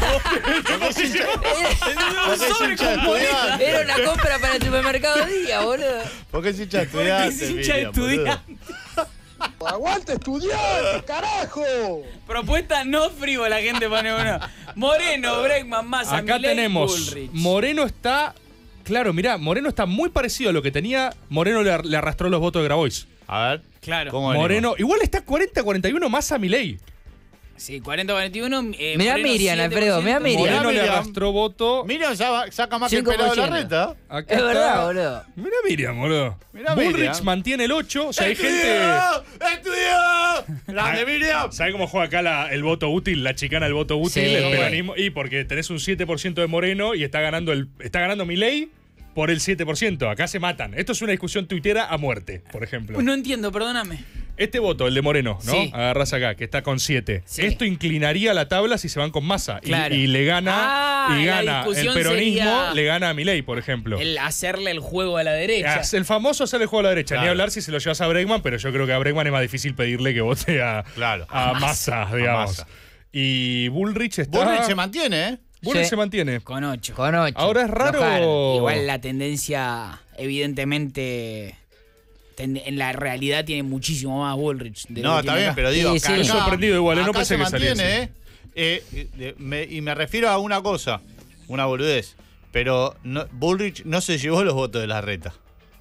Un sobre con moneda. Era una compra para el supermercado día, boludo. ¿Por qué es hincha de Porque es estudiante? hincha de Miriam, boludo? estudiante. ¡Aguante estudiante, carajo! Propuesta no frívola, la gente pone uno. Moreno, Bregman, Massa, Acá Milei, tenemos. Bullrich. Moreno está. Claro, mirá, Moreno está muy parecido a lo que tenía. Moreno le arrastró los votos de Grabois. A ver. Claro. ¿Cómo venimos? Moreno. Igual está 40-41 más a Milei. Sí, 40-41. Mirá Moreno, Miriam, 7%. Alfredo, mirá Miriam. Moreno le Miriam. arrastró voto. Miriam saca más que el 5%. pelado de la reta. Acá Es está. verdad, boludo. Mirá Miriam, boludo. Mirá Bullrich Miriam. mantiene el 8. O sea, hay gente. ¡Estudió! ¡Grande Miriam! ¿Sabes cómo juega acá el voto útil? La chicana del voto útil, Sí. el peronismo. Y porque tenés un 7% de Moreno y está ganando Milei por el 7%. Acá se matan. Esto es una discusión tuitera a muerte, por ejemplo. No entiendo, perdóname. Este voto, el de Moreno, ¿no? Sí. Agarrás acá, que está con 7. Sí. Esto inclinaría la tabla si se van con Massa. Claro. Y le gana, Ah, y la gana el discusión peronismo, sería le gana a Milei, por ejemplo. El hacerle el juego a la derecha. El famoso hacer el juego a la derecha. Claro. Ni hablar si se lo llevas a Bregman, pero yo creo que a Bregman es más difícil pedirle que vote a Massa, digamos. Massa. Y Bullrich está. Bullrich se mantiene, ¿eh? Bullrich Sí. se mantiene. Con 8. Con 8. Ahora es raro. Igual la tendencia, evidentemente, en la realidad tiene muchísimo más Bullrich. de lo No, que está tiene bien, acá. pero digo, Sí, acá, sí. Estoy sorprendido igual, no acá pensé se que saliese. mantiene, y me refiero a una cosa, una boludez. Pero Bullrich no se llevó los votos de la reta.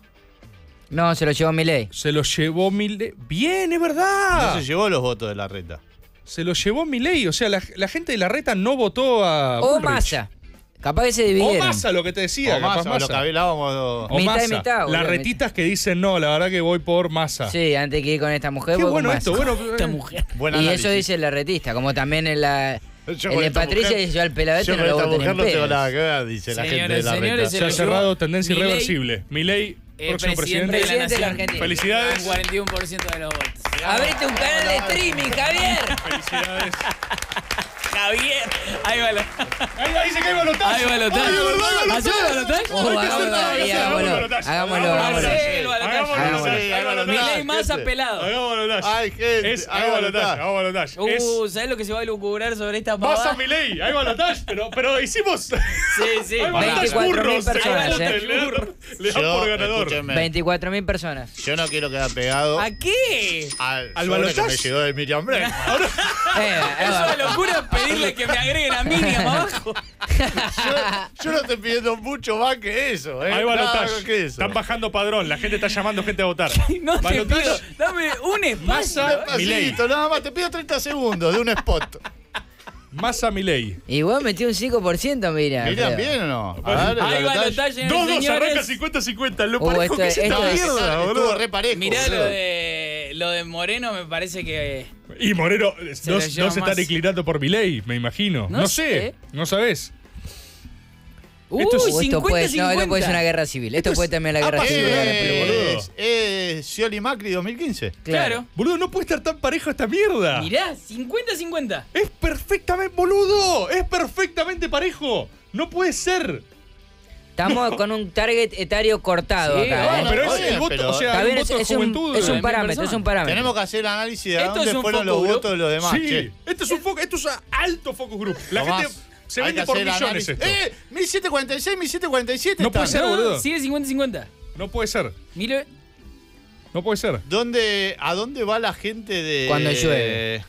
No, se lo llevó Milei. Se lo llevó Milei. Bien, es verdad. No se llevó los votos de la reta. Se lo llevó Milei. O sea, la gente de la reta no votó a O Bullrich. Massa. Capaz que se O dividieron. Massa, lo que te decía. O más, capaz o lo que Massa. hablábamos. O Mitad y Massa. mitad, boludo, Las retitas que dicen, no, la verdad que voy por Massa. Sí, antes que ir con esta mujer, Qué voy bueno con esto. Massa. Bueno, Esta mujer. Buen Y análisis. eso dice la retista, como también en la... Yo El con de esta Patricia mujer- y yo al peladete Yo no con lo esta voto ni mujer en no tengo pedo. nada que ver, dice la gente de la Señores, reta. se se ha lo cerrado llevó tendencia Milei, irreversible. Milei, próximo presidente. Presidente de la Nación. Nación. Felicidades. Con 41% de los votos. Abrite un canal de streaming, Javier. Felicidades. Javier. Ahí va la. Ahí dice que hay balotaje. Ahí va la. ¿Hacemos balotaje? Hagámoslo. Marcelo, Hagámoslo. Milei Massa pelado. Hagamos balotaje. Ay, gente. Es, hay balotaje, hagamos balotaje. Es ¿Sabés lo que se va a lucubrar sobre esta Massa pavada? Milei, hay balotaje, pero hicimos. Sí, sí. Hay balotaje 24.000 burros. personas, Le dan por ganador. Escúcheme, 24.000 personas. yo no quiero quedar pegado ¿A qué? al ¿Al sobre que balotaje? me llegó de Miriam Bregman. Es una locura pedirle que me agreguen a Miriam abajo. Yo no estoy pidiendo mucho más que eso, ¿eh? Hay Nada balotaje. más que eso. Están bajando padrón, la gente está llamando gente a votar. No te Balotaje. pido, dame un espacio. Massa Milei. Despacito, nada más, te pido 30 segundos de un spot. Massa Milei. Y vos metí un 5%, mira. ¿Miriam Alfredo. bien o no? A ver, Ahí el va balotaje. la talla, 2-2, arranca señores. 50-50. Lo parejo esto que es- es esta esto es- mierda, Estuvo boludo. re parejo. Mirá boludo. lo de Moreno, me parece que. Y Moreno, lo no se lleva están más. inclinando por Milei, me imagino. No No sé. sé, no sabés. Uy, Esto es- Esto 50-50. puede ser una guerra civil. Esto puede terminar la guerra civil. boludo. Es Scioli Macri 2015. Claro. Boludo, no puede estar tan parejo esta mierda. Mirá, 50-50. Es perfectamente, boludo. Es perfectamente parejo. No puede ser. Estamos con un target etario cortado Sí, acá. bueno, pero es está bien, el voto, pero- o sea, Está hay bien, un voto de juventud. es un de parámetro, personas. es un parámetro. Tenemos que hacer el análisis de Esto dónde es un fueron los focus group. votos de los demás. Sí, che. esto es un alto focus group. La Tomás, gente se hay vende que por hacer el millones análisis. esto. 1746, 1747. No puede están. ser, boludo. Sigue 50-50. No puede ser. Mire. No puede ser. ¿A dónde va la gente de. Cuando llueve.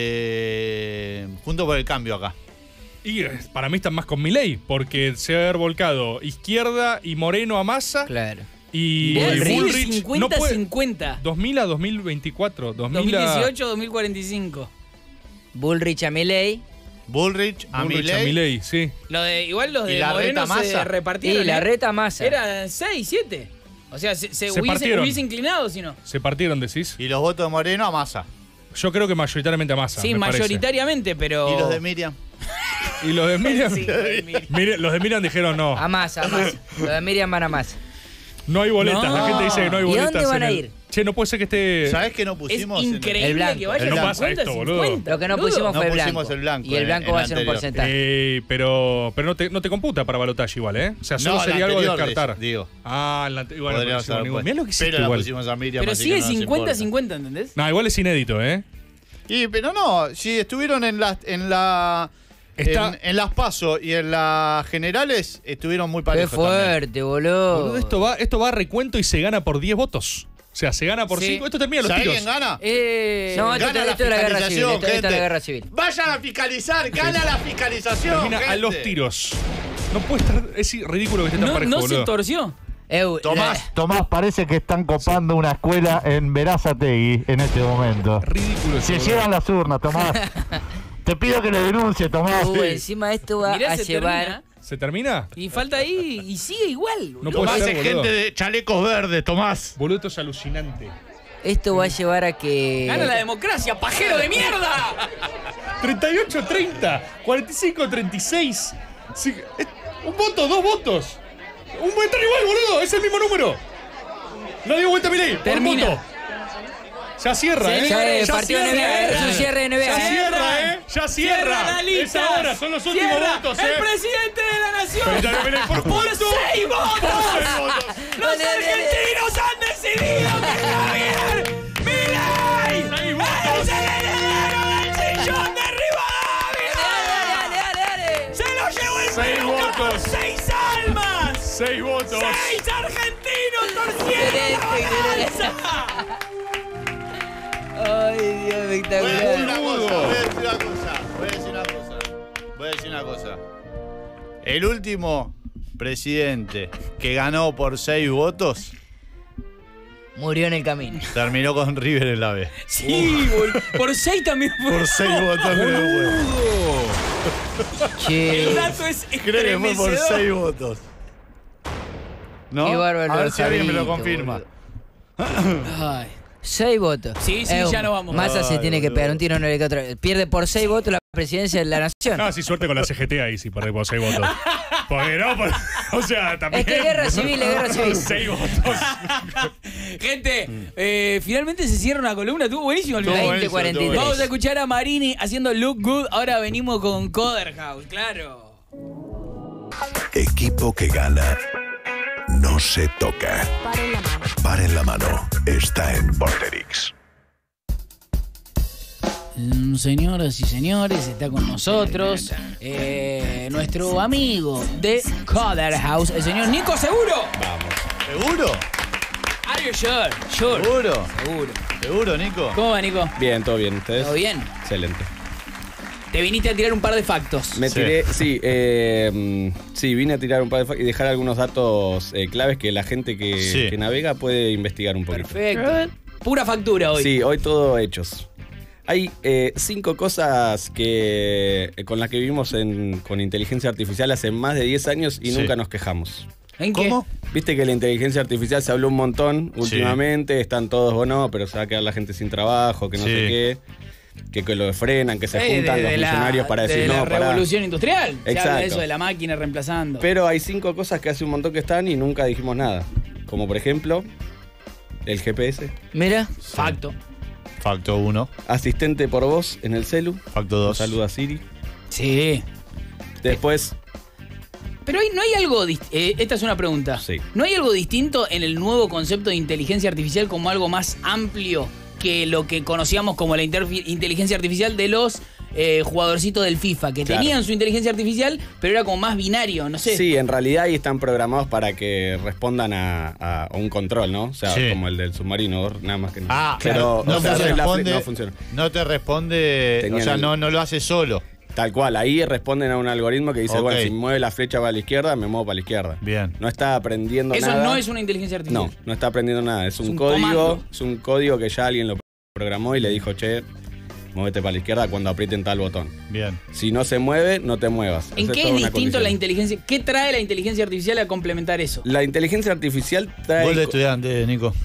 De. Junto por el Cambio acá? Y para mí están más con Milei, porque se va a haber volcado izquierda y Moreno a Massa. Claro. Y Mirá, sigue Bullrich no puede. 50-50. 2000 a 2024. 2000 a 2018-2045. Bullrich a Milei. Bullrich, a Bullrich Milei. a Milei, sí. Igual los ¿Y de la Moreno reta Massa? se repartieron. Y la ¿eh? reta Massa. Era 6, 7. O sea, se partieron. hubiese inclinado si no. Se partieron, decís. Y los votos de Moreno a Massa. Yo creo que mayoritariamente a Massa. Sí, me parece. mayoritariamente, pero. Y los de Miriam. Y los de Miriam. Sí, Miriam. Mire, los de Miriam dijeron no. A Massa, a Massa. Lo de Miriam van a Massa. No hay boletas. No. La gente dice que no hay ¿Y boletas. dónde van en a el- ir? Che, no puede ser que esté. ¿Sabés que no Es pusimos? increíble el blanco. que vaya No 50-50. pasa esto, boludo. Lo que no Boludo. pusimos fue No el blanco. pusimos el blanco Y el en- blanco en va a ser un anterior. porcentaje. Pero no te computa para balotaje igual, ¿eh? O sea, solo No, la sería algo de anterior, descartar. digo. Ah, la anterior. Bueno, Podríamos pero haber puesto. mirá lo que hiciste Pero la igual. pusimos a Miriam. Pero así sigue que no nos importa. 50-50, ¿entendés? No, igual es inédito, ¿eh? Pero no, si estuvieron en Está- en las PASO y en las generales, estuvieron muy Qué parejos también. fuerte, boludo. Boludo, esto va a recuento y se gana por 10 votos. O sea, se gana por 5. Esto termina los ¿Sabés tiros. quién gana? No, esto es la guerra civil. Esto es la guerra civil. Vayan a fiscalizar, gana la fiscalización. Termina a los tiros. No puede estar. Es ridículo que esté tan parejo, No boludo. se torció. Tomás, parece que están copando una escuela en Verazategui en este momento. Ridículo. Se llevan las urnas, Tomás. Te pido que le denuncie, Tomás. Encima esto va Mirá, a se llevar... termina. ¿Se termina? Y falta ahí y sigue igual. No Tomás puede es ser, gente boludo. de chalecos verdes, Tomás. Boludo, esto es alucinante. Esto va a llevar a que... Gana la democracia, pajero de mierda. 38-30, 45-36. Sí, un voto, 2 votos. Un voto igual, boludo. Es el mismo número. No dio vuelta, Milei. Termina. Voto. Ya cierra, Señores, ya partido cierra, NBA, es un cierre de NBA. Ya cierra, Ya cierra. Cierra la lista. Es ahora, son los últimos Cierra. votos, El presidente de la nación. Por 6 votos. Los argentinos han decidido que Javier Milei es el heredero del sillón de Rivadavia. Se lo llevó el 6 Perú por votos. 6 almas. 6 votos. 6 argentinos torciendo la balanza. Ay, Dios, espectacular. Voy a decir una cosa. El último presidente que ganó por 6 votos Murió en el camino. terminó con River en la B. Sí, por 6 también fue. Por 6 votos. Che. El dato es Creo que fue por estremecedor. 6 votos. ¿No? Qué bárbaro, A ver si alguien me lo Javier, confirma. Ay. 6 votos. Sí, ya no vamos. Massa se Ay, tiene que boludo. pegar un tiro en el otro. Pierde por 6 votos la presidencia de la nación. No, sí, suerte con la CGT ahí, si perdés por 6 votos. Porque no, o sea, también. Es que guerra civil, es guerra civil. 6 votos. Gente, finalmente se cierra una columna. Estuvo buenísimo el video. 20:43. Vamos a escuchar a Marini haciendo Look Good. Ahora venimos con Coderhouse, claro. Equipo que gana no se toca. Paren la mano. Está en Vorterix. Señoras y señores, está con nosotros nuestro amigo de Coderhouse, el señor Nico Seguro. ¿Seguro? Are you sure? Sure. ¿Seguro? Seguro. ¿Seguro, Nico? ¿Cómo va, Nico? Bien, todo bien. ¿Ustedes? ¿Todo bien? Excelente. Te viniste a tirar un par de factos. Me tiré, sí, vine a tirar un par de y dejar algunos datos claves que la gente que navega puede investigar un poquito. Perfecto. Pura factura hoy. Sí, hoy todo hechos. Hay 5 cosas con las que vivimos con inteligencia artificial hace más de 10 años y nunca nos quejamos. ¿En qué? ¿Cómo? Viste que la inteligencia artificial se habló un montón últimamente, están todos o no, pero se va a quedar la gente sin trabajo, que no sé qué, que lo frenan, que se juntan los millonarios para decir no, la para. revolución industrial. Se Exacto. habla de eso de la máquina reemplazando. Pero hay 5 cosas que hace un montón que están y nunca dijimos nada. Como por ejemplo, el GPS. Mira. Facto. Facto 1. Asistente por voz en el celu. Facto 2. Saluda a Siri. Sí. Después. Pero no hay algo. Esta es una pregunta. Sí. ¿No hay algo distinto en el nuevo concepto de inteligencia artificial como algo más amplio que lo que conocíamos como la inteligencia artificial de los jugadorcitos del FIFA? Que tenían su inteligencia artificial, pero era como más binario, no sé. Sí, en realidad ahí están programados para que respondan a un control, ¿no? O sea, como el del submarino, nada más que no. Pero no, no funciona. No te responde, o sea, no lo hace solo. Tal cual, ahí responden a un algoritmo que dice, Ok. bueno, si mueve la flecha para la izquierda, me muevo para la izquierda. Bien. No está aprendiendo Eso nada. no es una inteligencia artificial. No está aprendiendo nada. Es un comando. código, es un código que ya alguien lo programó y le dijo, che, muévete para la izquierda cuando aprieten tal botón. Bien. Si no se mueve, no te muevas. ¿En Esa qué es es toda una distinto condición. la inteligencia? ¿Qué trae la inteligencia artificial a complementar eso? La inteligencia artificial trae... Gol de estudiante, Nico.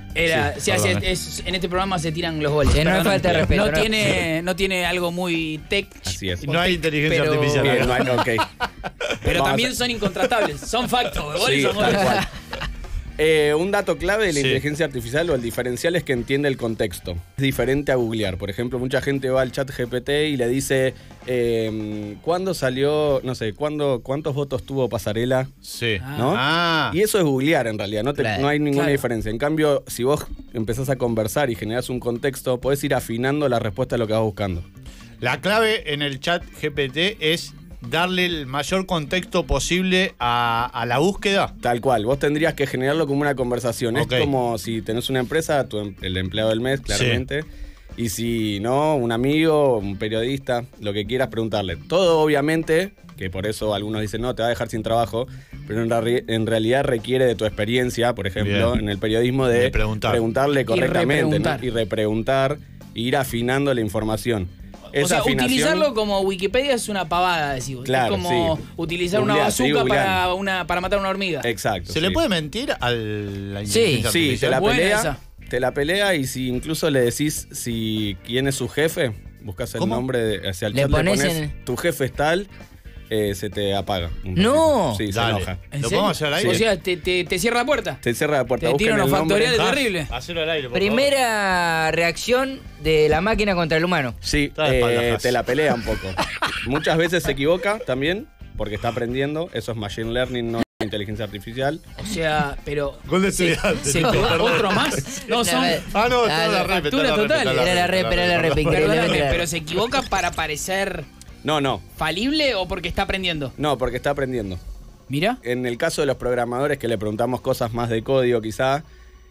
En este programa se tiran los goles. Que no hay Perdón. falta de respeto, No tiene algo muy tech. Así es. No hay inteligencia pero- artificial. Bien, no hay- ok. Pero Vamos también a- son incontratables. Son factos. Goles Sí, son tal goles. cual. Un dato clave de la Sí. inteligencia artificial o el diferencial es que entiende el contexto. Es diferente a googlear. Por ejemplo, mucha gente va al chat GPT y le dice ¿cuándo salió, no sé, cuántos votos tuvo Pasarela? Sí. ¿No? Ah. Y eso es googlear en realidad, Claro. no hay ninguna Claro. diferencia. En cambio, si vos empezás a conversar y generás un contexto, podés ir afinando la respuesta a lo que vas buscando. La clave en el chat GPT es darle el mayor contexto posible a la búsqueda. Tal cual, vos tendrías que generarlo como una conversación. Ok. Es como si tenés una empresa, el empleado del mes, claramente. Y si no, un amigo, un periodista, lo que quieras preguntarle. Todo obviamente, que por eso algunos dicen, no, te va a dejar sin trabajo, pero en realidad requiere de tu experiencia, por ejemplo, Bien. en el periodismo de preguntarle correctamente, ¿no? Y repreguntar, e ir afinando la información. O sea, utilizarlo como Wikipedia es una pavada, decimos. Claro, es como sí. utilizar una Googlear, sí, bazooka para matar una hormiga. Exacto. ¿Se le puede mentir a la inteligencia Sí, artificial? te la pelea y si incluso le decís quién es su jefe, buscas el nombre, hacia el Le chat, pones le pones en- tu jefe es tal, se te apaga. un ¡No! ratito. Sí, se Dale. enoja. ¿En ¿Lo serio? podemos hacer al aire? O sea, te cierra la puerta. Te cierra la puerta. Te tira busquen unos el nombre. factoriales terribles. Hacelo al aire, por Primera reacción de la máquina contra el humano. Sí, Está de espaldas. te la pelea un poco. Muchas veces se equivoca también, porque está aprendiendo. Eso es machine learning, no inteligencia artificial. O sea, pero. Gol de estudiante. ¿Se quedó otro más? No, son. No, está la rep, factura total. Era la rep, Perdóname, increíblemente. pero se equivoca para parecer No. falible o porque está aprendiendo. No, porque está aprendiendo. Mira. En el caso de los programadores que le preguntamos cosas más de código quizá,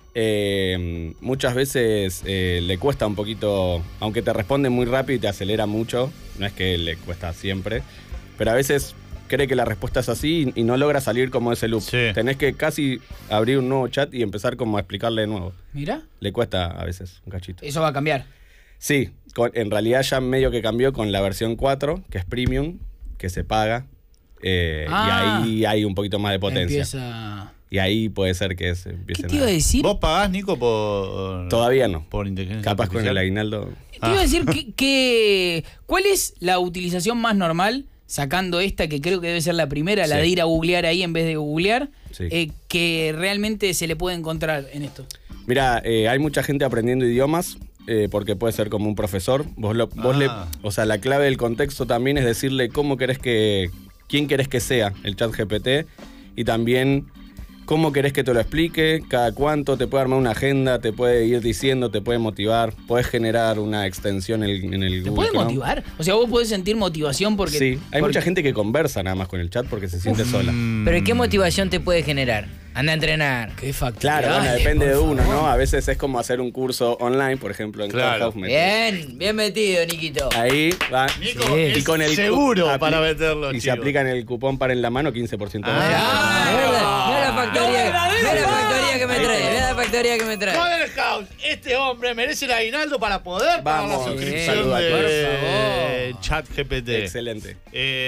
muchas veces le cuesta un poquito, aunque te responde muy rápido y te acelera mucho, no es que le cuesta siempre, pero a veces cree que la respuesta es así y no logra salir como ese loop. Sí. Tenés que casi abrir un nuevo chat y empezar como a explicarle de nuevo. Mira. Le cuesta a veces un cachito. Eso va a cambiar. Sí, en realidad ya medio que cambió con la versión 4, que es premium, que se paga. Y ahí hay un poquito más de potencia. Empieza. Y ahí puede ser que se empiece ¿Qué te iba a decir? ¿Vos pagás, Nico, por...? Todavía no. Por inteligencia Capaz artificial? con el aguinaldo. Te iba a decir ¿cuál es la utilización más normal, sacando esta que creo que debe ser la primera, la Sí. de ir a googlear ahí en vez de googlear, Sí. que realmente se le puede encontrar en esto? Mira, hay mucha gente aprendiendo idiomas, porque puede ser como un profesor. O sea, la clave del contexto también es decirle quién querés que sea el chat GPT y también cómo querés que te lo explique, cada cuánto, te puede armar una agenda, te puede ir diciendo, te puede motivar, puedes generar una extensión en el ¿Te Google puede Chrome. motivar? O sea, vos podés sentir motivación porque... Sí, hay mucha gente que conversa nada más con el chat porque se siente sola. Pero ¿qué motivación te puede generar? Anda a entrenar. Qué factible. Claro, bueno, depende de uno, ¿no? A veces es como hacer un curso online, por ejemplo, en Claro. Clubhouse. Bien metido, Niquito. Ahí va. Nico, Sí. es Y con el seguro apli- para meterlo, Y se chicos. aplican el cupón para en la mano 15% más. Mira la factoría, mira la factoría que me trae, mira la factoría que me trae. Modern House, este hombre merece el aguinaldo para poder pagar la Vamos, suscripción saluda, de por favor. Chat GPT. Excelente.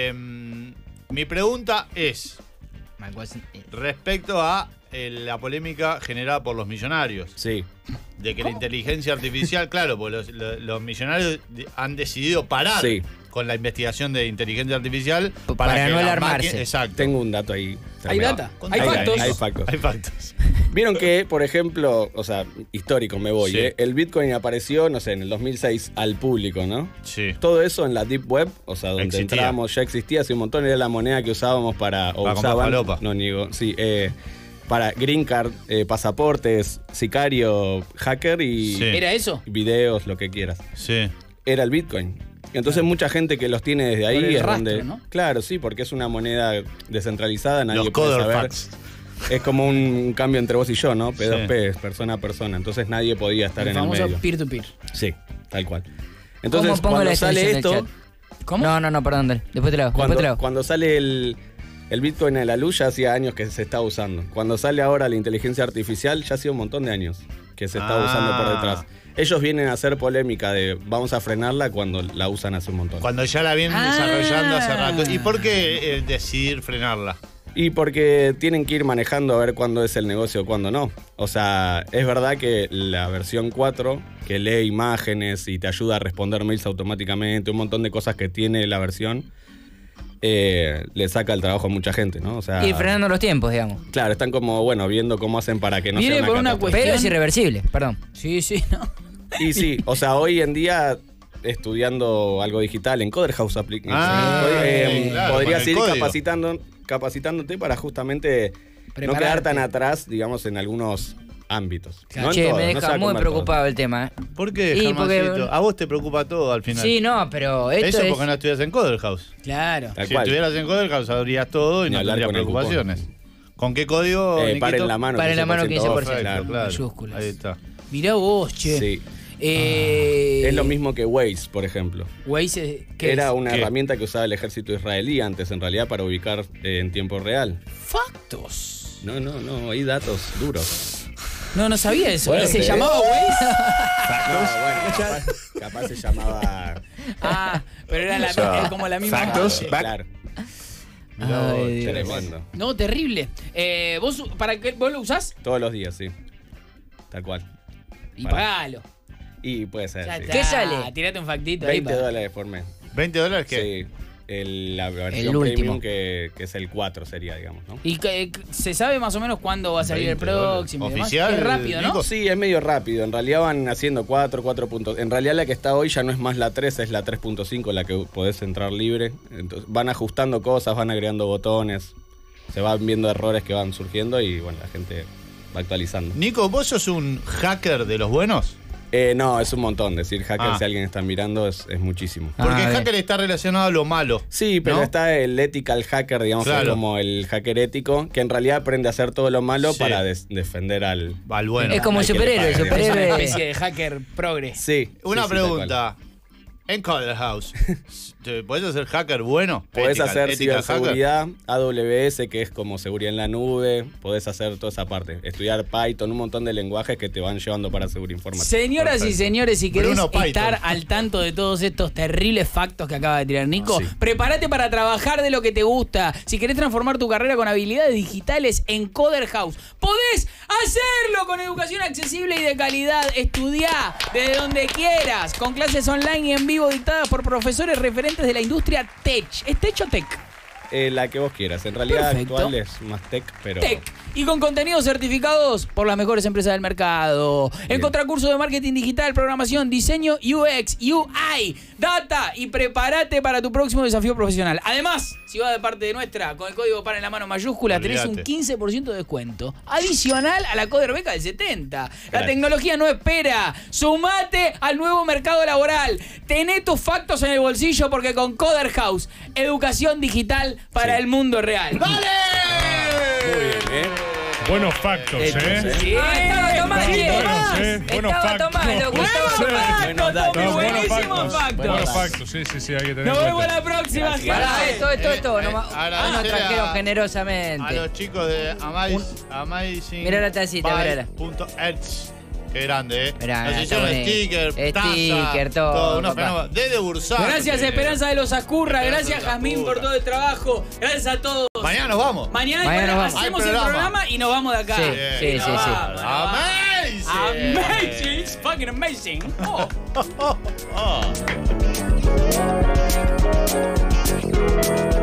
Mi pregunta es respecto a la polémica generada por los millonarios. Sí. De que la inteligencia artificial, claro, pues los millonarios han decidido parar Sí. con la investigación de inteligencia artificial Para que no la alarmarse. máquina- Exacto. Tengo un dato ahí. ¿Hay tremendo. data? ¿Hay factos? Hay factos. Hay factos. Vieron que, por ejemplo, o sea, histórico me voy, Sí. el Bitcoin apareció, no sé, en el 2006 al público, ¿no? Sí. Todo eso en la Deep Web, o sea, donde Existía. entrábamos, ya existía hace un montón, era la moneda que usábamos para comprar usaban, falopa. no niego, sí, para green card, pasaportes, sicario, hacker y Sí. ¿Era eso? videos, lo que quieras. Sí. Era el Bitcoin. Entonces mucha gente que los tiene desde ahí Por el es rastro, donde... ¿no? Claro, sí, porque es una moneda descentralizada, nadie Los puede coder saber. facts. Es como un cambio entre vos y yo, ¿no? P2P, Sí. persona a persona. Entonces nadie podía estar El en el famoso medio. peer-to-peer. Sí, tal cual. Entonces, ¿Cómo pongo la cuando sale extensión del esto, chat? ¿Cómo? No, perdón, dale. Después te la hago. Después te la hago. cuando sale el Bitcoin a la luz, ya hacía años que se está usando. Cuando sale ahora la inteligencia artificial, ya hacía un montón de años que se está usando por detrás. Ellos vienen a hacer polémica de vamos a frenarla cuando la usan hace un montón. Cuando ya la vienen desarrollando hace rato. ¿Y por qué decidir frenarla? Y porque tienen que ir manejando a ver cuándo es el negocio o cuándo no. O sea, es verdad que la versión 4, que lee imágenes y te ayuda a responder mails automáticamente, un montón de cosas que tiene la versión, le saca el trabajo a mucha gente, ¿no? O sea, Y frenando los tiempos, digamos. claro, están como, bueno, viendo cómo hacen para que no Viene sea por una catástrofe. cuestión- Pero es irreversible, perdón. Sí, no. Y sí, o sea, hoy en día estudiando algo digital en Coder House Application, claro, podrías con el ir código. capacitándote para justamente no Prepararte. quedar tan atrás, digamos, en algunos ámbitos. Che, No en todos, me no se deja va a muy comer preocupado el tema. ¿Por qué, Y Germancito? porque- A vos te preocupa todo al final. Sí, no, pero esto Eso es... porque no estudias en Coder House. Claro. Tal Si cual. estuvieras en Coder House sabrías todo y Ni no hablar tendrías con el cupón. preocupaciones. ¿Con qué código, Niquito? Paren la mano. Paren la mano, 15%. Perfecto, Claro. claro. Mayúsculas. Ahí está. Mirá vos, che. Sí. Eh, Es lo mismo que Waze, por ejemplo. Waze, ¿qué Era es? una ¿Qué? herramienta que usaba el ejército israelí antes, en realidad, para ubicar en tiempo real. Factos. No, hay datos duros. No sabía eso. Fuerte, ¿Se ¿eh? llamaba Waze? No, bueno, capaz se llamaba... Ah, pero era como la misma. Sí, claro. Ay, Dios. Tremendo. No, terrible. ¿Vos lo usás? Todos los días, sí. Tal cual. Y Para. pagalo. Y puede ser, Ya sí. está. ¿Qué sale? Tirate un factito ahí. $20 por mes. ¿$20 qué? Sí. La versión último. premium que es el 4 sería, digamos, ¿no? ¿Y se sabe más o menos cuándo va a salir el $20. próximo? y demás? ¿Oficial, Es rápido, ¿no? Nico? Sí, es medio rápido. En realidad van haciendo 4 puntos. En realidad la que está hoy ya no es más la 3, es la 3.5 la que podés entrar libre. Entonces, van ajustando cosas, van agregando botones. Se van viendo errores que van surgiendo y bueno, la gente va actualizando. Nico, ¿vos sos un hacker de los buenos? No, es un montón. Decir hacker, si alguien está mirando, es muchísimo. Porque el hacker está relacionado a lo malo. Sí, pero ¿no? está el ethical hacker, digamos, que es Claro. como el hacker ético, que en realidad aprende a hacer todo lo malo Sí. para defender al bueno. Es como al que le superhéroe, paga, digamos. Es una especie de hacker progre. Sí. Una sí, sí, tal cual. pregunta. En Coder House, ¿podés hacer hacker bueno? Podés Ethical- hacer ethical ciberseguridad, AWS, que es como seguridad en la nube. Podés hacer toda esa parte. Estudiar Python, un montón de lenguajes que te van llevando para seguridad informática. Señoras y Perfecto. señores, si querés Bruno Python. estar al tanto de todos estos terribles factos que acaba de tirar Nico, Sí. prepárate para trabajar de lo que te gusta. Si querés transformar tu carrera con habilidades digitales en Coder House, podés hacerlo con educación accesible y de calidad. Estudiá desde donde quieras, con clases online y en vivo dictadas por profesores referentes de la industria tech. ¿Es tech o tech? La que vos quieras. En realidad Perfecto. actual es más tech, pero... Tech. Y con contenidos certificados por las mejores empresas del mercado. Encontrá cursos de marketing digital, programación, diseño, UX, UI, data y prepárate para tu próximo desafío profesional. Además, si vas de parte de nuestra, con el código PARA en la mano mayúscula, tenés un Olvídate. 15% de descuento. Adicional a la Coder Beca del 70. La Gracias. tecnología no espera. Sumate al nuevo mercado laboral. Tené tus factos en el bolsillo porque con Coder House, educación digital para el mundo real. Muy bien, ¿eh? Buenos factos, ¿eh? Sí. Estaba tomando, Sí. Buenos Estaba factos. tomando, Gustavo. Buenos datos. No, buenos Buenísimo factos. facto. Buenos factos, sí, hay que tener en Nos vemos cuenta. la próxima, Gracias. gente. Pará, Esto, nos agradecerle trajeron a generosamente. los chicos de Amazing. Mirá la tacita, mirala. .edge. Qué grande, ¿eh? Mirá, Nos está hicieron bonito. sticker, Sticker, taza, todo, unos papá. fenómenos. Desde Bursar. Gracias, Esperanza de los Ascurra. Esperanza Gracias, de los Jazmín, por Ascurra. todo el trabajo. Gracias a todos. Mañana nos vamos. Mañana nos vamos. hacemos Hay el programa. programa y nos vamos de acá. Sí, Y sí, nos sí, sí. vamos, nos vamos. Amazing. Amazing. It's fucking amazing. Oh. Oh.